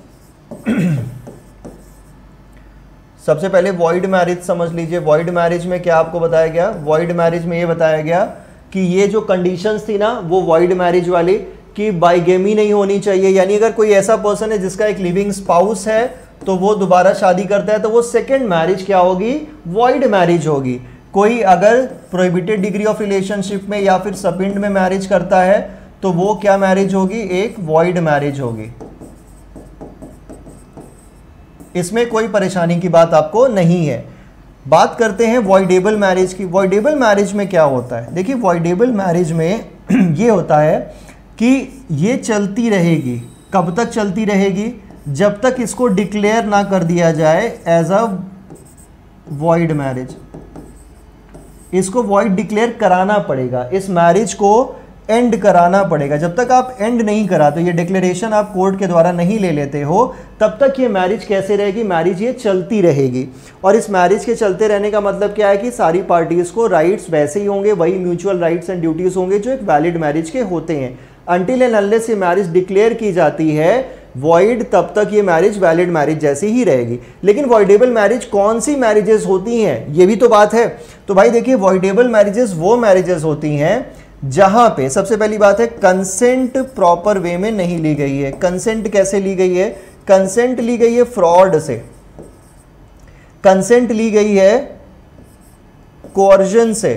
सबसे पहले वॉइड मैरिज समझ लीजिए। वॉइड मैरिज में क्या आपको बताया गया, वॉइड मैरिज में ये बताया गया कि ये जो कंडीशंस थी ना वो वॉइड मैरिज वाली, कि बाइगेमी नहीं होनी चाहिए, यानी अगर कोई ऐसा पर्सन है जिसका एक लिविंग स्पाउस है तो वो दोबारा शादी करता है तो वो सेकंड मैरिज क्या होगी, वॉइड मैरिज होगी। कोई अगर प्रोहिबिटेड डिग्री ऑफ रिलेशनशिप में या फिर सपिंड में मैरिज करता है तो वो क्या मैरिज होगी, एक वॉइड मैरिज होगी। इसमें कोई परेशानी की बात आपको नहीं है। बात करते हैं वॉइडेबल मैरिज की। वॉइडेबल मैरिज में क्या होता है, देखिए वॉइडेबल मैरिज में ये होता है कि ये चलती रहेगी। कब तक चलती रहेगी, जब तक इसको डिक्लेयर ना कर दिया जाए एज अ वॉइड मैरिज। इसको वॉइड डिक्लेयर कराना पड़ेगा, इस मैरिज को एंड कराना पड़ेगा। जब तक आप एंड नहीं करा, तो ये डिक्लेरेशन आप कोर्ट के द्वारा नहीं ले लेते हो, तब तक ये मैरिज कैसे रहेगी, मैरिज ये चलती रहेगी। और इस मैरिज के चलते रहने का मतलब क्या है कि सारी पार्टीज को राइट्स वैसे ही होंगे, वही म्यूचुअल राइट्स एंड ड्यूटीज होंगे जो एक वैलिड मैरिज के होते हैं। अनटिल एंड अनलेस ये मैरिज डिक्लेयर की जाती है वॉइड तब तक ये मैरिज वैलिड मैरिज जैसी ही रहेगी। लेकिन वॉइडेबल मैरिज कौन सी मैरिजेस होती हैं, ये भी तो बात है। तो भाई देखिए, वॉइडेबल मैरिजेस वो मैरिजेस होती हैं जहां पे सबसे पहली बात है कंसेंट प्रॉपर वे में नहीं ली गई है। कंसेंट कैसे ली गई है? कंसेंट ली गई है फ्रॉड से, कंसेंट ली गई है कोर्जन से।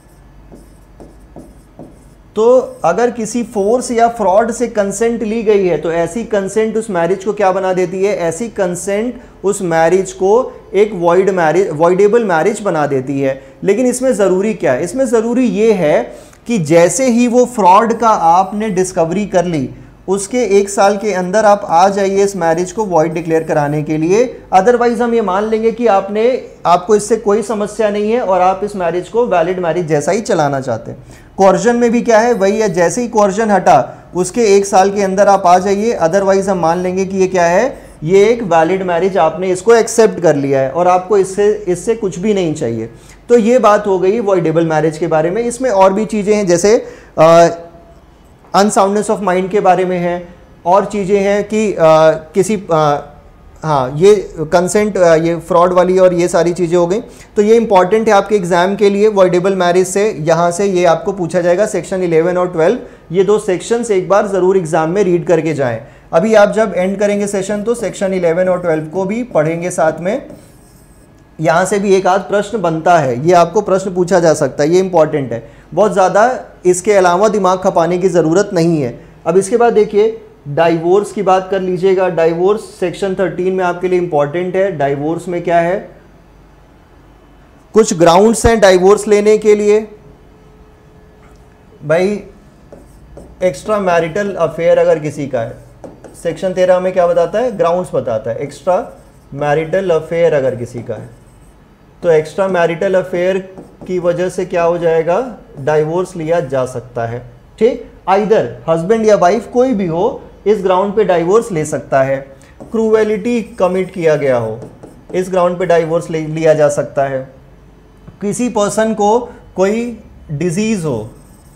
तो अगर किसी फोर्स या फ्रॉड से कंसेंट ली गई है तो ऐसी कंसेंट उस मैरिज को क्या बना देती है? ऐसी कंसेंट उस मैरिज को एक वॉइडेबल मैरिज बना देती है। लेकिन इसमें ज़रूरी क्या है? इसमें ज़रूरी ये है कि जैसे ही वो फ्रॉड का आपने डिस्कवरी कर ली, उसके 1 साल के अंदर आप आ जाइए इस मैरिज को वॉइड डिक्लेयर कराने के लिए। अदरवाइज हम ये मान लेंगे कि आपको इससे कोई समस्या नहीं है और आप इस मैरिज को वैलिड मैरिज जैसा ही चलाना चाहते हैं। कोर्जन में भी क्या है? वही है, जैसे ही कोर्जन हटा उसके 1 साल के अंदर आप आ जाइए, अदरवाइज हम मान लेंगे कि ये क्या है? ये एक वैलिड मैरिज, आपने इसको एक्सेप्ट कर लिया है और आपको इससे कुछ भी नहीं चाहिए। तो ये बात हो गई वॉइडेबल मैरिज के बारे में। इसमें और भी चीज़ें हैं, जैसे अनसाउंडनेस ऑफ माइंड के बारे में है, और चीज़ें हैं कि हाँ, ये कंसेंट, ये फ्रॉड वाली और ये सारी चीज़ें हो गई। तो ये इंपॉर्टेंट है आपके एग्जाम के लिए। वॉइडेबल मैरिज से यहाँ से ये आपको पूछा जाएगा, सेक्शन 11 और 12, ये 2 सेक्शंस एक बार ज़रूर एग्जाम में रीड करके जाएं। अभी आप जब एंड करेंगे सेशन तो सेक्शन 11 और 12 को भी पढ़ेंगे साथ में। यहाँ से भी एक आध प्रश्न बनता है, ये आपको प्रश्न पूछा जा सकता है, ये इंपॉर्टेंट है। बहुत ज़्यादा इसके अलावा दिमाग खपाने की ज़रूरत नहीं है। अब इसके बाद देखिए, डाइवोर्स की बात कर लीजिएगा। डाइवोर्स सेक्शन 13 में आपके लिए इंपॉर्टेंट है। डाइवोर्स में क्या है? कुछ ग्राउंड्स हैं डाइवोर्स लेने के लिए। भाई एक्स्ट्रा मैरिटल अफेयर अगर किसी का है, सेक्शन 13 में क्या बताता है? ग्राउंड्स बताता है। एक्स्ट्रा मैरिटल अफेयर अगर किसी का है तो एक्स्ट्रा मैरिटल अफेयर की वजह से क्या हो जाएगा? डाइवोर्स लिया जा सकता है। ठीक, आइदर हस्बैंड या वाइफ कोई भी हो, इस ग्राउंड पे डाइवोर्स ले सकता है। क्रूएलिटी कमिट किया गया हो, इस ग्राउंड पे डाइवोर्स लिया जा सकता है। किसी पर्सन को कोई डिजीज हो,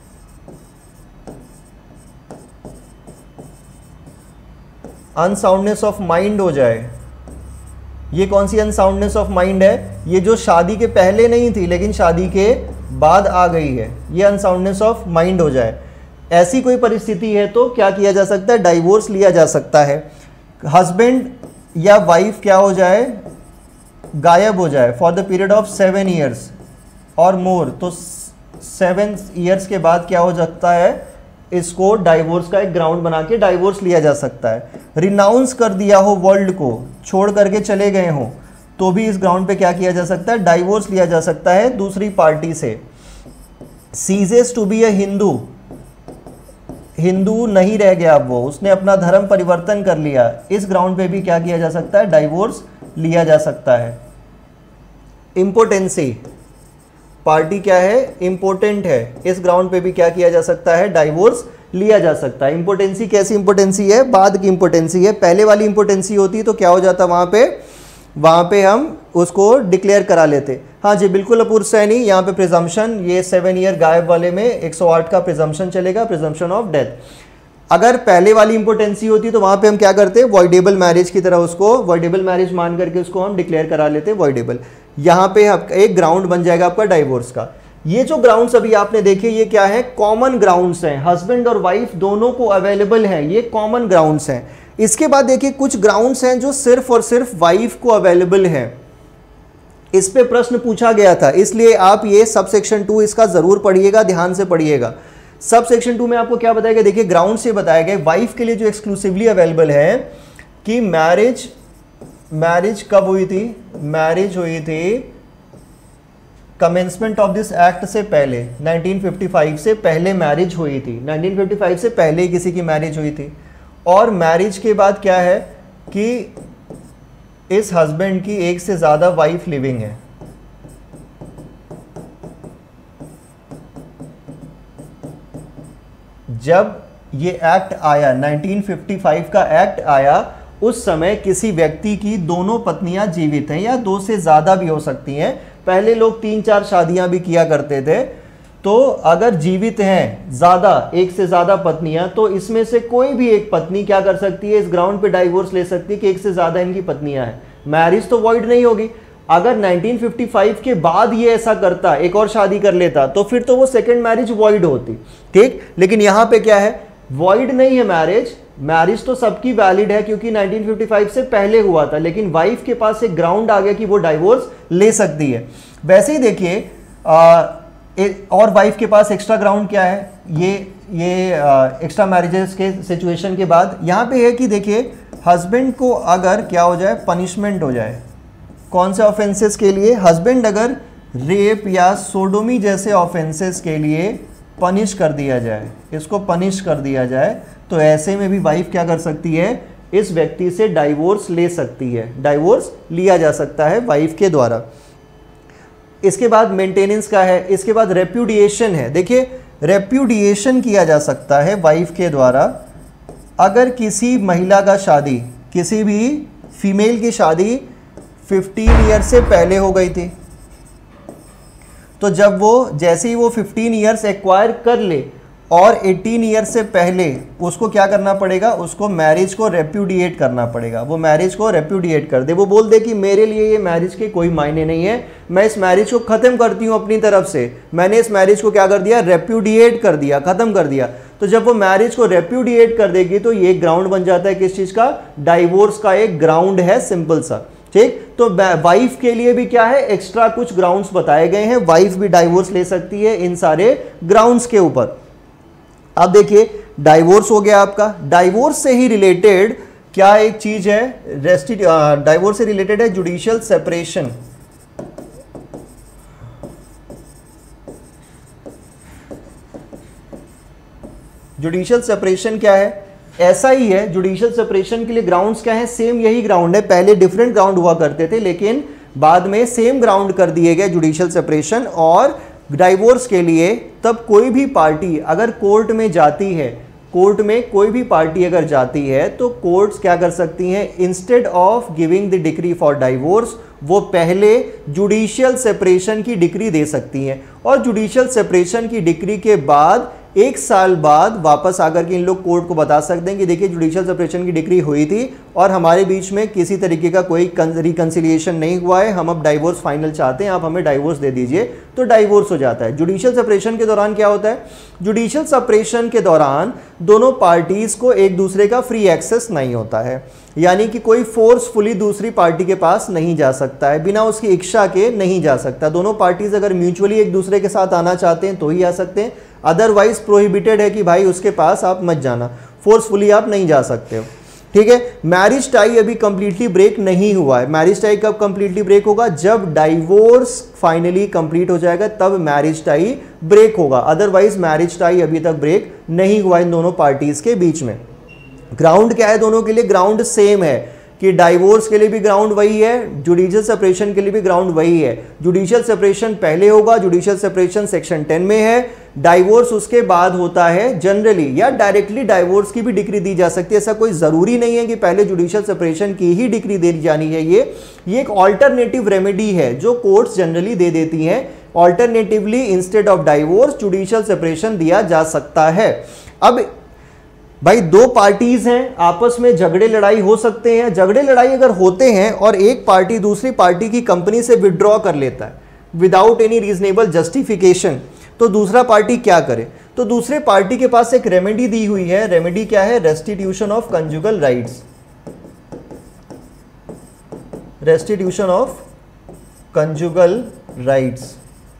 अनसाउंडनेस ऑफ माइंड हो जाए। ये कौन सी अनसाउंडनेस ऑफ माइंड है? ये जो शादी के पहले नहीं थी लेकिन शादी के बाद आ गई है, ये अनसाउंडनेस ऑफ माइंड हो जाए। ऐसी कोई परिस्थिति है तो क्या किया जा सकता है? डाइवोर्स लिया जा सकता है। हस्बैंड या वाइफ क्या हो जाए? गायब हो जाए for the period of 7 years और मोर, तो 7 ईयर्स के बाद क्या हो सकता है? इसको डाइवोर्स का एक ग्राउंड बना के डाइवोर्स लिया जा सकता है। रिनाउंस कर दिया हो, वर्ल्ड को छोड़ करके चले गए हो, तो भी इस ग्राउंड पे क्या किया जा सकता है? डाइवोर्स लिया जा सकता है दूसरी पार्टी से। Ceases to be a Hindu, Hindu नहीं रह गया अब वो, उसने अपना धर्म परिवर्तन कर लिया, इस ग्राउंड पे भी क्या किया जा सकता है? डाइवोर्स लिया जा सकता है। इम्पोर्टेंसी, पार्टी क्या है? इम्पोर्टेंट है, इस ग्राउंड पे भी क्या किया जा सकता है? डाइवोर्स लिया जा सकता है। इम्पोर्टेंसी कैसी इम्पोर्टेंसी है? बाद की इम्पोर्टेंसी है। पहले वाली इम्पोर्टेंसी होती तो क्या हो जाता? वहाँ पे हम उसको डिक्लेयर करा लेते। हाँ जी, बिल्कुल अपूर्व सैनी, यहाँ पे प्रिजम्पशन, ये 7 ईयर गायब वाले में 108 का प्रिजम्पशन चलेगा, प्रिजम्पशन ऑफ डेथ। अगर पहले वाली इंपोर्टेंसी होती तो वहाँ पे हम क्या करते? वॉइडेबल मैरिज की तरह उसको वॉइडेबल मैरिज मान करके उसको हम डिक्लेयर करा लेते वॉइडेबल। यहाँ पे एक ग्राउंड बन जाएगा आपका डाइवोर्स का। ये जो ग्राउंड्स अभी आपने देखे, ये क्या है? कॉमन ग्राउंड्स हैं, हस्बैंड और वाइफ दोनों को अवेलेबल हैं, ये कॉमन ग्राउंड्स हैं। इसके बाद देखिए कुछ ग्राउंड्स हैं जो सिर्फ और सिर्फ वाइफ को अवेलेबल हैं। इस पे प्रश्न पूछा गया था, इसलिए आप ये सब सेक्शन 2 इसका जरूर पढ़िएगा, ध्यान से पढ़िएगा। सब सेक्शन 2 में आपको क्या बताया? देखिए ग्राउंड से बताया गया वाइफ के लिए जो एक्सक्लूसिवली अवेलेबल है कि मैरिज कब हुई थी? मैरिज हुई थी कमेंसमेंट ऑफ दिस एक्ट से पहले, 1955 से पहले मैरिज हुई थी, 1955 से पहले किसी की मैरिज हुई थी। और मैरिज के बाद क्या है कि इस हस्बैंड की एक से ज़्यादा वाइफ लिविंग है। जब ये एक्ट आया, 1955 का एक्ट आया, उस समय किसी व्यक्ति की दोनों पत्नियां जीवित हैं या 2 से ज़्यादा भी हो सकती हैं। पहले लोग 3-4 शादियां भी किया करते थे, तो तो अगर जीवित हैं ज्यादा, एक से ज्यादा पत्नियां, तो इसमें से कोई भी एक पत्नी क्या कर सकती है, इस ग्राउंड पे डाइवोर्स ले सकती है कि एक से ज्यादा इनकी पत्नियां हैं, मैरिज तो वॉइड नहीं होगी। अगर 1955 के बाद ये ऐसा करता, एक और शादी कर लेता, तो फिर तो वो सेकंड मैरिज वॉइड होती, ठीक। लेकिन यहां पे क्या है, वॉइड नहीं है मैरिज, मैरिज तो सबकी वैलिड है क्योंकि 1955 से पहले हुआ था, लेकिन वाइफ के पास एक ग्राउंड आ गया कि वो डाइवोर्स ले सकती है। वैसे ही देखिए और वाइफ के पास एक्स्ट्रा ग्राउंड क्या है, ये एक्स्ट्रा मैरिजेस के सिचुएशन के बाद यहाँ पे है कि देखिए हस्बैंड को अगर क्या हो जाए, पनिशमेंट हो जाए, कौन से ऑफेंसेस के लिए, हस्बैंड अगर रेप या सोडोमी जैसे ऑफेंसेस के लिए पनिश कर दिया जाए, इसको पनिश कर दिया जाए, तो ऐसे में भी वाइफ क्या कर सकती है, इस व्यक्ति से डाइवोर्स ले सकती है, डाइवोर्स लिया जा सकता है वाइफ के द्वारा। इसके बाद मेंटेनेंस का है, इसके बाद रेप्यूडिएशन है। देखिए रेप्यूडिएशन किया जा सकता है वाइफ के द्वारा अगर किसी महिला का शादी, किसी भी फीमेल की शादी 15 ईयर से पहले हो गई थी, तो जब वो जैसे ही वो 15 ईयर्स एक्वायर कर ले और 18 ईयर से पहले उसको क्या करना पड़ेगा, उसको मैरिज को रेप्यूडिएट करना पड़ेगा, वो मैरिज को रेप्यूडिएट कर दे, वो बोल दे कि मेरे लिए ये मैरिज के कोई मायने नहीं है, मैं इस मैरिज को ख़त्म करती हूँ अपनी तरफ से, मैंने इस मैरिज को क्या कर दिया, रेप्यूडिएट कर दिया, ख़त्म कर दिया। तो जब वो मैरिज को रेप्यूडिएट कर देगी तो ये ग्राउंड बन जाता है किस चीज़ का, डाइवोर्स का एक ग्राउंड है, सिंपल सा, ठीक। तो वाइफ के लिए भी क्या है, एक्स्ट्रा कुछ ग्राउंड्स बताए गए हैं, वाइफ भी डाइवोर्स ले सकती है इन सारे ग्राउंड्स के ऊपर। अब देखिए डाइवोर्स हो गया आपका, डाइवोर्स से ही रिलेटेड क्या एक चीज है, डाइवोर्स से रिलेटेड है जुडिशियल सेपरेशन। जुडिशियल सेपरेशन क्या है, ऐसा ही है, जुडिशियल सेपरेशन के लिए ग्राउंड्स क्या है, सेम यही ग्राउंड है, पहले डिफरेंट ग्राउंड हुआ करते थे लेकिन बाद में सेम ग्राउंड कर दिए गए जुडिशियल सेपरेशन। और डाइवोर्स के लिए तब कोई भी पार्टी अगर कोर्ट में जाती है, कोर्ट में कोई भी पार्टी अगर जाती है तो कोर्ट्स क्या कर सकती हैं, instead of giving the decree for divorce वो पहले जुडिशियल सेपरेशन की डिक्री दे सकती हैं, और जुडिशियल सेपरेशन की डिक्री के बाद 1 साल बाद वापस आकर के इन लोग कोर्ट को बता सकते हैं कि देखिए जुडिशियल सेपरेशन की डिक्री हुई थी और हमारे बीच में किसी तरीके का कोई रिकंसिलिएशन नहीं हुआ है, हम अब डाइवोर्स फाइनल चाहते हैं, आप हमें डाइवोर्स दे दीजिए, तो डाइवोर्स हो जाता है। जुडिशियल सेपरेशन के दौरान क्या होता है, जुडिशियल सेपरेशन के दौरान दोनों पार्टीज को एक दूसरे का फ्री एक्सेस नहीं होता है, यानी कि कोई फोर्सफुली दूसरी पार्टी के पास नहीं जा सकता है, बिना उसकी इच्छा के नहीं जा सकता। दोनों पार्टीज अगर म्यूचुअली एक दूसरे के साथ आना चाहते हैं तो ही आ सकते हैं, अदरवाइज प्रोहिबिटेड है कि भाई उसके पास आप मत जाना, फोर्सफुली आप नहीं जा सकते हो, ठीक है। मैरिज टाई अभी कंप्लीटली ब्रेक नहीं हुआ है, मैरिज टाई कब कंप्लीटली ब्रेक होगा, जब डाइवोर्स फाइनली कंप्लीट हो जाएगा तब मैरिज टाई ब्रेक होगा, अदरवाइज मैरिज टाई अभी तक ब्रेक नहीं हुआ इन दोनों पार्टीज के बीच में। ग्राउंड क्या है दोनों के लिए, ग्राउंड सेम है कि डाइवोर्स के लिए भी ग्राउंड वही है, जुडिशियल सेपरेशन के लिए भी ग्राउंड वही है। जुडिशियल सेपरेशन पहले होगा, जुडिशियल सेपरेशन सेक्शन 10 में है, डाइवोर्स उसके बाद होता है जनरली, या डायरेक्टली डाइवोर्स की भी डिक्री दी जा सकती है, ऐसा कोई जरूरी नहीं है कि पहले जुडिशियल सेपरेशन की ही डिक्री दी जानी है। ये एक ऑल्टरनेटिव रेमेडी है जो कोर्ट्स जनरली दे देती हैं, alternatively instead of divorce judicial separation दिया जा सकता है। अब भाई दो पार्टीज हैं, आपस में झगड़े लड़ाई हो सकते हैं, झगड़े लड़ाई अगर होते हैं और एक पार्टी दूसरी पार्टी की कंपनी से विड्रॉ कर लेता है विदाउट एनी रीजनेबल जस्टिफिकेशन, तो दूसरा पार्टी क्या करे, तो दूसरे पार्टी के पास एक रेमेडी दी हुई है, रेमेडी क्या है, restitution of conjugal rights, restitution of conjugal rights.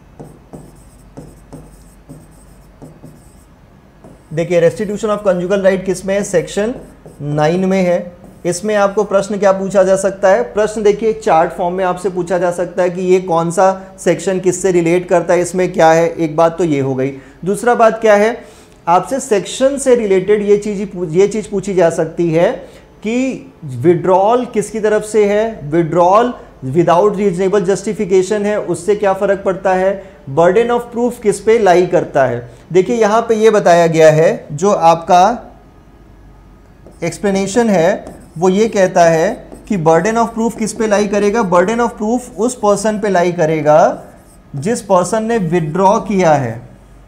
देखिए रेस्टिट्यूशन ऑफ कंजुगल राइट किस में है, सेक्शन 9 में है। इसमें आपको प्रश्न क्या पूछा जा सकता है, प्रश्न देखिए चार्ट फॉर्म में आपसे पूछा जा सकता है कि ये कौन सा सेक्शन किससे रिलेट करता है, इसमें क्या है, एक बात तो ये हो गई। दूसरा बात क्या है, आपसे सेक्शन से रिलेटेड ये चीज पूछी जा सकती है कि विड्रॉल किसकी तरफ से है, विड्रॉल विदाउट रीजनेबल जस्टिफिकेशन है, उससे क्या फर्क पड़ता है, बर्डन ऑफ प्रूफ किस पे लाई करता है। देखिए यहां पे ये बताया गया है, जो आपका एक्सप्लेनेशन है वो ये कहता है कि बर्डन ऑफ प्रूफ किस पे लाई करेगा, बर्डन ऑफ प्रूफ उस पर्सन पे लाई करेगा जिस पर्सन ने विड्रॉ किया है,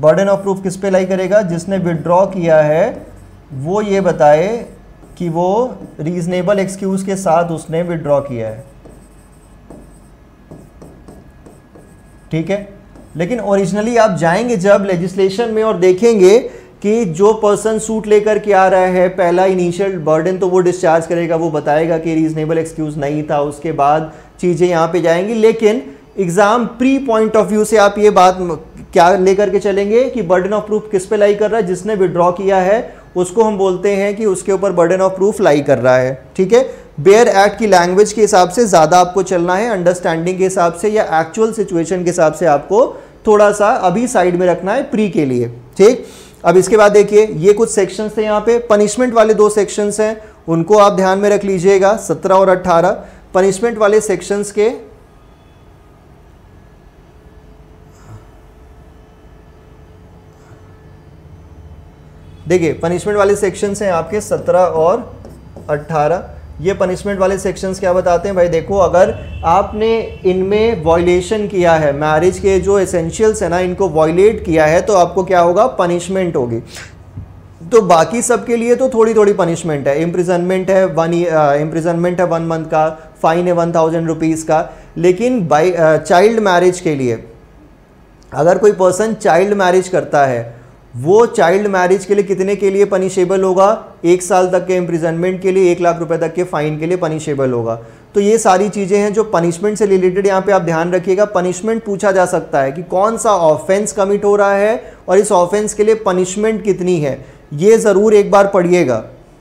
बर्डन ऑफ प्रूफ किस पे लाई करेगा? जिसने विड्रॉ किया है वो ये बताए कि वो रीजनेबल एक्सक्यूज के साथ उसने विड्रॉ किया है, ठीक है। लेकिन ओरिजिनली आप जाएंगे जब लेजिस्लेशन में और देखेंगे कि जो पर्सन सूट लेकर के आ रहा है, पहला इनिशियल बर्डन तो वो डिस्चार्ज करेगा, वो बताएगा कि रीजनेबल एक्सक्यूज नहीं था, उसके बाद चीज़ें यहाँ पे जाएंगी। लेकिन exam pre point of view से आप ये बात क्या लेकर के चलेंगे कि बर्डन ऑफ प्रूफ किस पे लाई कर रहा है? जिसने विड्रॉ किया है उसको हम बोलते हैं कि उसके ऊपर बर्डन ऑफ प्रूफ लाई कर रहा है, ठीक है। बेयर एक्ट की लैंग्वेज के हिसाब से ज़्यादा आपको चलना है, अंडरस्टैंडिंग के हिसाब से या एक्चुअल सिचुएशन के हिसाब से आपको थोड़ा सा अभी साइड में रखना है प्री के लिए, ठीक। अब इसके बाद देखिए ये कुछ सेक्शंस थे यहाँ पे, पनिशमेंट वाले 2 सेक्शंस हैं, उनको आप ध्यान में रख लीजिएगा, 17 और 18। पनिशमेंट वाले सेक्शंस के देखिए पनिशमेंट वाले सेक्शंस हैं आपके 17 और 18। ये पनिशमेंट वाले सेक्शंस क्या बताते हैं भाई? देखो, अगर आपने इनमें वॉयलेशन किया है, मैरिज के जो एसेंशियल्स है ना, इनको वॉयलेट किया है, तो आपको क्या होगा? पनिशमेंट होगी। तो बाकी सब के लिए तो थोड़ी थोड़ी पनिशमेंट है, इम्प्रिजनमेंट है 1 मंथ का, फाइन है 1000 रुपीज़ का। लेकिन चाइल्ड मैरिज के लिए अगर कोई पर्सन चाइल्ड मैरिज करता है, वो चाइल्ड मैरिज के लिए कितने के लिए पनिशेबल होगा? 1 साल तक के इम्प्रिजनमेंट के लिए, 1 लाख रुपए तक के फाइन के लिए पनिशेबल होगा। तो ये सारी चीज़ें हैं जो पनिशमेंट से रिलेटेड, यहाँ पे आप ध्यान रखिएगा। पनिशमेंट पूछा जा सकता है कि कौन सा ऑफेंस कमिट हो रहा है और इस ऑफेंस के लिए पनिशमेंट कितनी है, ये ज़रूर एक बार पढ़िएगा।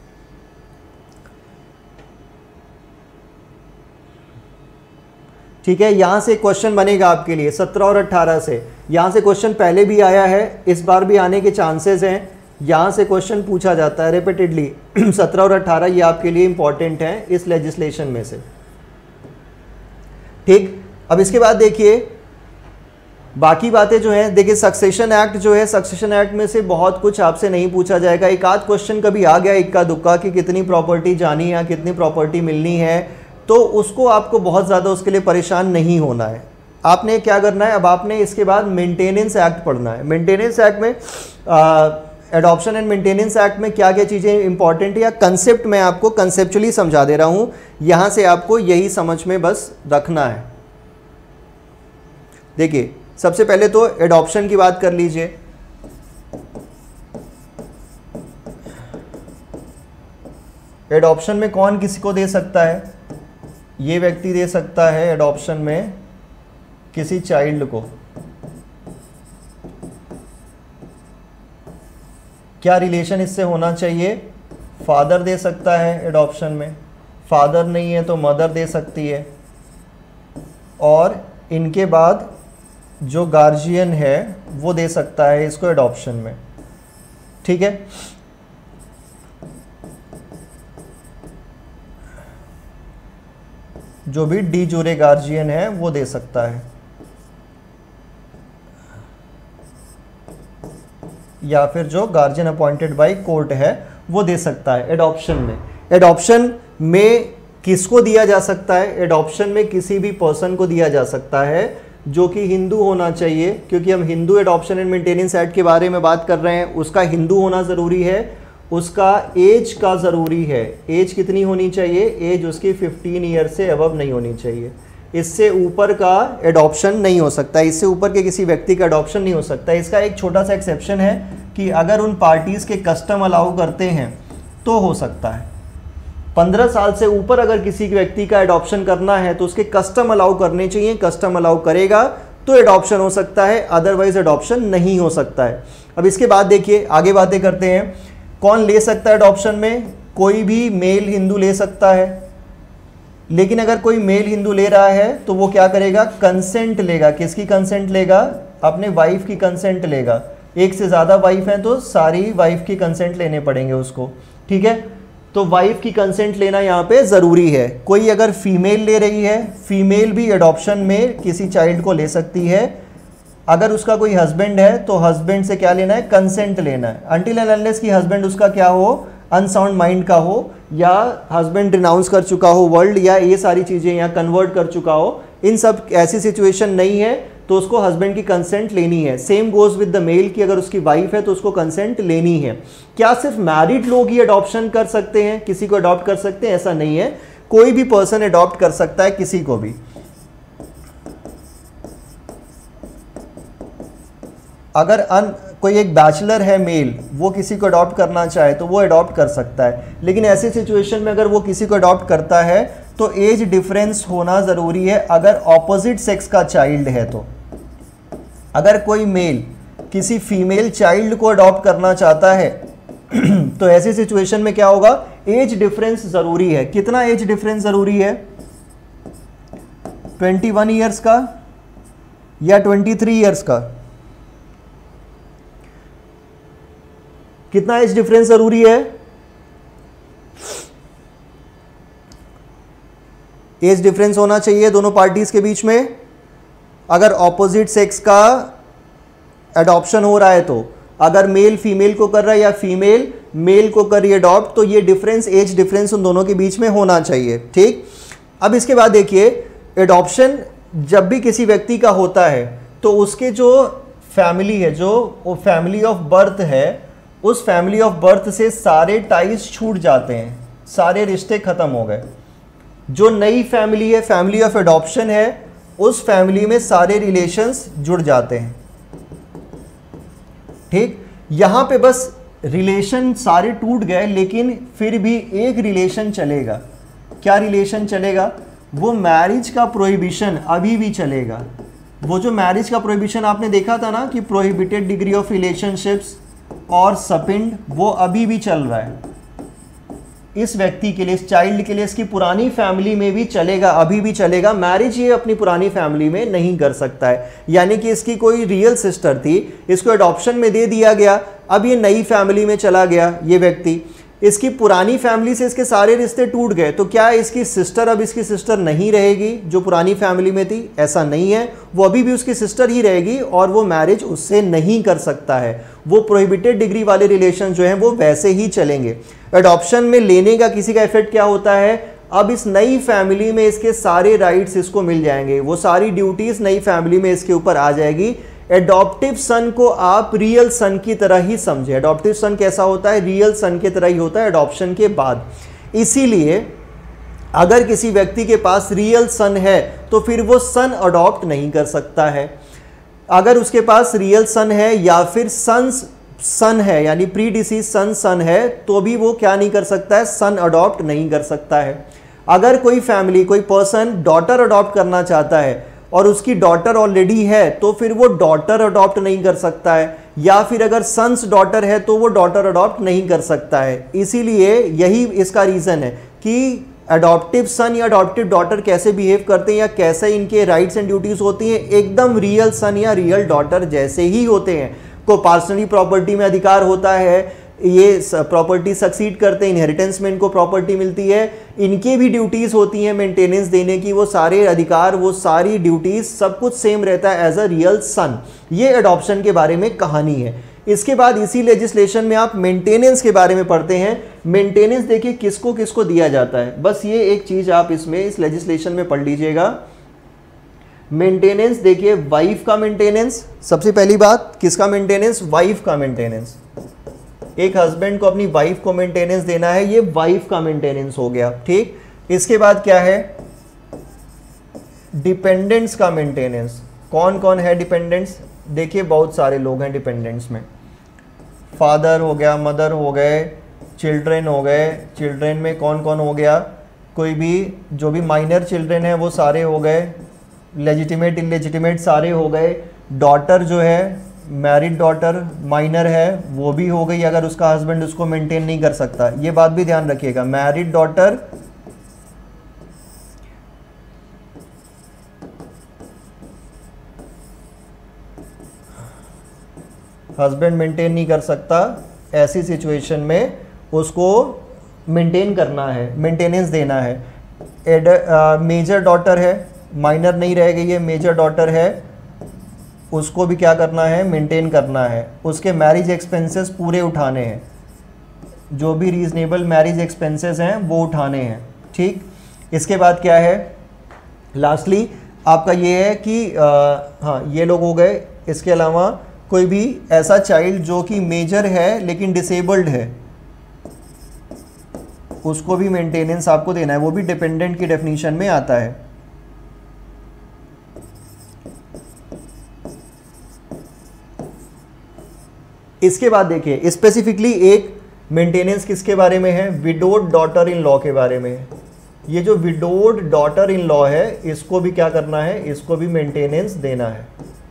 ठीक है, यहां से क्वेश्चन बनेगा आपके लिए 17 और 18 से। यहां से क्वेश्चन पहले भी आया है, इस बार भी आने के चांसेस हैं। यहां से क्वेश्चन पूछा जाता है रिपीटेडली 17 और 18, ये आपके लिए इंपॉर्टेंट है इस लेजिस्लेशन में से, ठीक। अब इसके बाद देखिए बाकी बातें जो हैं, देखिए सक्सेशन एक्ट जो है, सक्सेशन एक्ट में से बहुत कुछ आपसे नहीं पूछा जाएगा। एक आध क्वेश्चन कभी आ गया इक्का दुक्का कि कितनी प्रॉपर्टी जानी है, कितनी प्रॉपर्टी मिलनी है, तो उसको आपको बहुत ज़्यादा उसके लिए परेशान नहीं होना है। आपने क्या करना है, अब आपने इसके बाद मेंटेनेंस एक्ट पढ़ना है। मेंटेनेंस एक्ट में एडॉप्शन एंड मेंटेनेंस एक्ट में क्या क्या चीज़ें इंपॉर्टेंट है या कंसेप्ट मैं आपको कंसेप्चुअली समझा दे रहा हूँ, यहाँ से आपको यही समझ में बस रखना है। देखिए सबसे पहले तो एडॉप्शन की बात कर लीजिए। एडॉप्शन में कौन किसी को दे सकता है? ये व्यक्ति दे सकता है एडॉप्शन में किसी चाइल्ड को। क्या रिलेशन इससे होना चाहिए? फादर दे सकता है एडॉप्शन में, फादर नहीं है तो मदर दे सकती है, और इनके बाद जो गार्जियन है वो दे सकता है इसको एडॉप्शन में, ठीक है। जो भी डी जूरे गार्जियन है वो दे सकता है, या फिर जो गार्जियन अपॉइंटेड बाय कोर्ट है वो दे सकता है एडॉप्शन में। एडॉप्शन में किसको दिया जा सकता है? एडॉप्शन में किसी भी पर्सन को दिया जा सकता है जो कि हिंदू होना चाहिए, क्योंकि हम Hindu adoption and maintenance act के बारे में बात कर रहे हैं। उसका हिंदू होना ज़रूरी है, उसका एज का ज़रूरी है। एज कितनी होनी चाहिए? एज उसकी 15 ईयर से अबव नहीं होनी चाहिए। इससे ऊपर का एडॉप्शन नहीं हो सकता, इससे ऊपर के किसी व्यक्ति का एडॉप्शन नहीं हो सकता। इसका एक छोटा सा एक्सेप्शन है कि अगर उन पार्टीज़ के कस्टम अलाउ करते हैं तो हो सकता है। 15 साल से ऊपर अगर किसी व्यक्ति का एडॉप्शन करना है तो उसके कस्टम अलाउ करने चाहिए, कस्टम अलाउ करेगा तो एडॉप्शन हो सकता है, अदरवाइज एडॉप्शन नहीं हो सकता है। अब इसके बाद देखिए आगे बातें करते हैं। कौन ले सकता है एडॉप्शन में? कोई भी मेल हिंदू ले सकता है, लेकिन अगर कोई मेल हिंदू ले रहा है तो वो क्या करेगा? कंसेंट लेगा। किसकी कंसेंट लेगा? अपने वाइफ की कंसेंट लेगा। एक से ज़्यादा वाइफ हैं तो सारी वाइफ की कंसेंट लेने पड़ेंगे उसको, ठीक है। तो वाइफ की कंसेंट लेना यहाँ पे ज़रूरी है। कोई अगर फीमेल ले रही है, फीमेल भी एडॉप्शन में किसी चाइल्ड को ले सकती है। अगर उसका कोई हस्बैंड है तो हस्बैंड से क्या लेना है? कंसेंट लेना है। अनटिल एंड अनलेस कि हस्बैंड उसका क्या हो? अनसाउंड माइंड का हो, या हस्बैंड रिनाउंस कर चुका हो वर्ल्ड, या ये सारी चीज़ें या कन्वर्ट कर चुका हो। इन सब ऐसी सिचुएशन नहीं है तो उसको हस्बैंड की कंसेंट लेनी है। Same goes with the male कि अगर उसकी वाइफ है तो उसको कंसेंट लेनी है। क्या सिर्फ मैरिड लोग ही अडॉप्शन कर सकते हैं, किसी को अडॉप्ट कर सकते हैं? ऐसा नहीं है, कोई भी पर्सन अडॉप्ट कर सकता है किसी को भी। अगर कोई एक बैचलर है मेल, वो किसी को अडॉप्ट करना चाहे तो वो अडॉप्ट कर सकता है, लेकिन ऐसी सिचुएशन में अगर वो किसी को अडॉप्ट करता है तो एज डिफरेंस होना ज़रूरी है अगर ऑपोजिट सेक्स का चाइल्ड है तो। अगर कोई मेल किसी फीमेल चाइल्ड को अडॉप्ट करना चाहता है तो ऐसी सिचुएशन में क्या होगा, एज डिफरेंस ज़रूरी है। कितना एज डिफरेंस ज़रूरी है? 21 ईयर्स का या 23 ईयर्स का? कितना एज डिफरेंस जरूरी है? एज डिफरेंस होना चाहिए दोनों पार्टीज के बीच में। अगर ऑपोजिट सेक्स का एडॉप्शन हो रहा है तो, अगर मेल फीमेल को कर रहा है या फीमेल मेल को कर रही है अडॉप्ट, तो ये डिफरेंस, एज डिफरेंस उन दोनों के बीच में होना चाहिए। ठीक, अब इसके बाद देखिए, एडॉप्शन जब भी किसी व्यक्ति का होता है तो उसके जो फैमिली है, जो वो फैमिली ऑफ बर्थ है, उस फैमिली ऑफ बर्थ से सारे टाइज छूट जाते हैं, सारे रिश्ते खत्म हो गए। जो नई फैमिली है, फैमिली ऑफ एडॉप्शन है, उस फैमिली में सारे रिलेशंस जुड़ जाते हैं। ठीक, यहां पे बस रिलेशन सारे टूट गए, लेकिन फिर भी एक रिलेशन चलेगा। क्या रिलेशन चलेगा? वो मैरिज का प्रोहिबिशन अभी भी चलेगा। वो जो मैरिज का प्रोहिबिशन आपने देखा था ना कि प्रोहिबिटेड डिग्री ऑफ रिलेशनशिप्स और सपिंड, वो अभी भी चल रहा है इस व्यक्ति के लिए, इस चाइल्ड के लिए। इसकी पुरानी फैमिली में भी चलेगा, अभी भी चलेगा। मैरिज ये अपनी पुरानी फैमिली में नहीं कर सकता है। यानी कि इसकी कोई रियल सिस्टर थी, इसको एडॉप्शन में दे दिया गया, अब ये नई फैमिली में चला गया ये व्यक्ति, इसकी पुरानी फैमिली से इसके सारे रिश्ते टूट गए, तो क्या इसकी सिस्टर अब इसकी सिस्टर नहीं रहेगी जो पुरानी फैमिली में थी? ऐसा नहीं है, वो अभी भी उसकी सिस्टर ही रहेगी और वो मैरिज उससे नहीं कर सकता है। वो प्रोहिबिटेड डिग्री वाले रिलेशन जो हैं वो वैसे ही चलेंगे। एडॉप्शन में लेने का किसी का इफेक्ट क्या होता है? अब इस नई फैमिली में इसके सारे राइट्स इसको मिल जाएंगे, वो सारी ड्यूटीज नई फैमिली में इसके ऊपर आ जाएगी। एडॉप्टिव सन को आप रियल सन की तरह ही समझे। एडॉप्टिव सन कैसा होता है? रियल सन की तरह ही होता है एडॉप्शन के बाद। इसीलिए अगर किसी व्यक्ति के पास रियल सन है तो फिर वो सन अडॉप्ट नहीं कर सकता है। अगर उसके पास रियल सन है या फिर सन है, यानी प्री डिसीज सन है, तो भी वो क्या नहीं कर सकता है? सन अडॉप्ट नहीं कर सकता है। अगर कोई फैमिली, कोई पर्सन डॉटर अडॉप्ट करना चाहता है और उसकी डॉटर ऑलरेडी है, तो फिर वो डॉटर अडॉप्ट नहीं कर सकता है। या फिर अगर सन्स डॉटर है तो वो डॉटर अडॉप्ट नहीं कर सकता है। इसीलिए यही इसका रीज़न है कि अडॉप्टिव सन या अडॉप्टिव डॉटर कैसे बिहेव करते हैं या कैसे इनके राइट्स एंड ड्यूटीज़ होती हैं, एकदम रियल सन या रियल डॉटर जैसे ही होते हैं। को पर्सनली प्रॉपर्टी में अधिकार होता है, ये प्रॉपर्टी सक्सीड करते हैं, इनहेरिटेंस में इनको प्रॉपर्टी मिलती है, इनकी भी ड्यूटीज़ होती हैं मेंटेनेंस देने की, वो सारे अधिकार, वो सारी ड्यूटीज़, सब कुछ सेम रहता है एज अ रियल सन। ये एडॉप्शन के बारे में कहानी है। इसके बाद इसी लेजिस्लेशन में आप मेंटेनेंस के बारे में पढ़ते हैं। मेंटेनेंस देखिए किसको किसको दिया जाता है, बस ये एक चीज़ आप इसमें इस लेजिस्लेशन में पढ़ लीजिएगा। मेंटेनेंस देखिए, वाइफ का मेंटेनेंस, सबसे पहली बात किसका मेंटेनेंस? वाइफ का मेंटेनेंस। एक हस्बैंड को अपनी वाइफ को मेंटेनेंस देना है, ये वाइफ का मेंटेनेंस हो गया। ठीक, इसके बाद क्या है? डिपेंडेंट्स का मेंटेनेंस। कौन कौन है डिपेंडेंट्स? देखिए बहुत सारे लोग हैं डिपेंडेंट्स में। फादर हो गया, मदर हो गए, चिल्ड्रेन हो गए। चिल्ड्रेन में कौन कौन हो गया? कोई भी जो भी माइनर चिल्ड्रेन है वो सारे हो गए, लेजिटिमेट इलेजिटिमेट सारे हो गए। डॉटर जो है, मैरिड डॉटर माइनर है, वो भी हो गई अगर उसका हस्बैंड उसको मेंटेन नहीं कर सकता। ये बात भी ध्यान रखिएगा, मैरिड डॉटर हस्बैंड मेंटेन नहीं कर सकता, ऐसी सिचुएशन में उसको मेंटेन करना है, मेंटेनेंस देना है। मेजर डॉटर है, माइनर नहीं रह गई है, मेजर डॉटर है, उसको भी क्या करना है? मेंटेन करना है। उसके मैरिज एक्सपेंसेस पूरे उठाने हैं, जो भी रीजनेबल मैरिज एक्सपेंसेस हैं वो उठाने हैं। ठीक, इसके बाद क्या है? लास्टली आपका ये है कि हाँ ये लोग हो गए। इसके अलावा कोई भी ऐसा चाइल्ड जो कि मेजर है लेकिन डिसेबल्ड है, उसको भी मेंटेनेंस आपको देना है, वो भी डिपेंडेंट की डेफिनेशन में आता है। इसके बाद देखिए स्पेसिफिकली एक मेंटेनेंस किसके बारे में है, विडोड डॉटर इन लॉ के बारे में है। ये जो विडोड डॉटर इन लॉ है इसको भी क्या करना है, इसको भी मेंटेनेंस देना है।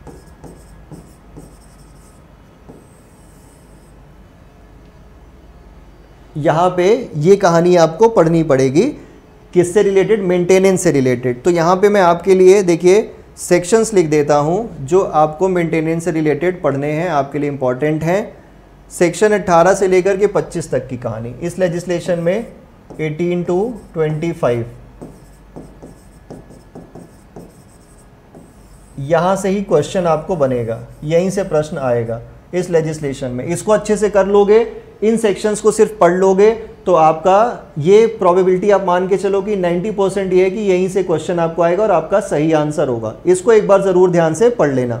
यहां पे ये कहानी आपको पढ़नी पड़ेगी, किससे रिलेटेड, मेंटेनेंस से रिलेटेड। तो यहां पे मैं आपके लिए देखिए सेक्शंस लिख देता हूं जो आपको मेंटेनेंस से रिलेटेड पढ़ने हैं, आपके लिए इंपॉर्टेंट हैं। सेक्शन 18 से लेकर के 25 तक की कहानी इस लेजिस्लेशन में 18 to 25, यहां से ही क्वेश्चन आपको बनेगा, यहीं से प्रश्न आएगा इस लेजिस्लेशन में। इसको अच्छे से कर लोगे, इन सेक्शंस को सिर्फ पढ़ लोगे तो आपका ये प्रोबेबिलिटी आप मान के चलो कि 90% ये है कि यहीं से क्वेश्चन आपको आएगा और आपका सही आंसर होगा। इसको एक बार जरूर ध्यान से पढ़ लेना।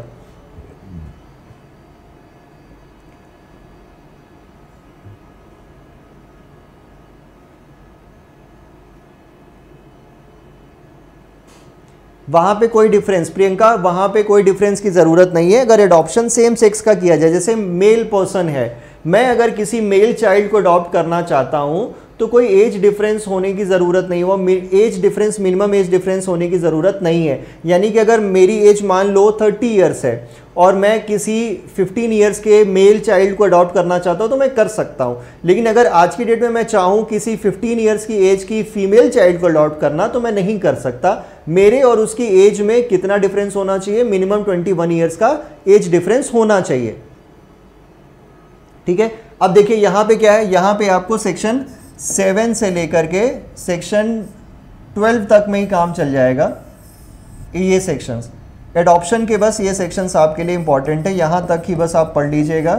वहां पे कोई डिफरेंस, प्रियंका वहां पे कोई डिफरेंस की जरूरत नहीं है। अगर एडॉप्शन सेम सेक्स का किया जाए, जैसे मेल पर्सन है, मैं अगर किसी मेल चाइल्ड को अडॉप्ट करना चाहता हूं तो कोई एज डिफरेंस होने की ज़रूरत नहीं, वो age difference minimum age difference होने की ज़रूरत नहीं है। यानी कि अगर मेरी एज मान लो 30 ईयर्स है और मैं किसी 15 ईयर्स के मेल चाइल्ड को अडॉप्ट करना चाहता हूं तो मैं कर सकता हूं। लेकिन अगर आज की डेट में मैं चाहूं किसी 15 ईयर्स की एज की फीमेल चाइल्ड को अडॉप्ट करना तो मैं नहीं कर सकता। मेरे और उसकी एज में कितना डिफरेंस होना चाहिए, मिनिमम 21 ईयर्स का एज डिफरेंस होना चाहिए। ठीक है, अब देखिए यहां पे क्या है, यहां पे आपको सेक्शन 7 से लेकर के सेक्शन 12 तक में ही काम चल जाएगा। ये सेक्शंस एडॉप्शन के बस ये सेक्शंस आपके लिए इंपॉर्टेंट है, यहां तक ही बस आप पढ़ लीजिएगा,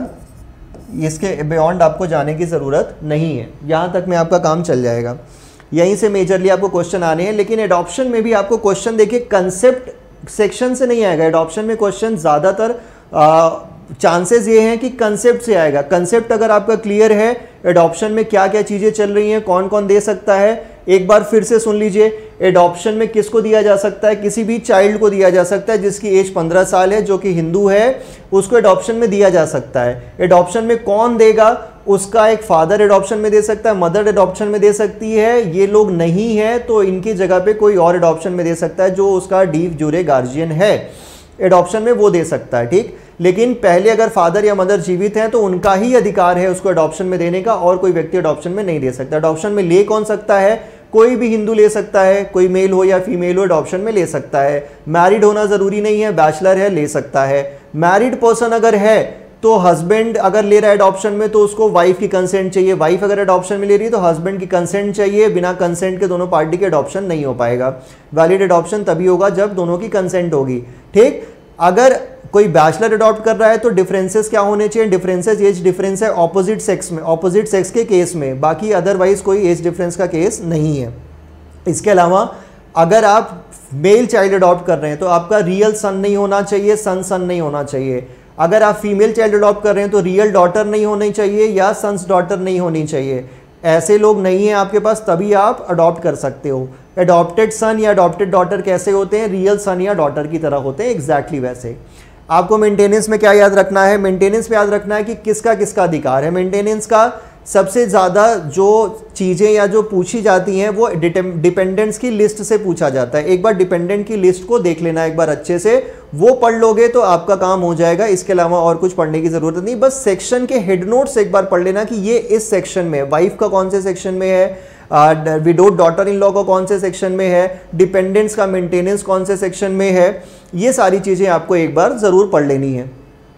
इसके बियॉन्ड आपको जाने की ज़रूरत नहीं है, यहां तक में आपका काम चल जाएगा। यहीं से मेजरली आपको क्वेश्चन आने हैं। लेकिन एडॉप्शन में भी आपको क्वेश्चन देखिए कंसेप्ट सेक्शन से नहीं आएगा। एडॉप्शन में क्वेश्चन ज़्यादातर चांसेस ये हैं कि कंसेप्ट से आएगा। कंसेप्ट अगर आपका क्लियर है, एडॉप्शन में क्या क्या चीज़ें चल रही हैं, कौन कौन दे सकता है, एक बार फिर से सुन लीजिए। एडॉप्शन में किसको दिया जा सकता है, किसी भी चाइल्ड को दिया जा सकता है जिसकी एज 15 साल है, जो कि हिंदू है, उसको एडॉप्शन में दिया जा सकता है। एडॉप्शन में कौन देगा, उसका एक फादर एडॉप्शन में दे सकता है, मदर एडॉप्शन में दे सकती है। ये लोग नहीं है तो इनकी जगह पे कोई और एडॉप्शन में दे सकता है जो उसका डी जूरे गार्जियन है, एडॉप्शन में वो दे सकता है। ठीक, लेकिन पहले अगर फादर या मदर जीवित हैं तो उनका ही अधिकार है उसको एडॉप्शन में देने का, और कोई व्यक्ति एडॉप्शन में नहीं दे सकता। एडॉप्शन में ले कौन सकता है, कोई भी हिंदू ले सकता है, कोई मेल हो या फीमेल हो एडॉप्शन में ले सकता है। मैरिड होना जरूरी नहीं है, बैचलर है ले सकता है। मैरिड पर्सन अगर है तो हस्बैंड अगर ले रहा है एडॉप्शन में तो उसको वाइफ की कंसेंट चाहिए, वाइफ अगर एडॉप्शन में ले रही है तो हस्बैंड की कंसेंट चाहिए। बिना कंसेंट के दोनों पार्टी के एडॉप्शन नहीं हो पाएगा। वैलिड एडॉप्शन तभी होगा जब दोनों की कंसेंट होगी। ठीक, अगर कोई बैचलर अडॉप्ट कर रहा है तो डिफरेंसेस क्या होने चाहिए, डिफरेंसेस एज डिफरेंस है ऑपोजिट सेक्स में, ऑपोजिट सेक्स के केस में, बाकी अदरवाइज कोई एज डिफरेंस का केस नहीं है। इसके अलावा अगर आप मेल चाइल्ड अडॉप्ट कर रहे हैं तो आपका रियल सन नहीं होना चाहिए, सन नहीं होना चाहिए। अगर आप फीमेल चाइल्ड अडॉप्ट कर रहे हैं तो रियल डॉटर नहीं होनी चाहिए या सन्स डॉटर नहीं होनी चाहिए। ऐसे लोग नहीं है आपके पास, तभी आप अडॉप्ट कर सकते हो। अडॉप्टेड सन या अडॉप्टेड डॉटर कैसे होते हैं, रियल सन या डॉटर की तरह होते हैं, एग्जैक्टली वैसे। आपको मेंटेनेंस में क्या याद रखना है, मेंटेनेंस में याद रखना है कि किसका किसका अधिकार है। मेंटेनेंस का सबसे ज़्यादा जो चीज़ें या जो पूछी जाती हैं वो डिपेंडेंट्स की लिस्ट से पूछा जाता है। एक बार डिपेंडेंट की लिस्ट को देख लेना एक बार अच्छे से, वो पढ़ लोगे तो आपका काम हो जाएगा। इसके अलावा और कुछ पढ़ने की ज़रूरत नहीं, बस सेक्शन के हेड नोट्स एक बार पढ़ लेना कि ये इस सेक्शन में, वाइफ का कौन से सेक्शन में है, विडोड डॉटर इन लॉ का कौन से सेक्शन में है, डिपेंडेंट्स का मेंटेनेंस कौन से सेक्शन में है। ये सारी चीज़ें आपको एक बार ज़रूर पढ़ लेनी है।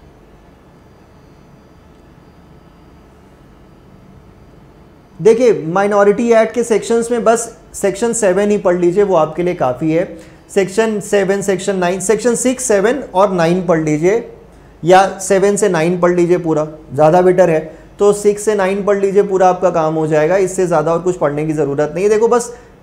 देखिए माइनॉरिटी एक्ट के सेक्शंस में बस सेक्शन 7 ही पढ़ लीजिए, वो आपके लिए काफ़ी है। सेक्शन 7, सेक्शन 9, सेक्शन 6, 7 और 9 पढ़ लीजिए, या 7 से 9 पढ़ लीजिए पूरा, ज़्यादा बेटर है। तो 6 से 9 पढ़ लीजिए, पूरा आपका काम हो जाएगा। इससे ज़्यादा और कुछ पढ़ने की ज़रूरत नहीं है। देखो बस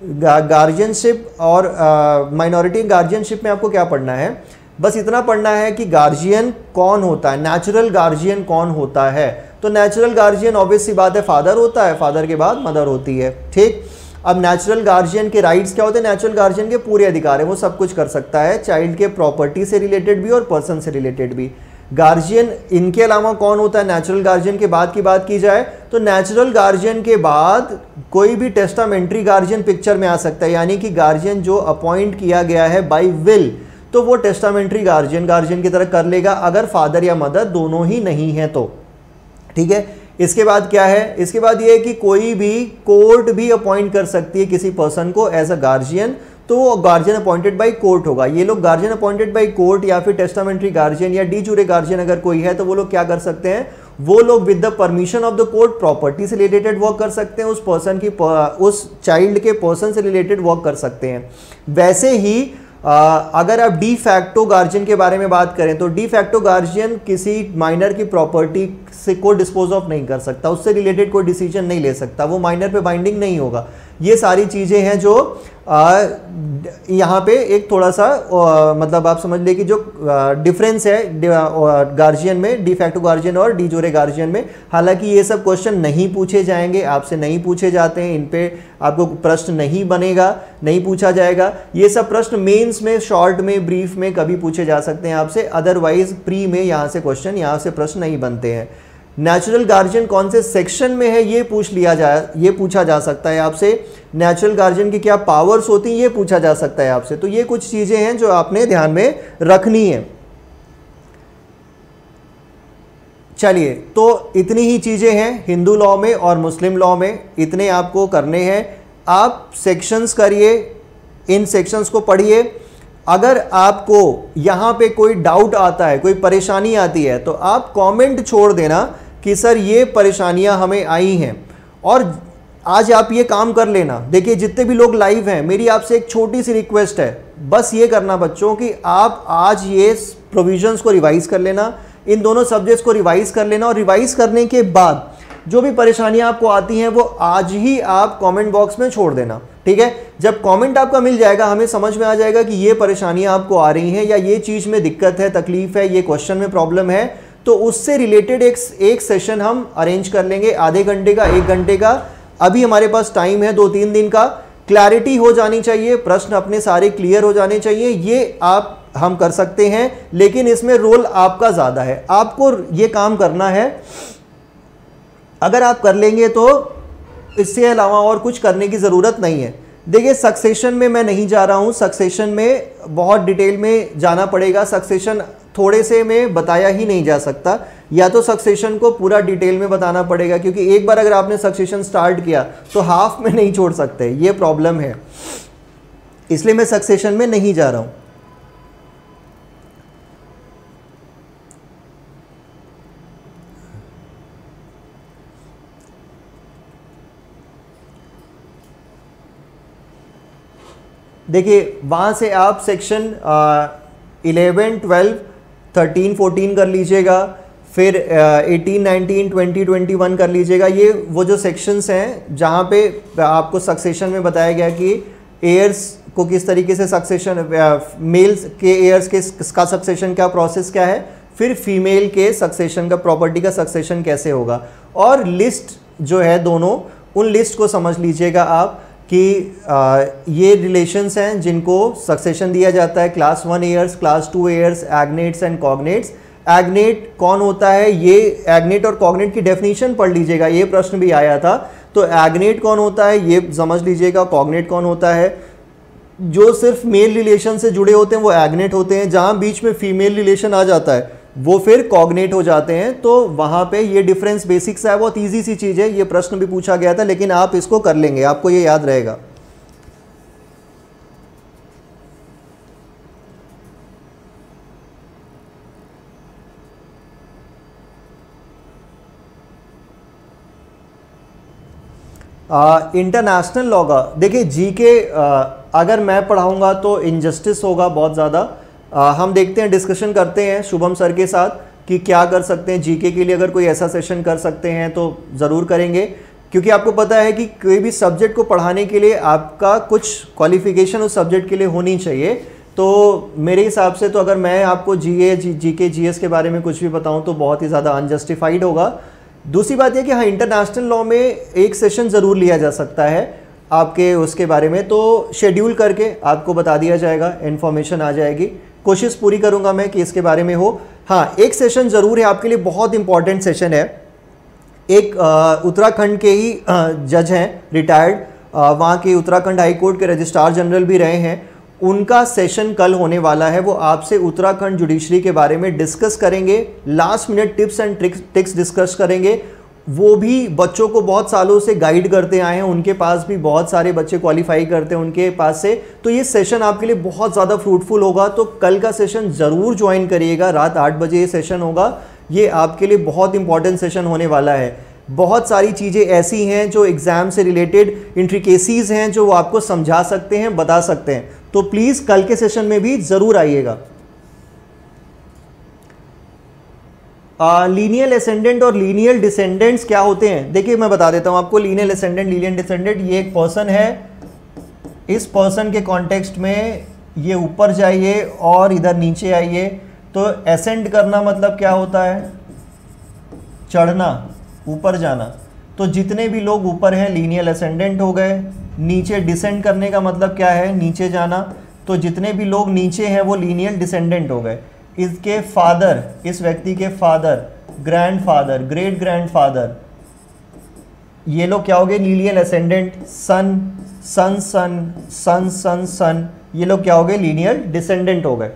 गार्जियनशिप और माइनॉरिटी गार्जियनशिप में आपको क्या पढ़ना है, बस इतना पढ़ना है कि गार्जियन कौन होता है, नेचुरल गार्जियन कौन होता है। तो नेचुरल गार्जियन ऑब्वियस सी बात है फादर होता है, फादर के बाद मदर होती है, ठीक। अब नेचुरल गार्जियन के राइट्स क्या होते हैं, नेचुरल गार्जियन के पूरे अधिकार है, वो सब कुछ कर सकता है, चाइल्ड के प्रॉपर्टी से रिलेटेड भी और पर्सन से रिलेटेड भी। गार्जियन इनके अलावा कौन होता है, नेचुरल गार्जियन के बाद की बात की जाए तो नेचुरल गार्जियन के बाद कोई भी टेस्टामेंट्री गार्जियन पिक्चर में आ सकता है, यानी कि गार्जियन जो अपॉइंट किया गया है बाय विल, तो वो टेस्टामेंट्री गार्जियन की तरह कर लेगा अगर फादर या मदर दोनों ही नहीं है तो, ठीक है। इसके बाद क्या है, इसके बाद ये है कि कोई भी कोर्ट भी अपॉइंट कर सकती है किसी पर्सन को एज अ गार्जियन, तो वो गार्जियन अपॉइंटेड बाय कोर्ट होगा। ये लोग गार्जियन अपॉइंटेड बाय कोर्ट या फिर टेस्टामेंट्री गार्जियन या डी जूरे गार्जियन अगर कोई है तो वो लोग क्या कर सकते हैं, वो लोग with the permission of the court property से रिलेटेड वर्क कर सकते हैं, उस पर्सन की उस चाइल्ड के पर्सन से रिलेटेड वर्क कर सकते हैं। वैसे ही अगर आप डी फैक्टो गार्जियन के बारे में बात करें तो डी फैक्टो गार्जियन किसी माइनर की प्रॉपर्टी से को डिस्पोज ऑफ नहीं कर सकता, उससे रिलेटेड कोई डिसीजन नहीं ले सकता, वो माइनर पे बाइंडिंग नहीं होगा। ये सारी चीज़ें हैं जो यहाँ पे एक थोड़ा सा मतलब आप समझ ले कि जो डिफरेंस है गार्जियन में, डी फैक्टो गार्जियन और डी जोरे गार्जियन में। हालांकि ये सब क्वेश्चन नहीं पूछे जाएंगे, आपसे नहीं पूछे जाते हैं, इन पे आपको प्रश्न नहीं बनेगा, नहीं पूछा जाएगा। ये सब प्रश्न मेंस में, शॉर्ट में, ब्रीफ में कभी पूछे जा सकते हैं आपसे, अदरवाइज प्री में यहाँ से क्वेश्चन, यहाँ से प्रश्न नहीं बनते हैं। नेचुरल गार्जियन कौन से सेक्शन में है ये पूछा जा सकता है आपसे। नेचुरल गार्जियन की क्या पावर्स होती हैं ये पूछा जा सकता है आपसे। तो ये कुछ चीजें हैं जो आपने ध्यान में रखनी है। चलिए, तो इतनी ही चीजें हैं हिंदू लॉ में और मुस्लिम लॉ में, इतने आपको करने हैं। आप सेक्शंस करिए, इन सेक्शंस को पढ़िए। अगर आपको यहाँ पे कोई डाउट आता है, कोई परेशानी आती है, तो आप कमेंट छोड़ देना कि सर ये परेशानियाँ हमें आई हैं, और आज आप ये काम कर लेना। देखिए जितने भी लोग लाइव हैं, मेरी आपसे एक छोटी सी रिक्वेस्ट है, बस ये करना बच्चों कि आप आज ये प्रोविजंस को रिवाइज कर लेना, इन दोनों सब्जेक्ट्स को रिवाइज कर लेना, और रिवाइज करने के बाद जो भी परेशानियां आपको आती हैं वो आज ही आप कमेंट बॉक्स में छोड़ देना, ठीक है। जब कमेंट आपका मिल जाएगा, हमें समझ में आ जाएगा कि ये परेशानियां आपको आ रही हैं या ये चीज़ में दिक्कत है, तकलीफ है, ये क्वेश्चन में प्रॉब्लम है, तो उससे रिलेटेड एक सेशन हम अरेंज कर लेंगे, आधे घंटे का, 1 घंटे का। अभी हमारे पास टाइम है 2-3 दिन का। क्लैरिटी हो जानी चाहिए, प्रश्न अपने सारे क्लियर हो जाने चाहिए, ये हम कर सकते हैं, लेकिन इसमें रोल आपका ज़्यादा है, आपको ये काम करना है। अगर आप कर लेंगे तो इससे अलावा और कुछ करने की ज़रूरत नहीं है। देखिए सक्सेशन में मैं नहीं जा रहा हूँ, सक्सेशन में बहुत डिटेल में जाना पड़ेगा, सक्सेशन थोड़े से में बताया ही नहीं जा सकता, या तो सक्सेशन को पूरा डिटेल में बताना पड़ेगा, क्योंकि एक बार अगर आपने सक्सेशन स्टार्ट किया तो हाफ में नहीं छोड़ सकते, ये प्रॉब्लम है, इसलिए मैं सक्सेशन में नहीं जा रहा हूँ। देखिए वहाँ से आप सेक्शन 11, 12, 13, 14 कर लीजिएगा, फिर 18, 19, 20, 21 कर लीजिएगा। ये वो जो सेक्शंस हैं जहाँ पे आपको सक्सेशन में बताया गया कि एयर्स को किस तरीके से सक्सेशन, मेल्स के एयर्स के का सक्सेशन क्या प्रोसेस क्या है, फिर फीमेल के सक्सेशन का, प्रॉपर्टी का सक्सेशन कैसे होगा, और लिस्ट जो है दोनों, उन लिस्ट को समझ लीजिएगा आप कि ये रिलेशंस हैं जिनको सक्सेशन दिया जाता है। Class 1 heirs, class 2 heirs, agnates and cognates. Agnate कौन होता है, ये एग्नेट और कॉग्नेट की डेफिनेशन पढ़ लीजिएगा, ये प्रश्न भी आया था। तो एग्नेट कौन होता है ये समझ लीजिएगा, कॉग्नेट कौन होता है। जो सिर्फ मेल रिलेशन से जुड़े होते हैं वो एग्नेट होते हैं, जहाँ बीच में फीमेल रिलेशन आ जाता है वो फिर कॉग्नेट हो जाते हैं। तो वहाँ पे ये डिफरेंस बेसिक्स है, बहुत ईजी सी चीज़ है, ये प्रश्न भी पूछा गया था, लेकिन आप इसको कर लेंगे, आपको ये याद रहेगा। इंटरनेशनल लॉ का देखिए, जीके अगर मैं पढ़ाऊंगा तो इनजस्टिस होगा बहुत ज़्यादा। हम देखते हैं, डिस्कशन करते हैं शुभम सर के साथ कि क्या कर सकते हैं जीके के लिए, अगर कोई ऐसा सेशन कर सकते हैं तो ज़रूर करेंगे। क्योंकि आपको पता है कि कोई भी सब्जेक्ट को पढ़ाने के लिए आपका कुछ क्वालिफिकेशन उस सब्जेक्ट के लिए होनी चाहिए। तो मेरे हिसाब से तो अगर मैं आपको जीके जीएस के बारे में कुछ भी बताऊं तो बहुत ही ज़्यादा अनजस्टिफाइड होगा। दूसरी बात यह कि हाँ, इंटरनेशनल लॉ में एक सेशन ज़रूर लिया जा सकता है आपके उसके बारे में, तो शेड्यूल करके आपको बता दिया जाएगा, इन्फॉर्मेशन आ जाएगी। कोशिश पूरी करूंगा मैं कि इसके बारे में हो। हाँ, एक सेशन ज़रूर है आपके लिए, बहुत इंपॉर्टेंट सेशन है। एक उत्तराखंड के ही जज हैं, रिटायर्ड, वहाँ के उत्तराखंड हाई कोर्ट के रजिस्ट्रार जनरल भी रहे हैं, उनका सेशन कल होने वाला है। वो आपसे उत्तराखंड जुडिशरी के बारे में डिस्कस करेंगे, last minute tips and tricks discuss करेंगे। वो भी बच्चों को बहुत सालों से गाइड करते आए हैं, उनके पास भी बहुत सारे बच्चे क्वालिफाई करते हैं उनके पास से। तो ये सेशन आपके लिए बहुत ज़्यादा फ्रूटफुल होगा, तो कल का सेशन ज़रूर ज्वाइन करिएगा। रात 8 बजे ये सेशन होगा, ये आपके लिए बहुत इंपॉर्टेंट सेशन होने वाला है। बहुत सारी चीज़ें ऐसी हैं जो एग्ज़ाम से रिलेटेड इंट्रिकेसीज हैं जो वो आपको समझा सकते हैं, बता सकते हैं। तो प्लीज़ कल के सेशन में भी ज़रूर आइएगा। लीनियल एसेंडेंट और लीनियल डिसेंडेंट्स क्या होते हैं, देखिए मैं बता देता हूं आपको। लीनियल एसेंडेंट, लीनियल डिसेंडेंट, ये एक पर्सन है, इस पर्सन के कॉन्टेक्स्ट में ये ऊपर जाइए और इधर नीचे आइए। तो एसेंड करना मतलब क्या होता है, चढ़ना, ऊपर जाना। तो जितने भी लोग ऊपर हैं लीनियल एसेंडेंट हो गए। नीचे डिसेंड करने का मतलब क्या है, नीचे जाना। तो जितने भी लोग नीचे हैं वो लीनियल डिसेंडेंट हो गए। इसके फादर, इस व्यक्ति के फादर, ग्रैंडफादर, ग्रेट ग्रैंडफादर, ये लोग क्या हो गए, लीनियल एसेंडेंट। सन, सन सन, सन सन सन, ये लोग क्या हो गए, लीनियल डिसेंडेंट हो गए।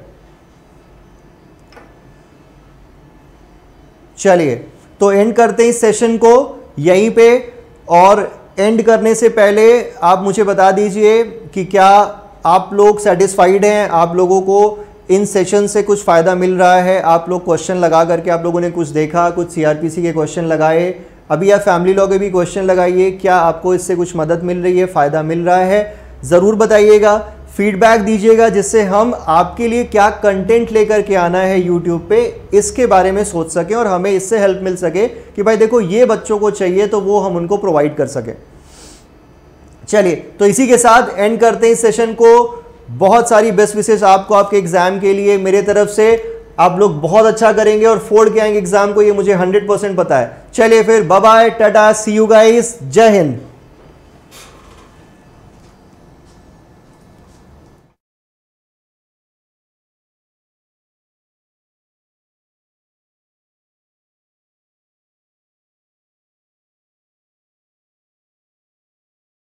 चलिए तो एंड करते हैं इस सेशन को यहीं पे। और एंड करने से पहले आप मुझे बता दीजिए कि क्या आप लोग सेटिस्फाइड हैं, आप लोगों को इन सेशन से कुछ फ़ायदा मिल रहा है। आप लोग क्वेश्चन लगा करके आप लोगों ने कुछ देखा, कुछ सीआरपीसी के क्वेश्चन लगाए, अभी आप फैमिली लॉ के भी क्वेश्चन लगाइए। क्या आपको इससे कुछ मदद मिल रही है, फ़ायदा मिल रहा है, ज़रूर बताइएगा, फीडबैक दीजिएगा, जिससे हम आपके लिए क्या कंटेंट लेकर के आना है यूट्यूब पे इसके बारे में सोच सकें और हमें इससे हेल्प मिल सके कि भाई देखो ये बच्चों को चाहिए तो वो हम उनको प्रोवाइड कर सकें। चलिए तो इसी के साथ एंड करते हैं इस सेशन को। बहुत सारी बेस्ट विशेष आपको आपके एग्जाम के लिए मेरे तरफ से। आप लोग बहुत अच्छा करेंगे और फोड़ के आएंगे एग्जाम को, ये मुझे 100% पता है। चलिए फिर, bye bye, tata, see you guys, जय हिंद।